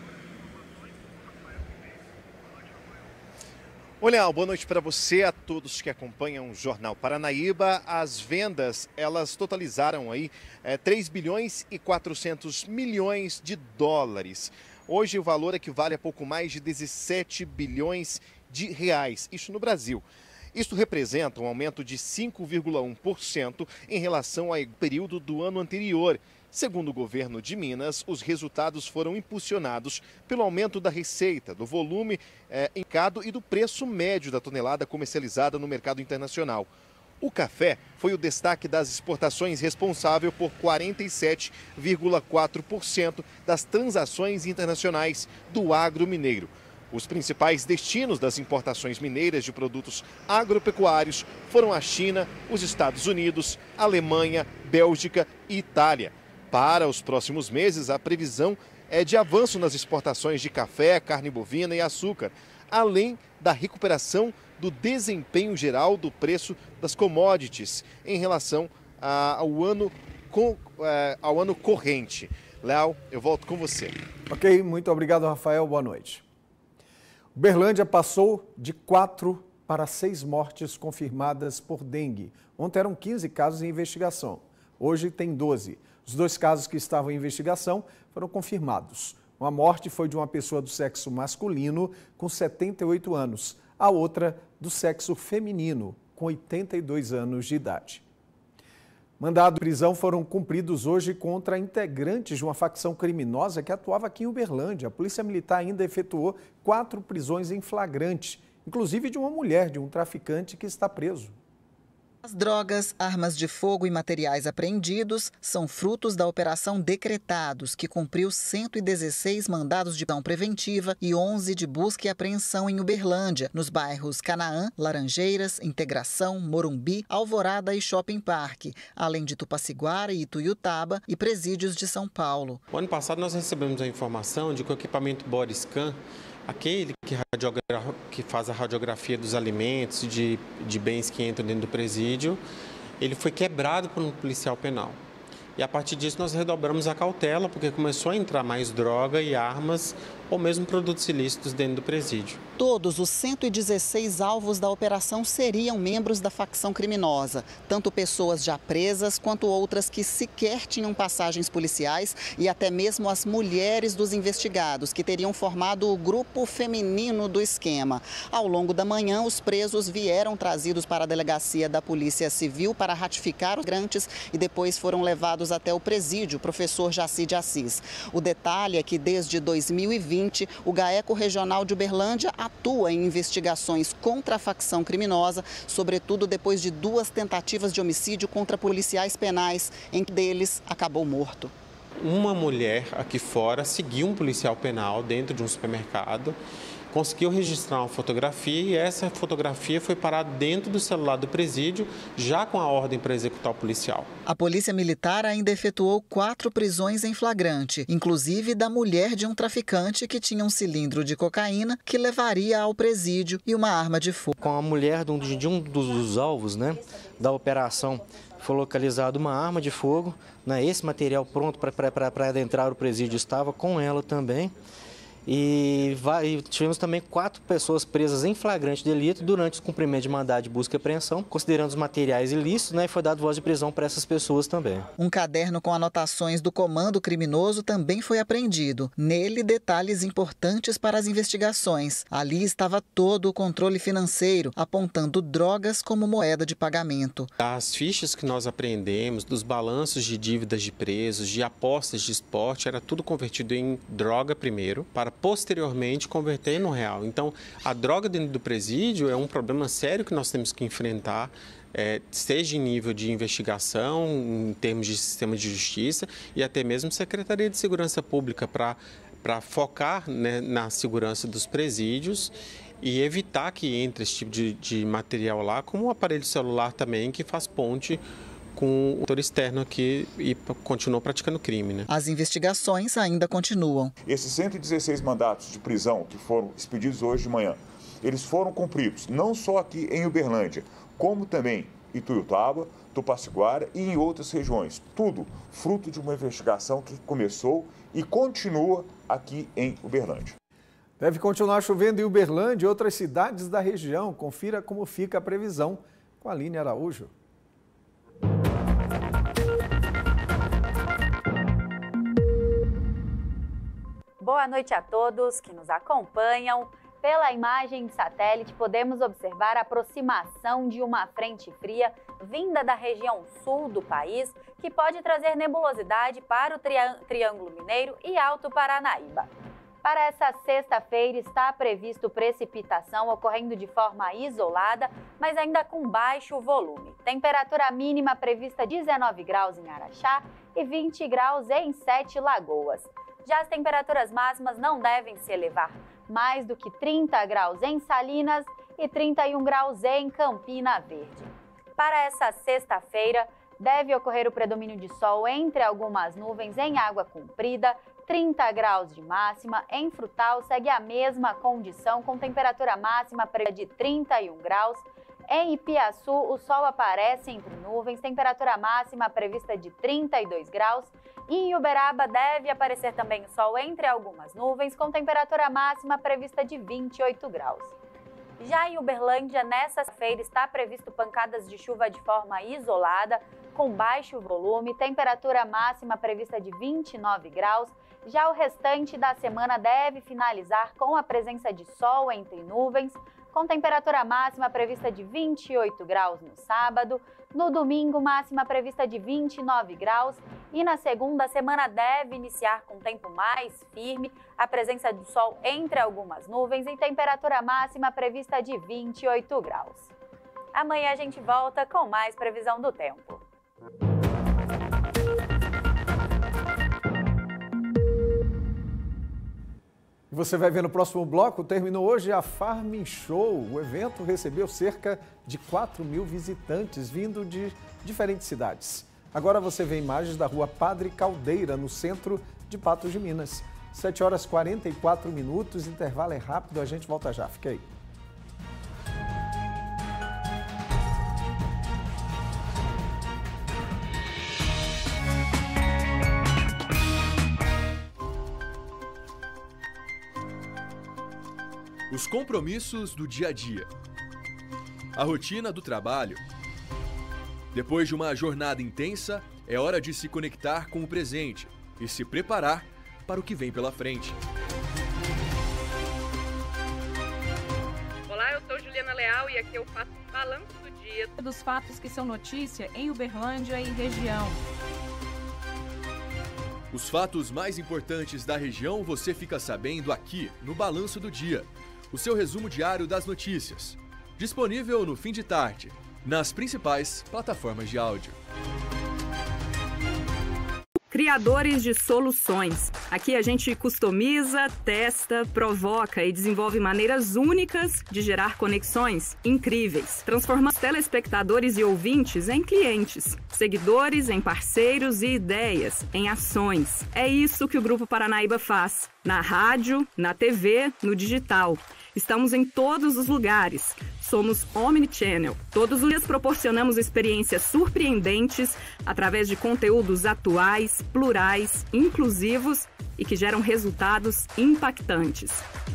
Olha, boa noite para você, a todos que acompanham o Jornal Paranaíba. As vendas, elas totalizaram aí 3 bilhões e 400 milhões de dólares. Hoje o valor equivale a pouco mais de 17 bilhões de reais, isso no Brasil. Isso representa um aumento de 5,1% em relação ao período do ano anterior. Segundo o governo de Minas, os resultados foram impulsionados pelo aumento da receita, do volume mercado e do preço médio da tonelada comercializada no mercado internacional. O café foi o destaque das exportações, responsável por 47,4% das transações internacionais do agro mineiro. Os principais destinos das importações mineiras de produtos agropecuários foram a China, os Estados Unidos, Alemanha, Bélgica e Itália. Para os próximos meses, a previsão é de avanço nas exportações de café, carne bovina e açúcar, além da recuperação do desempenho geral do preço das commodities em relação ao ano corrente. Léo, eu volto com você. Ok, muito obrigado, Rafael. Boa noite. Uberlândia passou de 4 para 6 mortes confirmadas por dengue. Ontem eram 15 casos em investigação. Hoje tem 12. Os 2 casos que estavam em investigação foram confirmados. Uma morte foi de uma pessoa do sexo masculino, com 78 anos. A outra, do sexo feminino, com 82 anos de idade. Mandados de prisão foram cumpridos hoje contra integrantes de uma facção criminosa que atuava aqui em Uberlândia. A Polícia Militar ainda efetuou 4 prisões em flagrante, inclusive de uma mulher, de um traficante que está preso. As drogas, armas de fogo e materiais apreendidos são frutos da Operação Decretados, que cumpriu 116 mandados de prisão preventiva e 11 de busca e apreensão em Uberlândia, nos bairros Canaã, Laranjeiras, Integração, Morumbi, Alvorada e Shopping Parque, além de Tupaciguara e Ituiutaba e presídios de São Paulo. O ano passado nós recebemos a informação de que o equipamento Bodyscan, aquele que faz a radiografia dos alimentos, de bens que entram dentro do presídio, ele foi quebrado por um policial penal. E a partir disso nós redobramos a cautela, porque começou a entrar mais droga e armas ou mesmo produtos ilícitos dentro do presídio. Todos os 116 alvos da operação seriam membros da facção criminosa, tanto pessoas já presas quanto outras que sequer tinham passagens policiais e até mesmo as mulheres dos investigados, que teriam formado o grupo feminino do esquema. Ao longo da manhã, os presos vieram trazidos para a delegacia da Polícia Civil para ratificar os flagrantes e depois foram levados até o presídio, professor Jaci de Assis. O detalhe é que desde 2020, 2020, o GAECO Regional de Uberlândia atua em investigações contra a facção criminosa, sobretudo depois de 2 tentativas de homicídio contra policiais penais, em que deles acabou morto. Uma mulher aqui fora seguiu um policial penal dentro de um supermercado, conseguiu registrar uma fotografia e essa fotografia foi parada dentro do celular do presídio, já com a ordem para executar o policial. A Polícia Militar ainda efetuou 4 prisões em flagrante, inclusive da mulher de um traficante que tinha um cilindro de cocaína que levaria ao presídio e uma arma de fogo. Com a mulher de um dos alvos, da operação, foi localizada uma arma de fogo. Esse material pronto para adentrar o presídio estava com ela também. E tivemos também 4 pessoas presas em flagrante delito durante o cumprimento de mandado de busca e apreensão, considerando os materiais ilícitos, e foi dado voz de prisão para essas pessoas também. Um caderno com anotações do comando criminoso também foi apreendido. Nele, detalhes importantes para as investigações. Ali estava todo o controle financeiro, apontando drogas como moeda de pagamento. As fichas que nós apreendemos, dos balanços de dívidas de presos, de apostas de esporte, era tudo convertido em droga primeiro, para posteriormente converter no real. Então, a droga dentro do presídio é um problema sério que nós temos que enfrentar, seja em nível de investigação, em termos de sistema de justiça e até mesmo Secretaria de Segurança Pública para focar na segurança dos presídios e evitar que entre esse tipo de material lá, como o aparelho celular também, que faz ponte com o ator externo aqui e continuou praticando crime. As investigações ainda continuam. Esses 116 mandatos de prisão que foram expedidos hoje de manhã, eles foram cumpridos não só aqui em Uberlândia, como também em Ituiutaba, Tupaciguara e em outras regiões. Tudo fruto de uma investigação que começou e continua aqui em Uberlândia. Deve continuar chovendo em Uberlândia e outras cidades da região. Confira como fica a previsão com a Aline Araújo. Boa noite a todos que nos acompanham. Pela imagem de satélite, podemos observar a aproximação de uma frente fria vinda da região sul do país, que pode trazer nebulosidade para o Triângulo Mineiro e Alto Paranaíba. Para essa sexta-feira está previsto precipitação ocorrendo de forma isolada, mas ainda com baixo volume. Temperatura mínima prevista 19 graus em Araxá e 20 graus em 7 Lagoas. Já as temperaturas máximas não devem se elevar mais do que 30 graus em Salinas e 31 graus em Campina Verde. Para essa sexta-feira, deve ocorrer o predomínio de sol entre algumas nuvens em Água Comprida, 30 graus de máxima. Em Frutal segue a mesma condição, com temperatura máxima prevista de 31 graus. Em Ipiaçu, o sol aparece entre nuvens, temperatura máxima prevista de 32 graus. E em Uberaba deve aparecer também o sol entre algumas nuvens, com temperatura máxima prevista de 28 graus. Já em Uberlândia, nessa feira está previsto pancadas de chuva de forma isolada, com baixo volume, temperatura máxima prevista de 29 graus. Já o restante da semana deve finalizar com a presença de sol entre nuvens, com temperatura máxima prevista de 28 graus no sábado. No domingo, máxima prevista de 29 graus. E na segunda, a semana deve iniciar com tempo mais firme, a presença do sol entre algumas nuvens e temperatura máxima prevista de 28 graus. Amanhã a gente volta com mais previsão do tempo. Você vai ver no próximo bloco, terminou hoje a Farm Show. O evento recebeu cerca de 4.000 visitantes vindo de diferentes cidades. Agora você vê imagens da rua Padre Caldeira, no centro de Patos de Minas. 7h44, intervalo é rápido, a gente volta já, fica aí. Os compromissos do dia a dia. A rotina do trabalho. Depois de uma jornada intensa, é hora de se conectar com o presente e se preparar para o que vem pela frente. Olá, eu sou Juliana Leal e aqui eu faço o balanço do dia dos fatos que são notícia em Uberlândia e região. Os fatos mais importantes da região você fica sabendo aqui no Balanço do Dia, o seu resumo diário das notícias. Disponível no fim de tarde, nas principais plataformas de áudio. Criadores de soluções. Aqui a gente customiza, testa, provoca e desenvolve maneiras únicas de gerar conexões incríveis. Transformamos telespectadores e ouvintes em clientes, seguidores em parceiros e ideias em ações. É isso que o Grupo Paranaíba faz. Na rádio, na TV, no digital. Estamos em todos os lugares. Somos Omnichannel. Todos os dias proporcionamos experiências surpreendentes através de conteúdos atuais, plurais, inclusivos e que geram resultados impactantes.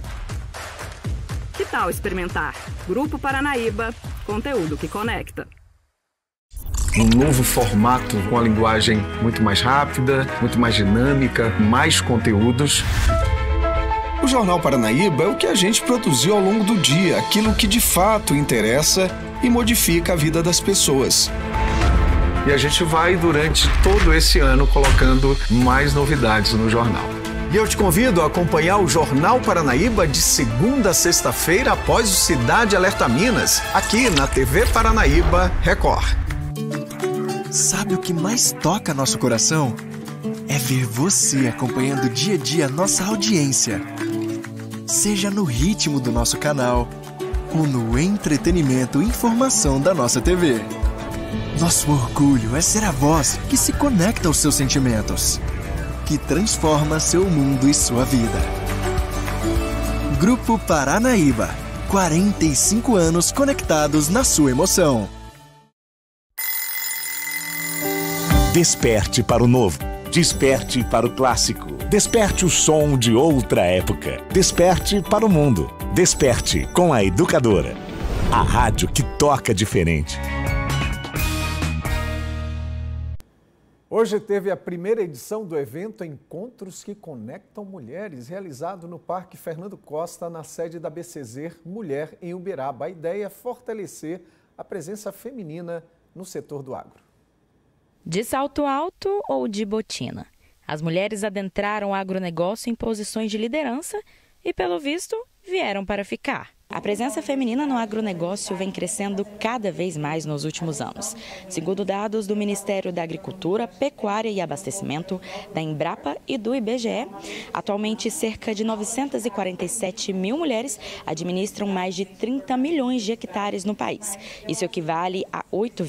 Que tal experimentar? Grupo Paranaíba, conteúdo que conecta. Um novo formato com a linguagem muito mais rápida, muito mais dinâmica, mais conteúdos. O Jornal Paranaíba é o que a gente produziu ao longo do dia, aquilo que de fato interessa e modifica a vida das pessoas. E a gente vai, durante todo esse ano, colocando mais novidades no jornal. E eu te convido a acompanhar o Jornal Paranaíba de segunda a sexta-feira após o Cidade Alerta Minas, aqui na TV Paranaíba Record. Sabe o que mais toca nosso coração? É ver você acompanhando dia a dia nossa audiência. Seja no ritmo do nosso canal ou no entretenimento e informação da nossa TV. Nosso orgulho é ser a voz que se conecta aos seus sentimentos, que transforma seu mundo e sua vida. Grupo Paranaíba, 45 anos conectados na sua emoção. Desperte para o novo. Desperte para o clássico. Desperte o som de outra época. Desperte para o mundo. Desperte com a Educadora. A rádio que toca diferente. Hoje teve a primeira edição do evento Encontros que Conectam Mulheres, realizado no Parque Fernando Costa, na sede da BCZ Mulher, em Uberaba. A ideia é fortalecer a presença feminina no setor do agro. De salto alto ou de botina, as mulheres adentraram o agronegócio em posições de liderança e, pelo visto, vieram para ficar. A presença feminina no agronegócio vem crescendo cada vez mais nos últimos anos. Segundo dados do Ministério da Agricultura, Pecuária e Abastecimento, da Embrapa e do IBGE, atualmente cerca de 947 mil mulheres administram mais de 30 milhões de hectares no país. Isso equivale a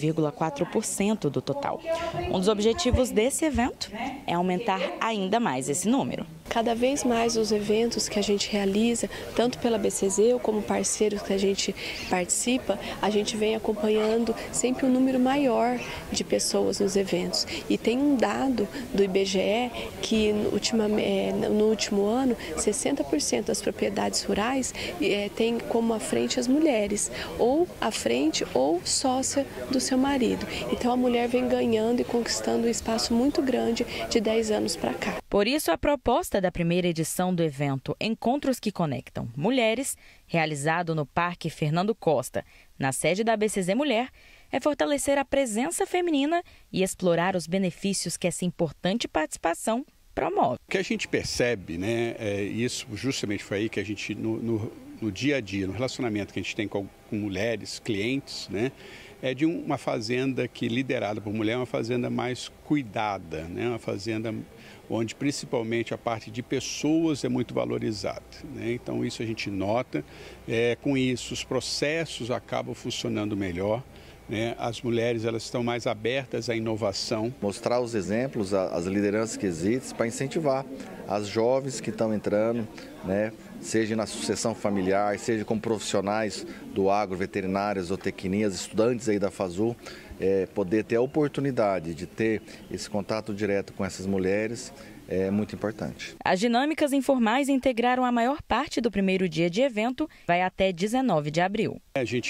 8,4% do total. Um dos objetivos desse evento é aumentar ainda mais esse número. Cada vez mais os eventos que a gente realiza, tanto pela BCZ ou como parceiros que a gente participa, a gente vem acompanhando sempre um número maior de pessoas nos eventos. E tem um dado do IBGE que no último ano, 60% das propriedades rurais tem como à frente as mulheres, ou à frente ou sócia do seu marido. Então a mulher vem ganhando e conquistando um espaço muito grande de 10 anos para cá. Por isso, a proposta da primeira edição do evento Encontros que Conectam Mulheres, realizado no Parque Fernando Costa, na sede da BCZ Mulher, é fortalecer a presença feminina e explorar os benefícios que essa importante participação promove. O que a gente percebe, isso justamente foi aí que a gente, no dia a dia, no relacionamento que a gente tem com mulheres, clientes, é de uma fazenda que, liderada por mulher, é uma fazenda mais cuidada, uma fazenda onde principalmente a parte de pessoas é muito valorizada. Então isso a gente nota, com isso os processos acabam funcionando melhor. As mulheres elas estão mais abertas à inovação. Mostrar os exemplos, as lideranças que existem para incentivar as jovens que estão entrando, seja na sucessão familiar, seja como profissionais do agro, veterinárias, zootecnias, estudantes aí da FASU, poder ter a oportunidade de ter esse contato direto com essas mulheres é muito importante. As dinâmicas informais integraram a maior parte do primeiro dia de evento, vai até 19 de abril. A gente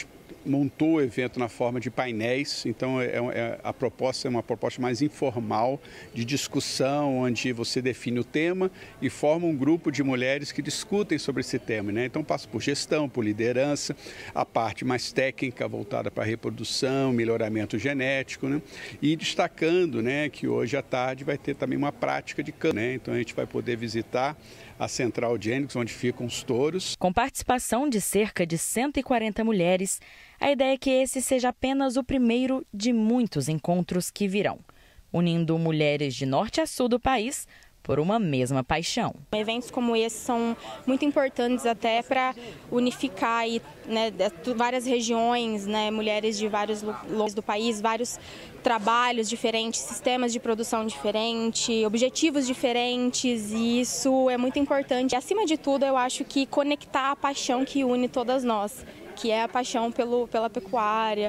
montou o evento na forma de painéis, então a proposta é uma proposta mais informal, de discussão, onde você define o tema e forma um grupo de mulheres que discutem sobre esse tema, né? Então passa por gestão, por liderança, a parte mais técnica voltada para a reprodução, melhoramento genético, né? E destacando, né, que hoje à tarde vai ter também uma prática de campo, né? Então a gente vai poder visitar a Central de Ênix, onde ficam os touros. Com participação de cerca de 140 mulheres, a ideia é que esse seja apenas o primeiro de muitos encontros que virão, unindo mulheres de norte a sul do país por uma mesma paixão. Eventos como esse são muito importantes até para unificar aí, né, várias regiões, né, mulheres de vários lugares do país, vários trabalhos diferentes, sistemas de produção diferentes, objetivos diferentes, e isso é muito importante. E, acima de tudo, eu acho que conectar a paixão que une todas nós, que é a paixão pela pecuária.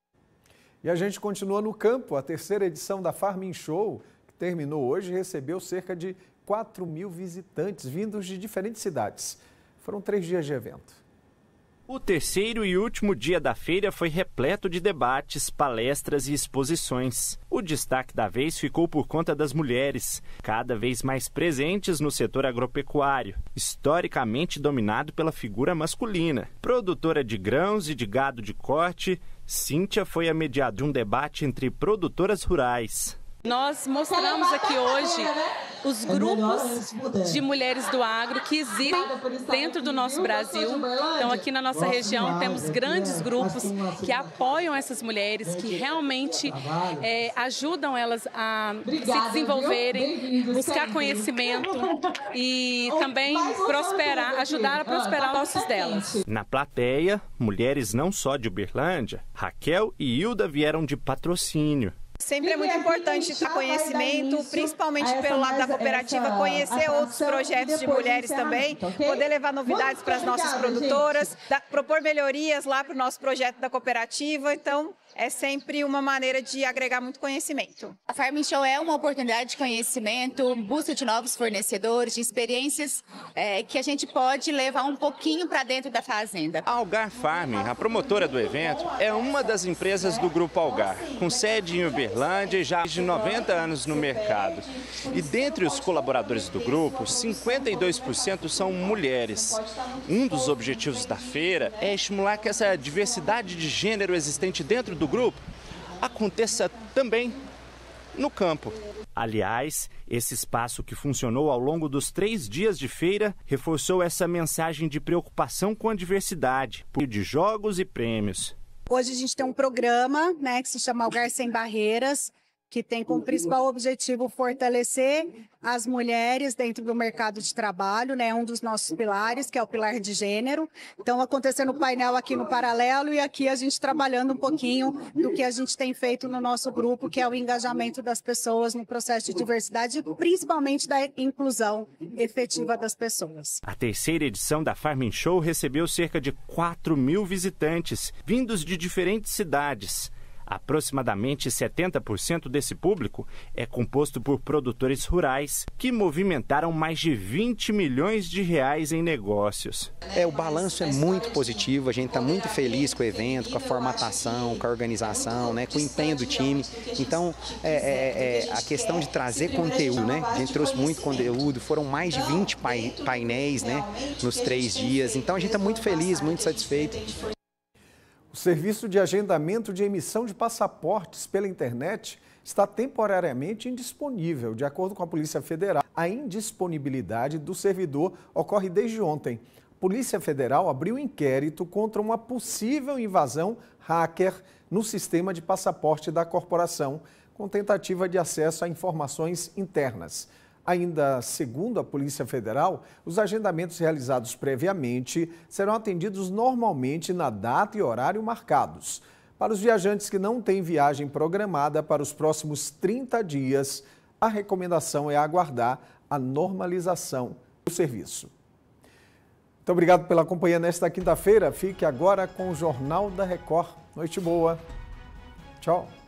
E a gente continua no campo. A terceira edição da Farm Show, que terminou hoje, recebeu cerca de 4.000 visitantes vindos de diferentes cidades. Foram 3 dias de evento. O terceiro e último dia da feira foi repleto de debates, palestras e exposições. O destaque da vez ficou por conta das mulheres, cada vez mais presentes no setor agropecuário, historicamente dominado pela figura masculina. Produtora de grãos e de gado de corte, Cíntia foi a mediadora de um debate entre produtoras rurais. Nós mostramos aqui hoje os grupos de mulheres do agro que existem dentro do nosso Brasil. Então, aqui na nossa região, temos grandes grupos que apoiam essas mulheres, que realmente ajudam elas a se desenvolverem, buscar conhecimento e também ajudar a prosperar os negócios delas. Na plateia, mulheres não só de Uberlândia, Raquel e Hilda vieram de Patrocínio. Sempre é muito importante ter conhecimento, principalmente pelo lado da cooperativa, conhecer outros projetos de mulheres também, poder levar novidades para as nossas produtoras, propor melhorias lá para o nosso projeto da cooperativa. Então, é sempre uma maneira de agregar muito conhecimento. A Farm Show é uma oportunidade de conhecimento, busca de novos fornecedores, de experiências que a gente pode levar um pouquinho para dentro da fazenda. A Algar Farming, a promotora do evento, é uma das empresas do Grupo Algar, com sede em Uberlândia e já de 90 anos no mercado. E dentre os colaboradores do grupo, 52% são mulheres. Um dos objetivos da feira é estimular que essa diversidade de gênero existente dentro do grupo aconteça também no campo. Aliás, esse espaço que funcionou ao longo dos 3 dias de feira reforçou essa mensagem de preocupação com a diversidade, por meio de jogos e prêmios. Hoje a gente tem um programa, né, que se chama Algar Sem Barreiras, que tem como principal objetivo fortalecer as mulheres dentro do mercado de trabalho, né? Um dos nossos pilares, que é o pilar de gênero. Então, acontecendo o painel aqui no Paralelo e aqui a gente trabalhando um pouquinho do que a gente tem feito no nosso grupo, que é o engajamento das pessoas no processo de diversidade, principalmente da inclusão efetiva das pessoas. A terceira edição da Farm Show recebeu cerca de 4.000 visitantes, vindos de diferentes cidades. Aproximadamente 70% desse público é composto por produtores rurais que movimentaram mais de 20 milhões de reais em negócios. O balanço é muito positivo, a gente está muito feliz com o evento, com a formatação, com a organização, né, com o empenho do time. Então, a questão de trazer conteúdo, né? A gente trouxe muito conteúdo, foram mais de 20 painéis, né, nos 3 dias. Então, a gente está muito feliz, muito satisfeito. O serviço de agendamento de emissão de passaportes pela internet está temporariamente indisponível. De acordo com a Polícia Federal, a indisponibilidade do servidor ocorre desde ontem. A Polícia Federal abriu inquérito contra uma possível invasão hacker no sistema de passaporte da corporação, com tentativa de acesso a informações internas. Ainda segundo a Polícia Federal, os agendamentos realizados previamente serão atendidos normalmente na data e horário marcados. Para os viajantes que não têm viagem programada para os próximos 30 dias, a recomendação é aguardar a normalização do serviço. Muito obrigado pela companhia nesta quinta-feira. Fique agora com o Jornal da Record. Noite boa. Tchau.